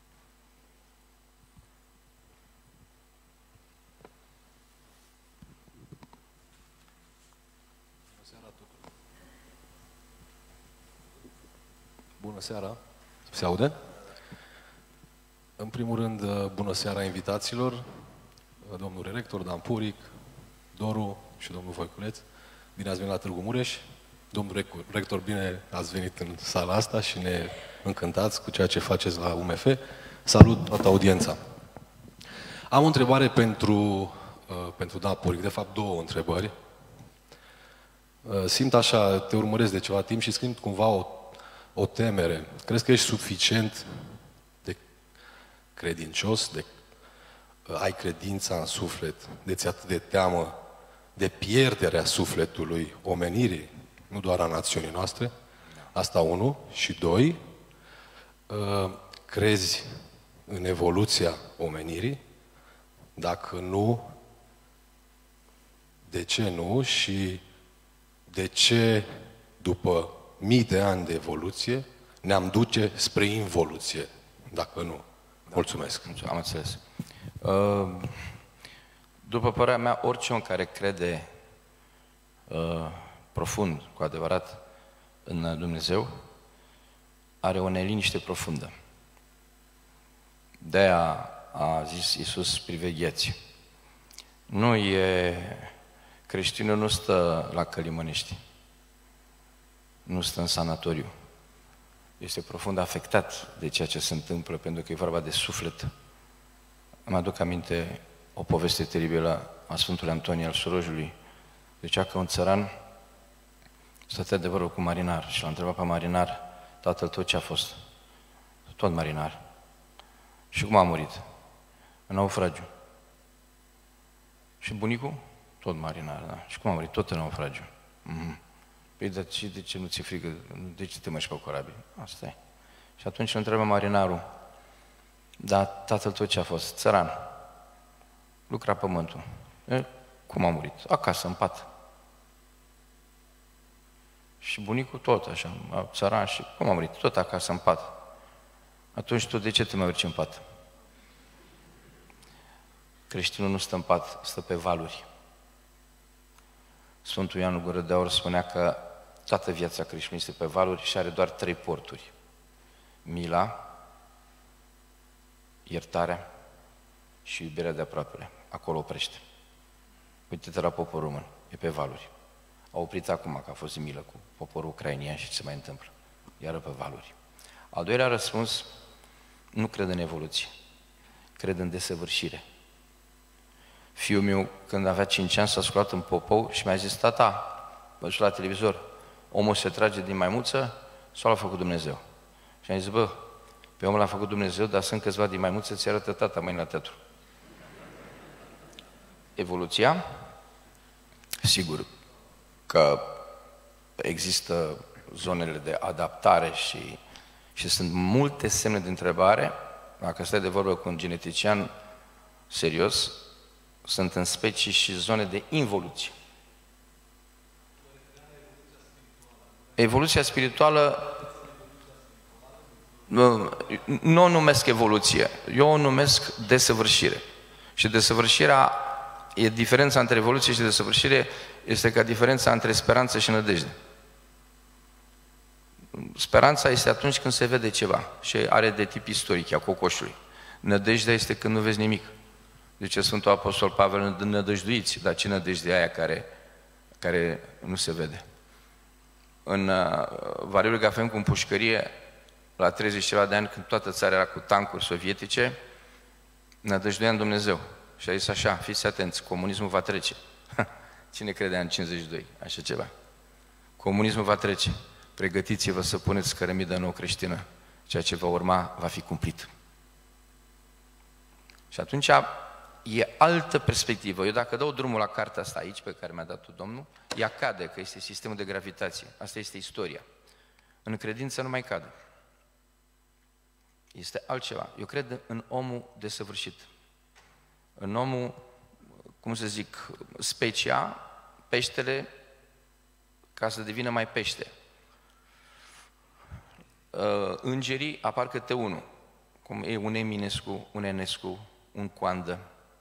Speaker 10: Bună seara! Se aude? În primul rând, bună seara invitaților, domnul rector Dan Puric, Doru și domnul Voiculeț. Bine ați venit la Târgu Mureș. Domnul rector, bine ați venit în sala asta și ne încântați cu ceea ce faceți la U M F. Salut toată audiența. Am o întrebare pentru, pentru Dan Puric, de fapt două întrebări. Simt așa, te urmăresc de ceva timp și simt cumva o o temere. Crezi că ești suficient de credincios, de ai credința în suflet, de ți atât de teamă de pierderea sufletului omenirii, nu doar a națiunii noastre? Asta unu. Și doi, crezi în evoluția omenirii? Dacă nu, de ce nu? Și de ce după mii de ani de evoluție, ne-am duce spre involuție, dacă nu. Mulțumesc.
Speaker 6: Am înțeles. După părerea mea, orice om care crede profund, cu adevărat, în Dumnezeu, are o neliniște profundă. De-aia a zis Iisus, privegheați. Nu e... Creștinul nu stă la călimănești. Nu stă în sanatoriu. Este profund afectat de ceea ce se întâmplă, pentru că e vorba de suflet. Îmi aduc aminte o poveste teribilă a Sfântului Antonie al Sorojului. Zicea că un țăran stătea de vorbă cu marinar și l-a întrebat pe marinar, tatăl tău ce a fost? Tot marinar. Și cum a murit? În naufragiu. Și bunicul? Tot marinar, da. Și cum a murit? Tot în naufragiu. Mm-hmm. Păi, dar ce, de ce nu ți-e frică? De ce te măși pe corabie? Asta e. Și atunci îl întreabă marinarul, dar tatăl tău ce a fost? Țăran. Lucra pământul. E, cum a murit? Acasă, în pat. Și bunicul tot așa, țăran, și cum a murit? Tot acasă, în pat. Atunci tu de ce te mai urci în pat? Creștinul nu stă în pat, stă pe valuri. Sfântul Ioan Gură de Aur spunea că toată viața creștinului este pe valuri și are doar trei porturi. Mila, iertarea și iubirea de aproapele. Acolo oprește. Uite-te la poporul român, e pe valuri. A oprit acum că a fost milă cu poporul ucrainian și ce se mai întâmplă. Iară pe valuri. Al doilea răspuns, nu cred în evoluție. Cred în desăvârșire. Fiul meu, când avea cinci ani, s-a sculat în popou și mi-a zis, tata, văzut la televizor, omul se trage din maimuță sau l-a făcut Dumnezeu? Și am zis, bă, pe omul l-a făcut Dumnezeu, dar sunt câțiva din maimuță, ți arătă tata mâine la teatru. Evoluția, sigur că există zonele de adaptare și, și sunt multe semne de întrebare. Dacă stai de vorbă cu un genetician serios, sunt în specii și zone de involuție. Evoluția spirituală nu, nu o numesc evoluție, eu o numesc desăvârșire. Și desăvârșirea, e diferența între evoluție și desăvârșire, este ca diferența între speranță și nădejde. Speranța este atunci când se vede ceva și are de tip istoric, a cocoșului. Nădejdea este când nu vezi nimic. Zice Sfântul Apostol Pavel, nădăjduiți, dar ce nădejde aia care, care nu se vede? În uh, Variul Gafem cu pușcărie, la treizeci ceva de ani, când toată țara era cu tancuri sovietice, nădăjduia în Dumnezeu. Și a zis așa, fiți atenți, comunismul va trece. Cine credea în cincizeci și doi? Așa ceva. Comunismul va trece. Pregătiți-vă să puneți cărămidă nouă creștină. ceea ce va urma va fi cumplit. Și atunci e altă perspectivă. Eu dacă dau drumul la cartea asta aici, pe care mi-a dat-o Domnul, ea cade, că este sistemul de gravitație. Asta este istoria. În credință nu mai cade. Este altceva. Eu cred în omul desăvârșit. În omul, cum să zic, specia, peștele, ca să devină mai pește. Îngerii apar câte unul, cum e un Eminescu, un Enescu, un Coandă.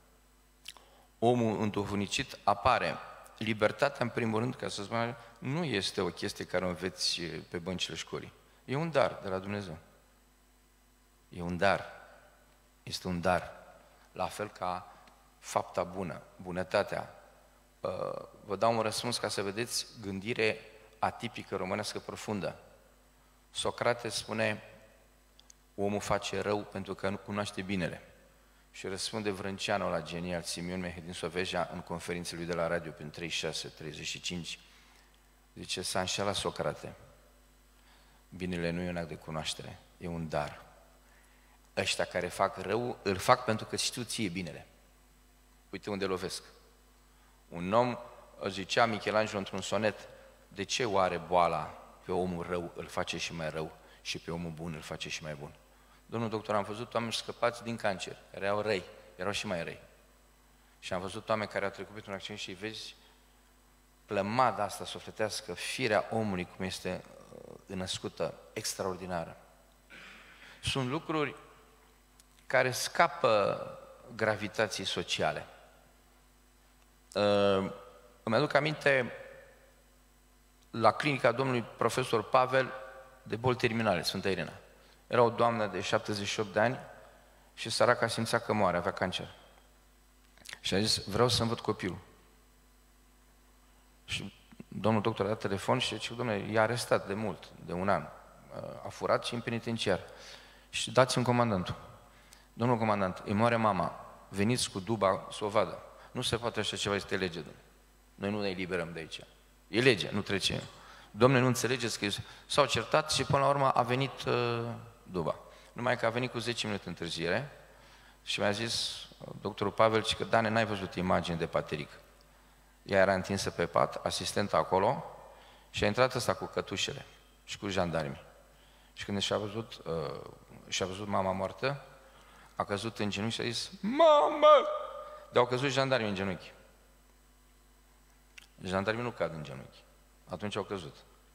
Speaker 6: Omul înduhovnicit apare. Libertatea, în primul rând, ca să spun, nu este o chestie care o înveți pe băncile școlii. E un dar de la Dumnezeu. E un dar. Este un dar. La fel ca fapta bună, bunătatea. Vă dau un răspuns ca să vedeți gândire atipică românească profundă. Socrate spune, omul face rău pentru că nu cunoaște binele. Și răspunde Vrânceanu la genial Simion Mehedin Soveja în conferințele lui de la radio prin treizeci și șase treizeci și cinci. Zice, s-a înșelat Socrate. Binele nu e un act de cunoaștere, e un dar. Ăștia care fac rău, îl fac pentru că știu ție binele. Uite unde lovesc. Un om, zicea Michelangelo într-un sonet, de ce oare boala pe omul rău îl face și mai rău și pe omul bun îl face și mai bun? Domnul doctor, am văzut oameni scăpați din cancer, erau răi, erau și mai răi. Și am văzut oameni care au trecut pe un accident și îi vezi plămada asta sufletească, firea omului cum este născută, extraordinară. Sunt lucruri care scapă gravitației sociale. Îmi aduc aminte la clinica domnului profesor Pavel de boli terminale, Sfânta Irina. Era o doamnă de șaptezeci și opt de ani și săraca simțea că moare, avea cancer. Și a zis, vreau să-mi văd copilul. Și domnul doctor a dat telefon și zice, domnule, e arestat de mult, de un an. A furat și în penitenciar. Și dați-mi comandantul. Domnul comandant, îi moare mama, veniți cu duba să o vadă. Nu se poate așa ceva, este lege. Domnule. Noi nu ne eliberăm de aici. E lege, nu trece. Domnule, nu înțelegeți că s-au certat și până la urmă a venit uh, duba. Numai că a venit cu zece minute întârziere și mi-a zis doctorul Pavel că, Dane, n-ai văzut imagine de pateric. Ea era întinsă pe pat, asistenta acolo și a intrat ăsta cu cătușele și cu jandarmi. Și când și-a văzut, uh, și-a văzut mama moartă, a căzut în genunchi și a zis, mamă! Dar au căzut jandarmii în genunchi. Jandarmii nu cad în genunchi. Atunci au căzut.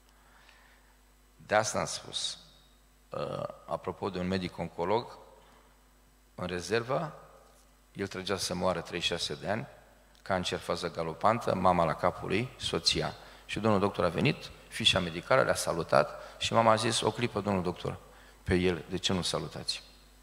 Speaker 6: De asta am spus. Uh, apropo de un medic oncolog, în rezervă, el trăgea să moară treizeci și șase de ani, cancer fază galopantă, mama la capul lui, soția. Și domnul doctor a venit, fișa medicală, le-a salutat și mama a zis, o clipă, domnul doctor, pe el, de ce nu salutați?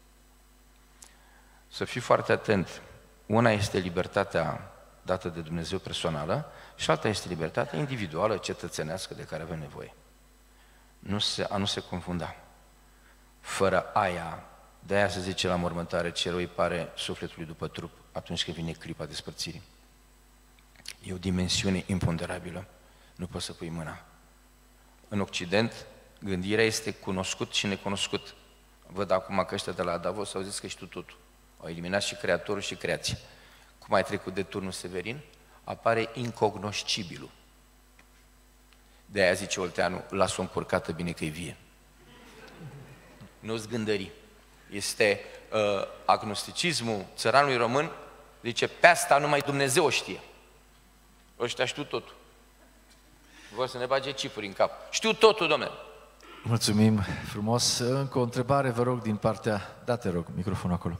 Speaker 6: Să fii foarte atent. Una este libertatea dată de Dumnezeu personală și alta este libertatea individuală, cetățenească de care avem nevoie. Nu se, a nu se confunda. Fără aia, de aia se zice la mormântare ce rău îi pare sufletului după trup atunci când vine clipa despărțirii. E o dimensiune imponderabilă. Nu poți să pui mâna. În Occident, gândirea este cunoscut și necunoscut. Văd acum că ăștia de la Davos au zis că știu totul. Au eliminat și creatorul și creația. Cum ai trecut de turnul Severin, apare incognoscibilul. De aia zice Olteanu, lasă-o încurcată bine că e vie. Nu-ți gândări. Este uh, agnosticismul țăranului român, zice, pe asta numai Dumnezeu o știe. Ăștia știu totul. Vor să ne bage cifuri în cap. Știu totul, domnule.
Speaker 5: Mulțumim frumos. Încă o întrebare, vă rog, din partea... Da, te rog, microfonul acolo.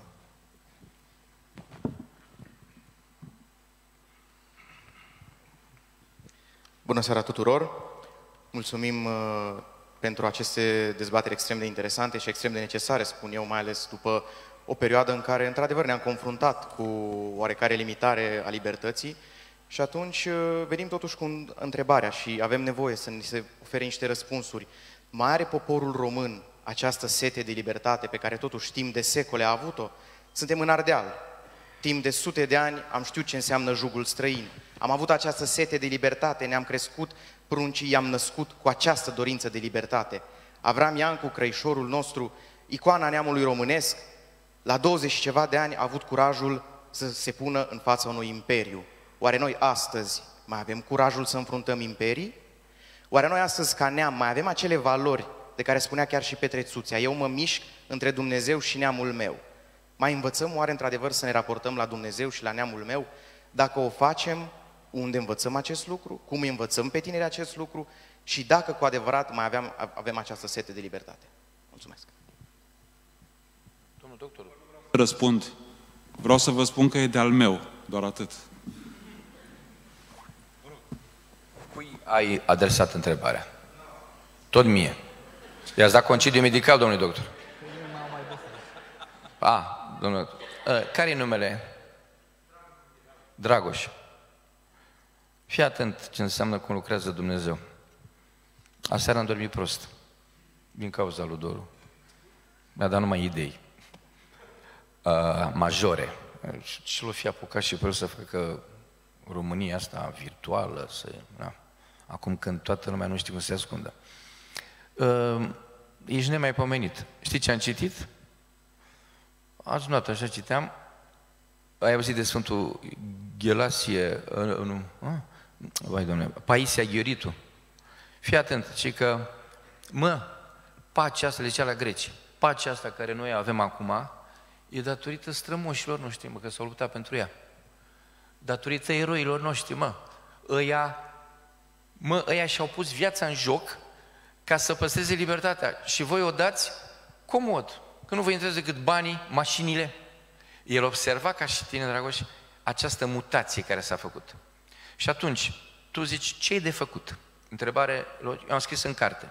Speaker 11: Bună seara tuturor! Mulțumim uh, pentru aceste dezbateri extrem de interesante și extrem de necesare, spun eu, mai ales după o perioadă în care, într-adevăr, ne-am confruntat cu oarecare limitare a libertății și atunci uh, venim totuși cu întrebarea și avem nevoie să ni se ofere niște răspunsuri. Mai are poporul român această sete de libertate pe care totuși timp de secole a avut-o? Suntem în Ardeal. Timp de sute de ani am știut ce înseamnă jugul străin. Am avut această sete de libertate, ne-am crescut, pruncii i-am născut cu această dorință de libertate. Avram Iancu, crăișorul nostru, icoana neamului românesc, la douăzeci și ceva de ani a avut curajul să se pună în fața unui imperiu. Oare noi astăzi mai avem curajul să înfruntăm imperii? Oare noi astăzi, ca neam, mai avem acele valori de care spunea chiar și Petre Țuțea? Eu mă mișc între Dumnezeu și neamul meu. Mai învățăm oare într-adevăr să ne raportăm la Dumnezeu și la neamul meu? Dacă o facem, unde învățăm acest lucru? Cum învățăm pe tineri acest lucru? Și dacă cu adevărat mai aveam, avem această sete de libertate. Mulțumesc.
Speaker 6: Domnul doctor.
Speaker 4: Răspund. Vreau să vă spun că e de-al meu, doar atât.
Speaker 6: Cui ai adresat întrebarea? Tot mie. I-ați dat concediu medical, domnule doctor? A, domnule doctor. Care e numele? Dragoș. Fii atent ce înseamnă cum lucrează Dumnezeu. Aseară am dormit prost. Din cauza lui Doru. Mi-a dat numai idei. Uh, majore. Și l-o fi apucat și vreau să facă România asta virtuală. Să, na. Acum când toată lumea nu știe cum să se ascundă. Uh, ești nemaipomenit. Știi ce am citit? Azi noapte așa citeam. Ai auzit de Sfântul Ghelasie, uh, nu, uh, vai, Doamne, Paisia Ghioritu. Fii atent, ci că, mă, pacea asta, le zicea la greci, pacea asta care noi avem acum, e datorită strămoșilor noștri, mă, că s-au luptat pentru ea. Datorită eroilor noștri, mă. Ăia, mă, ăia și-au pus viața în joc ca să păstreze libertatea. Și voi o dați comod, că nu vă interesează decât banii, mașinile. El observa ca și tine, Dragoș, această mutație care s-a făcut. Și atunci, tu zici, ce e de făcut? Întrebare, eu am scris în carte.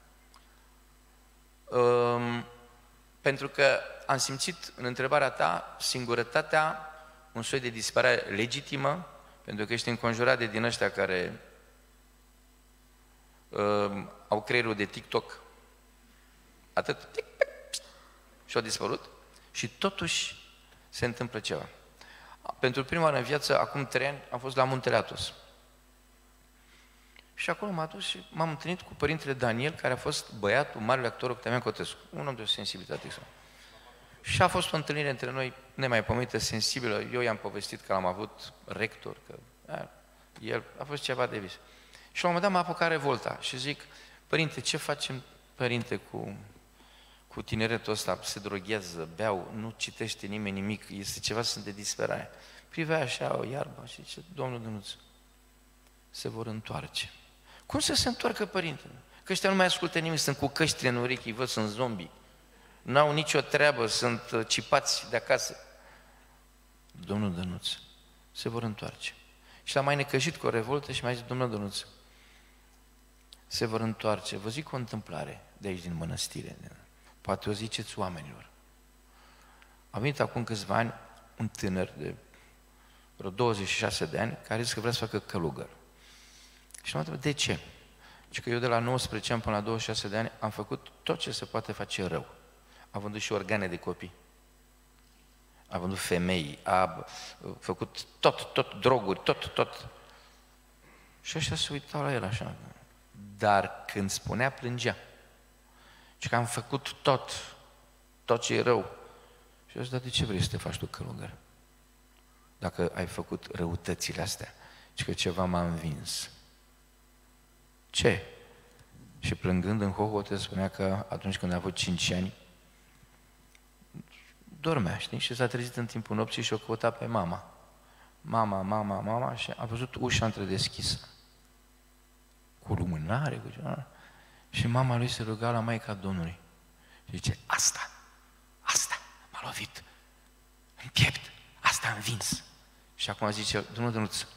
Speaker 6: Um, pentru că am simțit în întrebarea ta singurătatea, un soi de disperare legitimă, pentru că ești înconjurat de din ăștia care um, au creierul de TikTok. Atât. Și au dispărut. Și totuși se întâmplă ceva. Pentru prima oară în viață, acum trei ani, am fost la Muntele Athos. Și acolo m-am dus și m-am întâlnit cu părintele Daniel, care a fost băiatul marele actor Octavian Cotescu, un om de o sensibilitate extremă. Și a fost o întâlnire între noi nemaipomenită, sensibilă. Eu i-am povestit că l-am avut rector, că a, el a fost ceva de vis. Și la un moment dat m-a apucat revolta și zic, părinte, ce facem, părinte, cu, cu tineretul ăsta? Se droghează, beau, nu citește nimeni nimic, este ceva, sunt de disperare. Privea așa o iarbă și zice, domnul Dănuț, se vor întoarce. Cum să se întoarcă, părinte? Că ăștia nu mai ascultă nimic, sunt cu căștile în urechi, văd, sunt zombi. N-au nicio treabă, sunt cipați de acasă. Domnul Dănuț, se vor întoarce. Și l-a mai necăjit cu o revoltă și mi-a zis, domnul Dănuț, se vor întoarce. Vă zic o întâmplare de aici din mănăstire. Poate o ziceți oamenilor. A venit acum câțiva ani un tânăr de vreo douăzeci și șase de ani care zice că vrea să facă călugăr. Și m-a întrebat, de ce? Și că eu de la nouăsprezece ani până la douăzeci și șase de ani am făcut tot ce se poate face rău. Am vândut și organe de copii. A vândut femei, a făcut tot, tot, droguri, tot, tot. Și ăștia se uitau la el așa. Dar când spunea, plângea. Și că am făcut tot, tot ce e rău. Și eu zic, dar de ce vrei să te faci tu călugăr? Dacă ai făcut răutățile astea. Și că ceva m-a învins. Ce? Și plângând în hohote spunea că atunci când a avut cinci ani, dormea, știi? Și s-a trezit în timpul nopții și o căuta pe mama. Mama, mama, mama și a văzut ușa întredeschisă. Cu lumânare, cu ceva. Și mama lui se ruga la Maica Domnului. Și zice, asta, asta m-a lovit în piept, asta am învins. Și acum zice, Domnul Dănuț,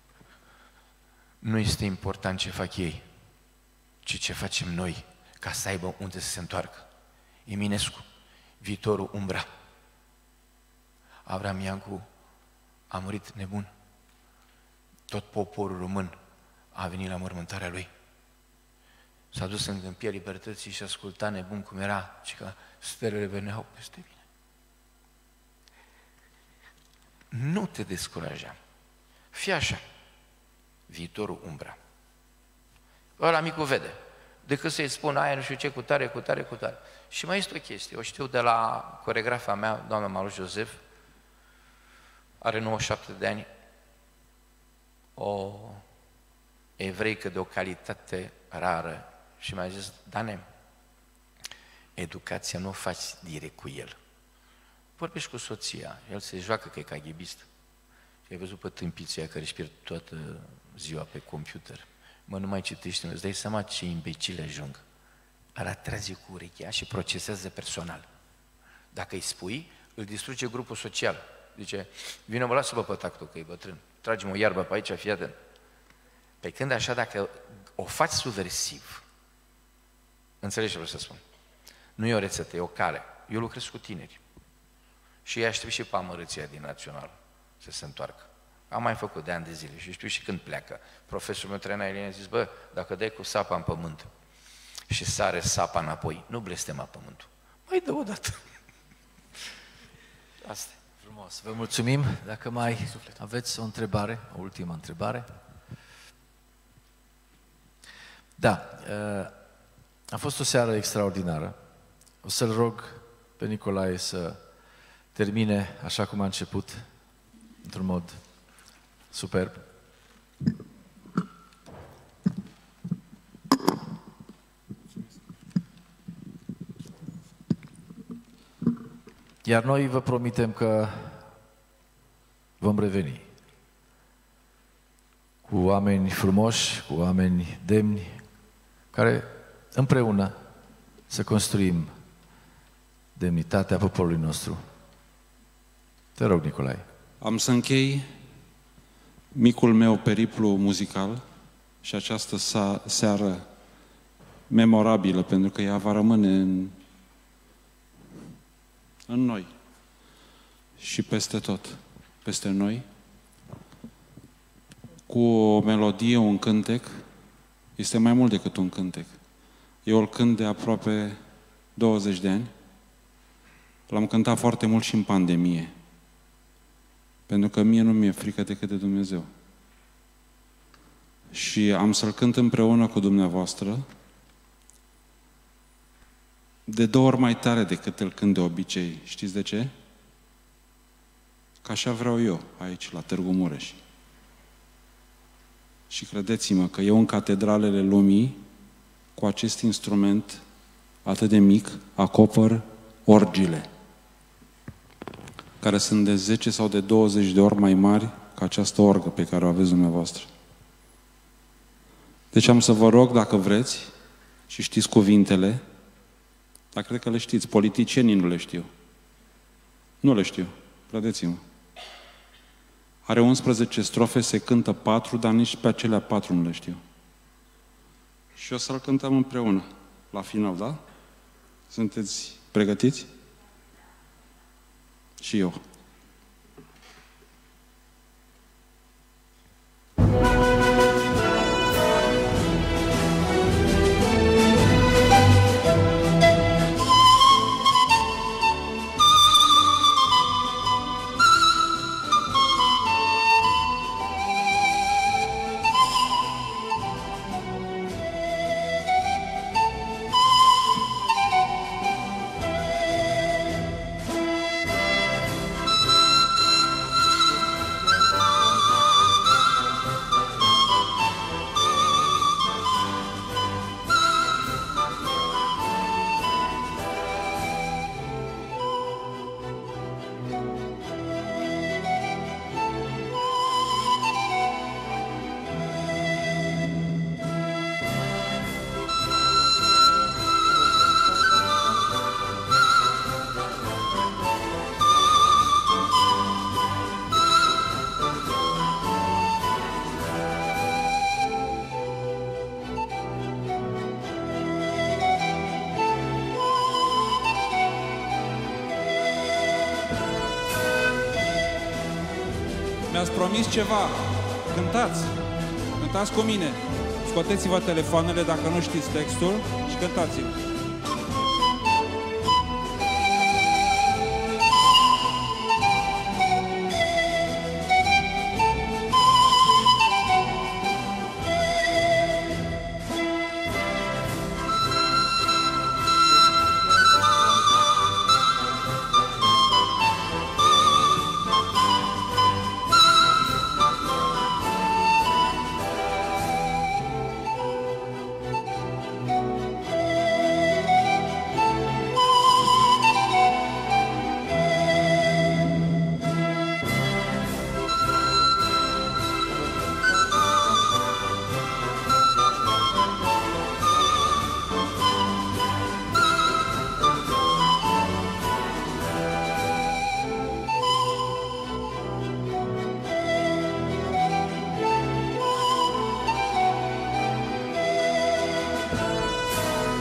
Speaker 6: nu este important ce fac ei, ci ce facem noi ca să aibă unde să se întoarcă. Eminescu, viitorul Umbra. Avram Iancu a murit nebun. Tot poporul român a venit la mormântarea lui. S-a dus în câmpia libertății și asculta nebun cum era, și că stelele veneau peste mine. Nu te descuraja. Fii așa. Viitorul Umbra. Ăla micul vede. decât să-i spun aia nu știu ce, cu tare, cu tare, cu tare. Și mai este o chestie, o știu de la coregrafa mea, doamna Malu Josef, are nouăzeci și șapte de ani, o evreică de o calitate rară și mi-a zis, Dane, educația nu o faci direct cu el. Vorbești cu soția, el se joacă că e caghebist. Și ai văzut pe tâmpiții aia care își pierd toată ziua pe computer. Mă, nu mai citești, îți dai seama ce imbecile ajung. Ăla trage cu urechea și procesează personal. Dacă îi spui, îl distruge grupul social. Zice, vină mă, lasă-vă pe tactul că e bătrân. Tragem o iarbă pe aici, fii atent. Pe când așa, dacă o faci subversiv, înțelegi ce vreau să spun? Nu e o rețetă, e o cale. Eu lucrez cu tineri. Și ei aștept și pe amărâția din național să se întoarcă. Am mai făcut de ani de zile și știu și când pleacă. Profesorul meu, Trena Elena, a zis, bă, dacă dai cu sapa în pământ și sare sapa înapoi, nu blestema pământul. Mai dă o dată. Asta e.
Speaker 5: Frumos. Vă mulțumim. Dacă mai aveți o întrebare, o ultimă întrebare. Da, a fost o seară extraordinară. O să-l rog pe Nicolae să termine așa cum a început, într-un mod superb. Iar noi vă promitem că vom reveni cu oameni frumoși, cu oameni demni, care împreună să construim demnitatea poporului nostru. Te rog, Nicolae.
Speaker 4: Am să închei micul meu periplu muzical și această seară memorabilă, pentru că ea va rămâne în, în noi și peste tot, peste noi, cu o melodie, un cântec. Este mai mult decât un cântec. Eu îl cânt de aproape douăzeci de ani. L-am cântat foarte mult și în pandemie. Pentru că mie nu mi-e frică decât de Dumnezeu. Și am să-l cânt împreună cu dumneavoastră de două ori mai tare decât îl cânt de obicei. Știți de ce? Că așa vreau eu, aici, la Târgu Mureș. Și credeți-mă că eu în catedralele lumii, cu acest instrument atât de mic, acopăr orgile, care sunt de zece sau de douăzeci de ori mai mari ca această orgă pe care o aveți dumneavoastră. Deci am să vă rog, dacă vreți, și știți cuvintele, dar cred că le știți, politicienii nu le știu. Nu le știu, credeți-mă. Are unsprezece strofe, se cântă patru, dar nici pe acelea patru nu le știu. Și o să-l cântăm împreună, la final, da? Sunteți pregătiți? Și eu. Mi-ați promis ceva. Cântați. Cântați cu mine. Scoateți-vă telefoanele dacă nu știți textul și cântați-l.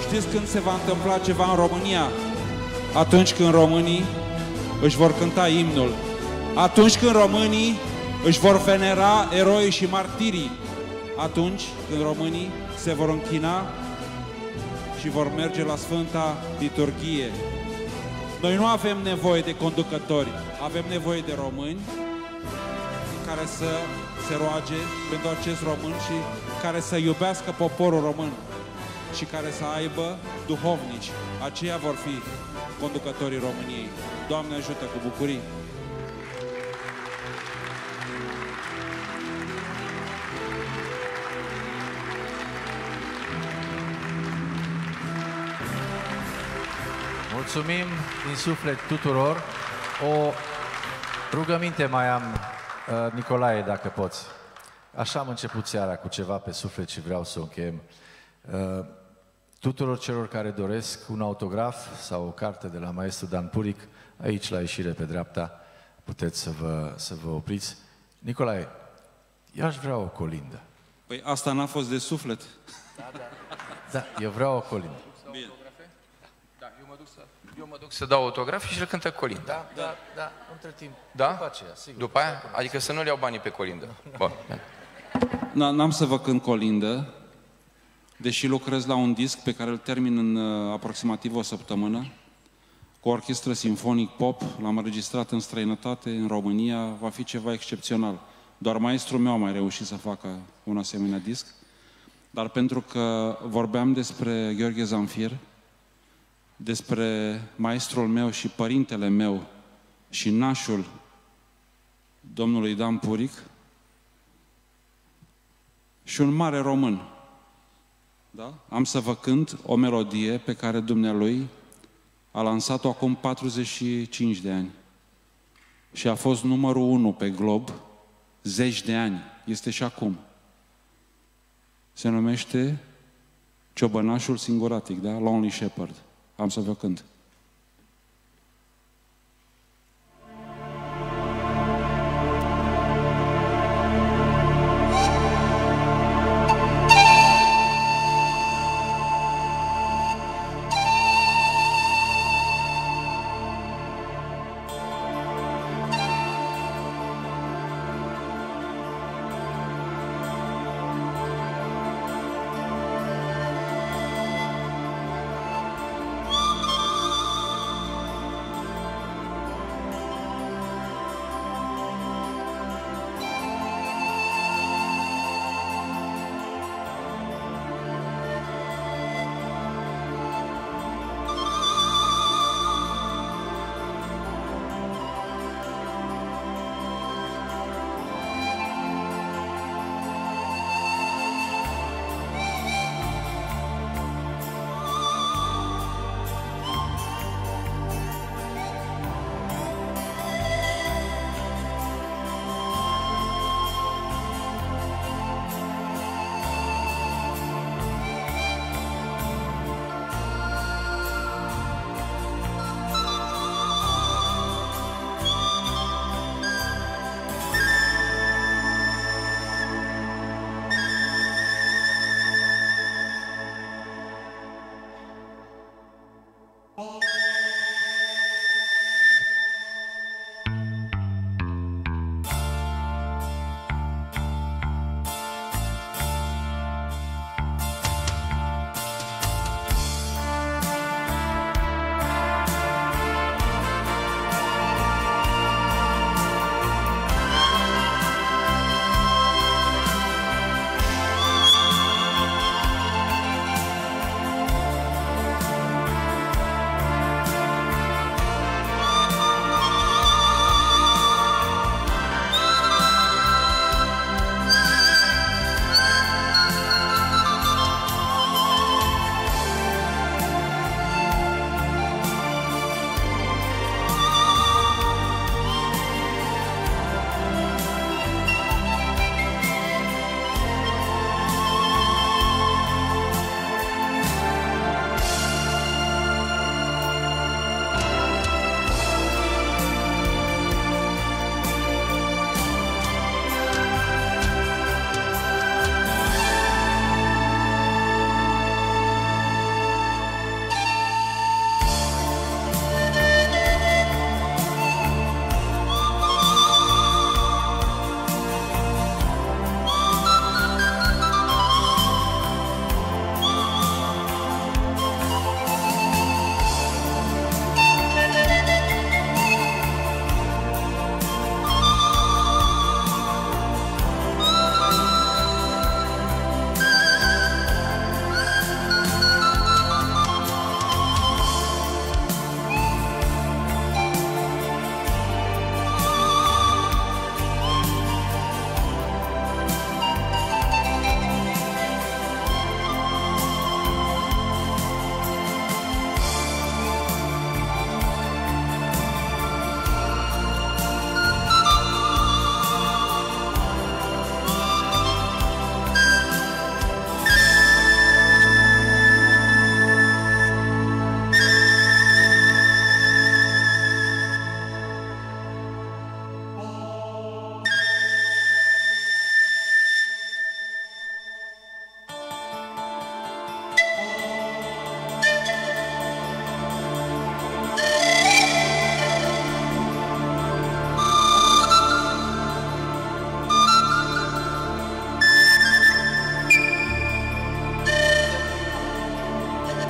Speaker 4: Știți când se va întâmpla ceva în România? Atunci când românii își vor cânta imnul. Atunci când românii își vor venera eroii și martirii. Atunci când românii se vor închina și vor merge la Sfânta Liturghie. Noi nu avem nevoie de conducători, avem nevoie de români care să se roage pentru acest român și care să iubească poporul român și care să aibă duhovnici. Aceia vor fi conducătorii României. Doamne ajută, cu bucurie!
Speaker 5: Mulțumim din suflet tuturor. O rugăminte mai am, Nicolae, dacă poți. Așa am început seara, cu ceva pe suflet și vreau să o încheiem. Tuturor celor care doresc un autograf sau o carte de la maestru Dan Puric, aici la ieșire pe dreapta, puteți să vă, să vă opriți. Nicolae, eu aș vrea o colindă.
Speaker 4: Păi asta n-a fost de suflet.
Speaker 5: Da, da. Da, eu vreau o colindă.
Speaker 4: Bine.
Speaker 6: Da, eu mă duc să, eu mă duc să dau autograf și îl cântă Colinda.
Speaker 5: Da, da, da, între timp.
Speaker 6: Da?
Speaker 5: După aceea, sigur.
Speaker 6: După aia? Adică să nu le iau banii pe Colindă. Bun.
Speaker 4: N-am să vă cânt colindă, deși lucrez la un disc pe care îl termin în uh, aproximativ o săptămână, cu orchestră simfonic pop, l-am înregistrat în străinătate, în România, va fi ceva excepțional. Doar maestrul meu a mai reușit să facă un asemenea disc, dar pentru că vorbeam despre Gheorghe Zanfir, despre maestrul meu și părintele meu și nașul domnului Dan Puric, și un mare român. Da? Am să vă cânt o melodie pe care dumnealui a lansat-o acum patruzeci și cinci de ani. Și a fost numărul unu pe glob zeci de ani. Este și acum. Se numește Ciobănașul Singuratic, da? Lonely Shepherd. Am să vă cânt.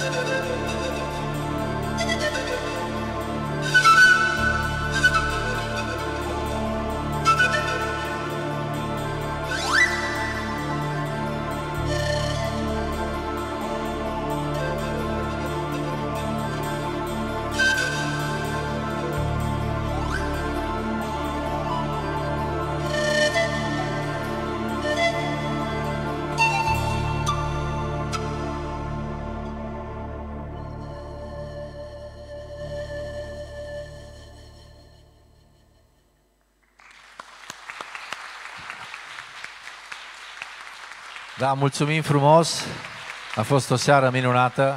Speaker 5: Da, mulțumim frumos. A fost o seară minunată.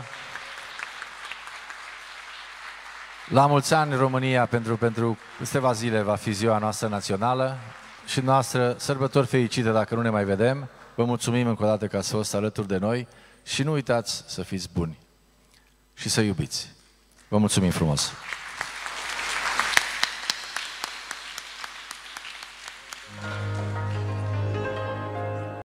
Speaker 5: La mulți ani România, pentru, pentru câteva zile va fi ziua noastră națională și noastră sărbători fericite dacă nu ne mai vedem. Vă mulțumim încă o dată că ați fost alături de noi și nu uitați să fiți buni și să iubiți. Vă mulțumim frumos!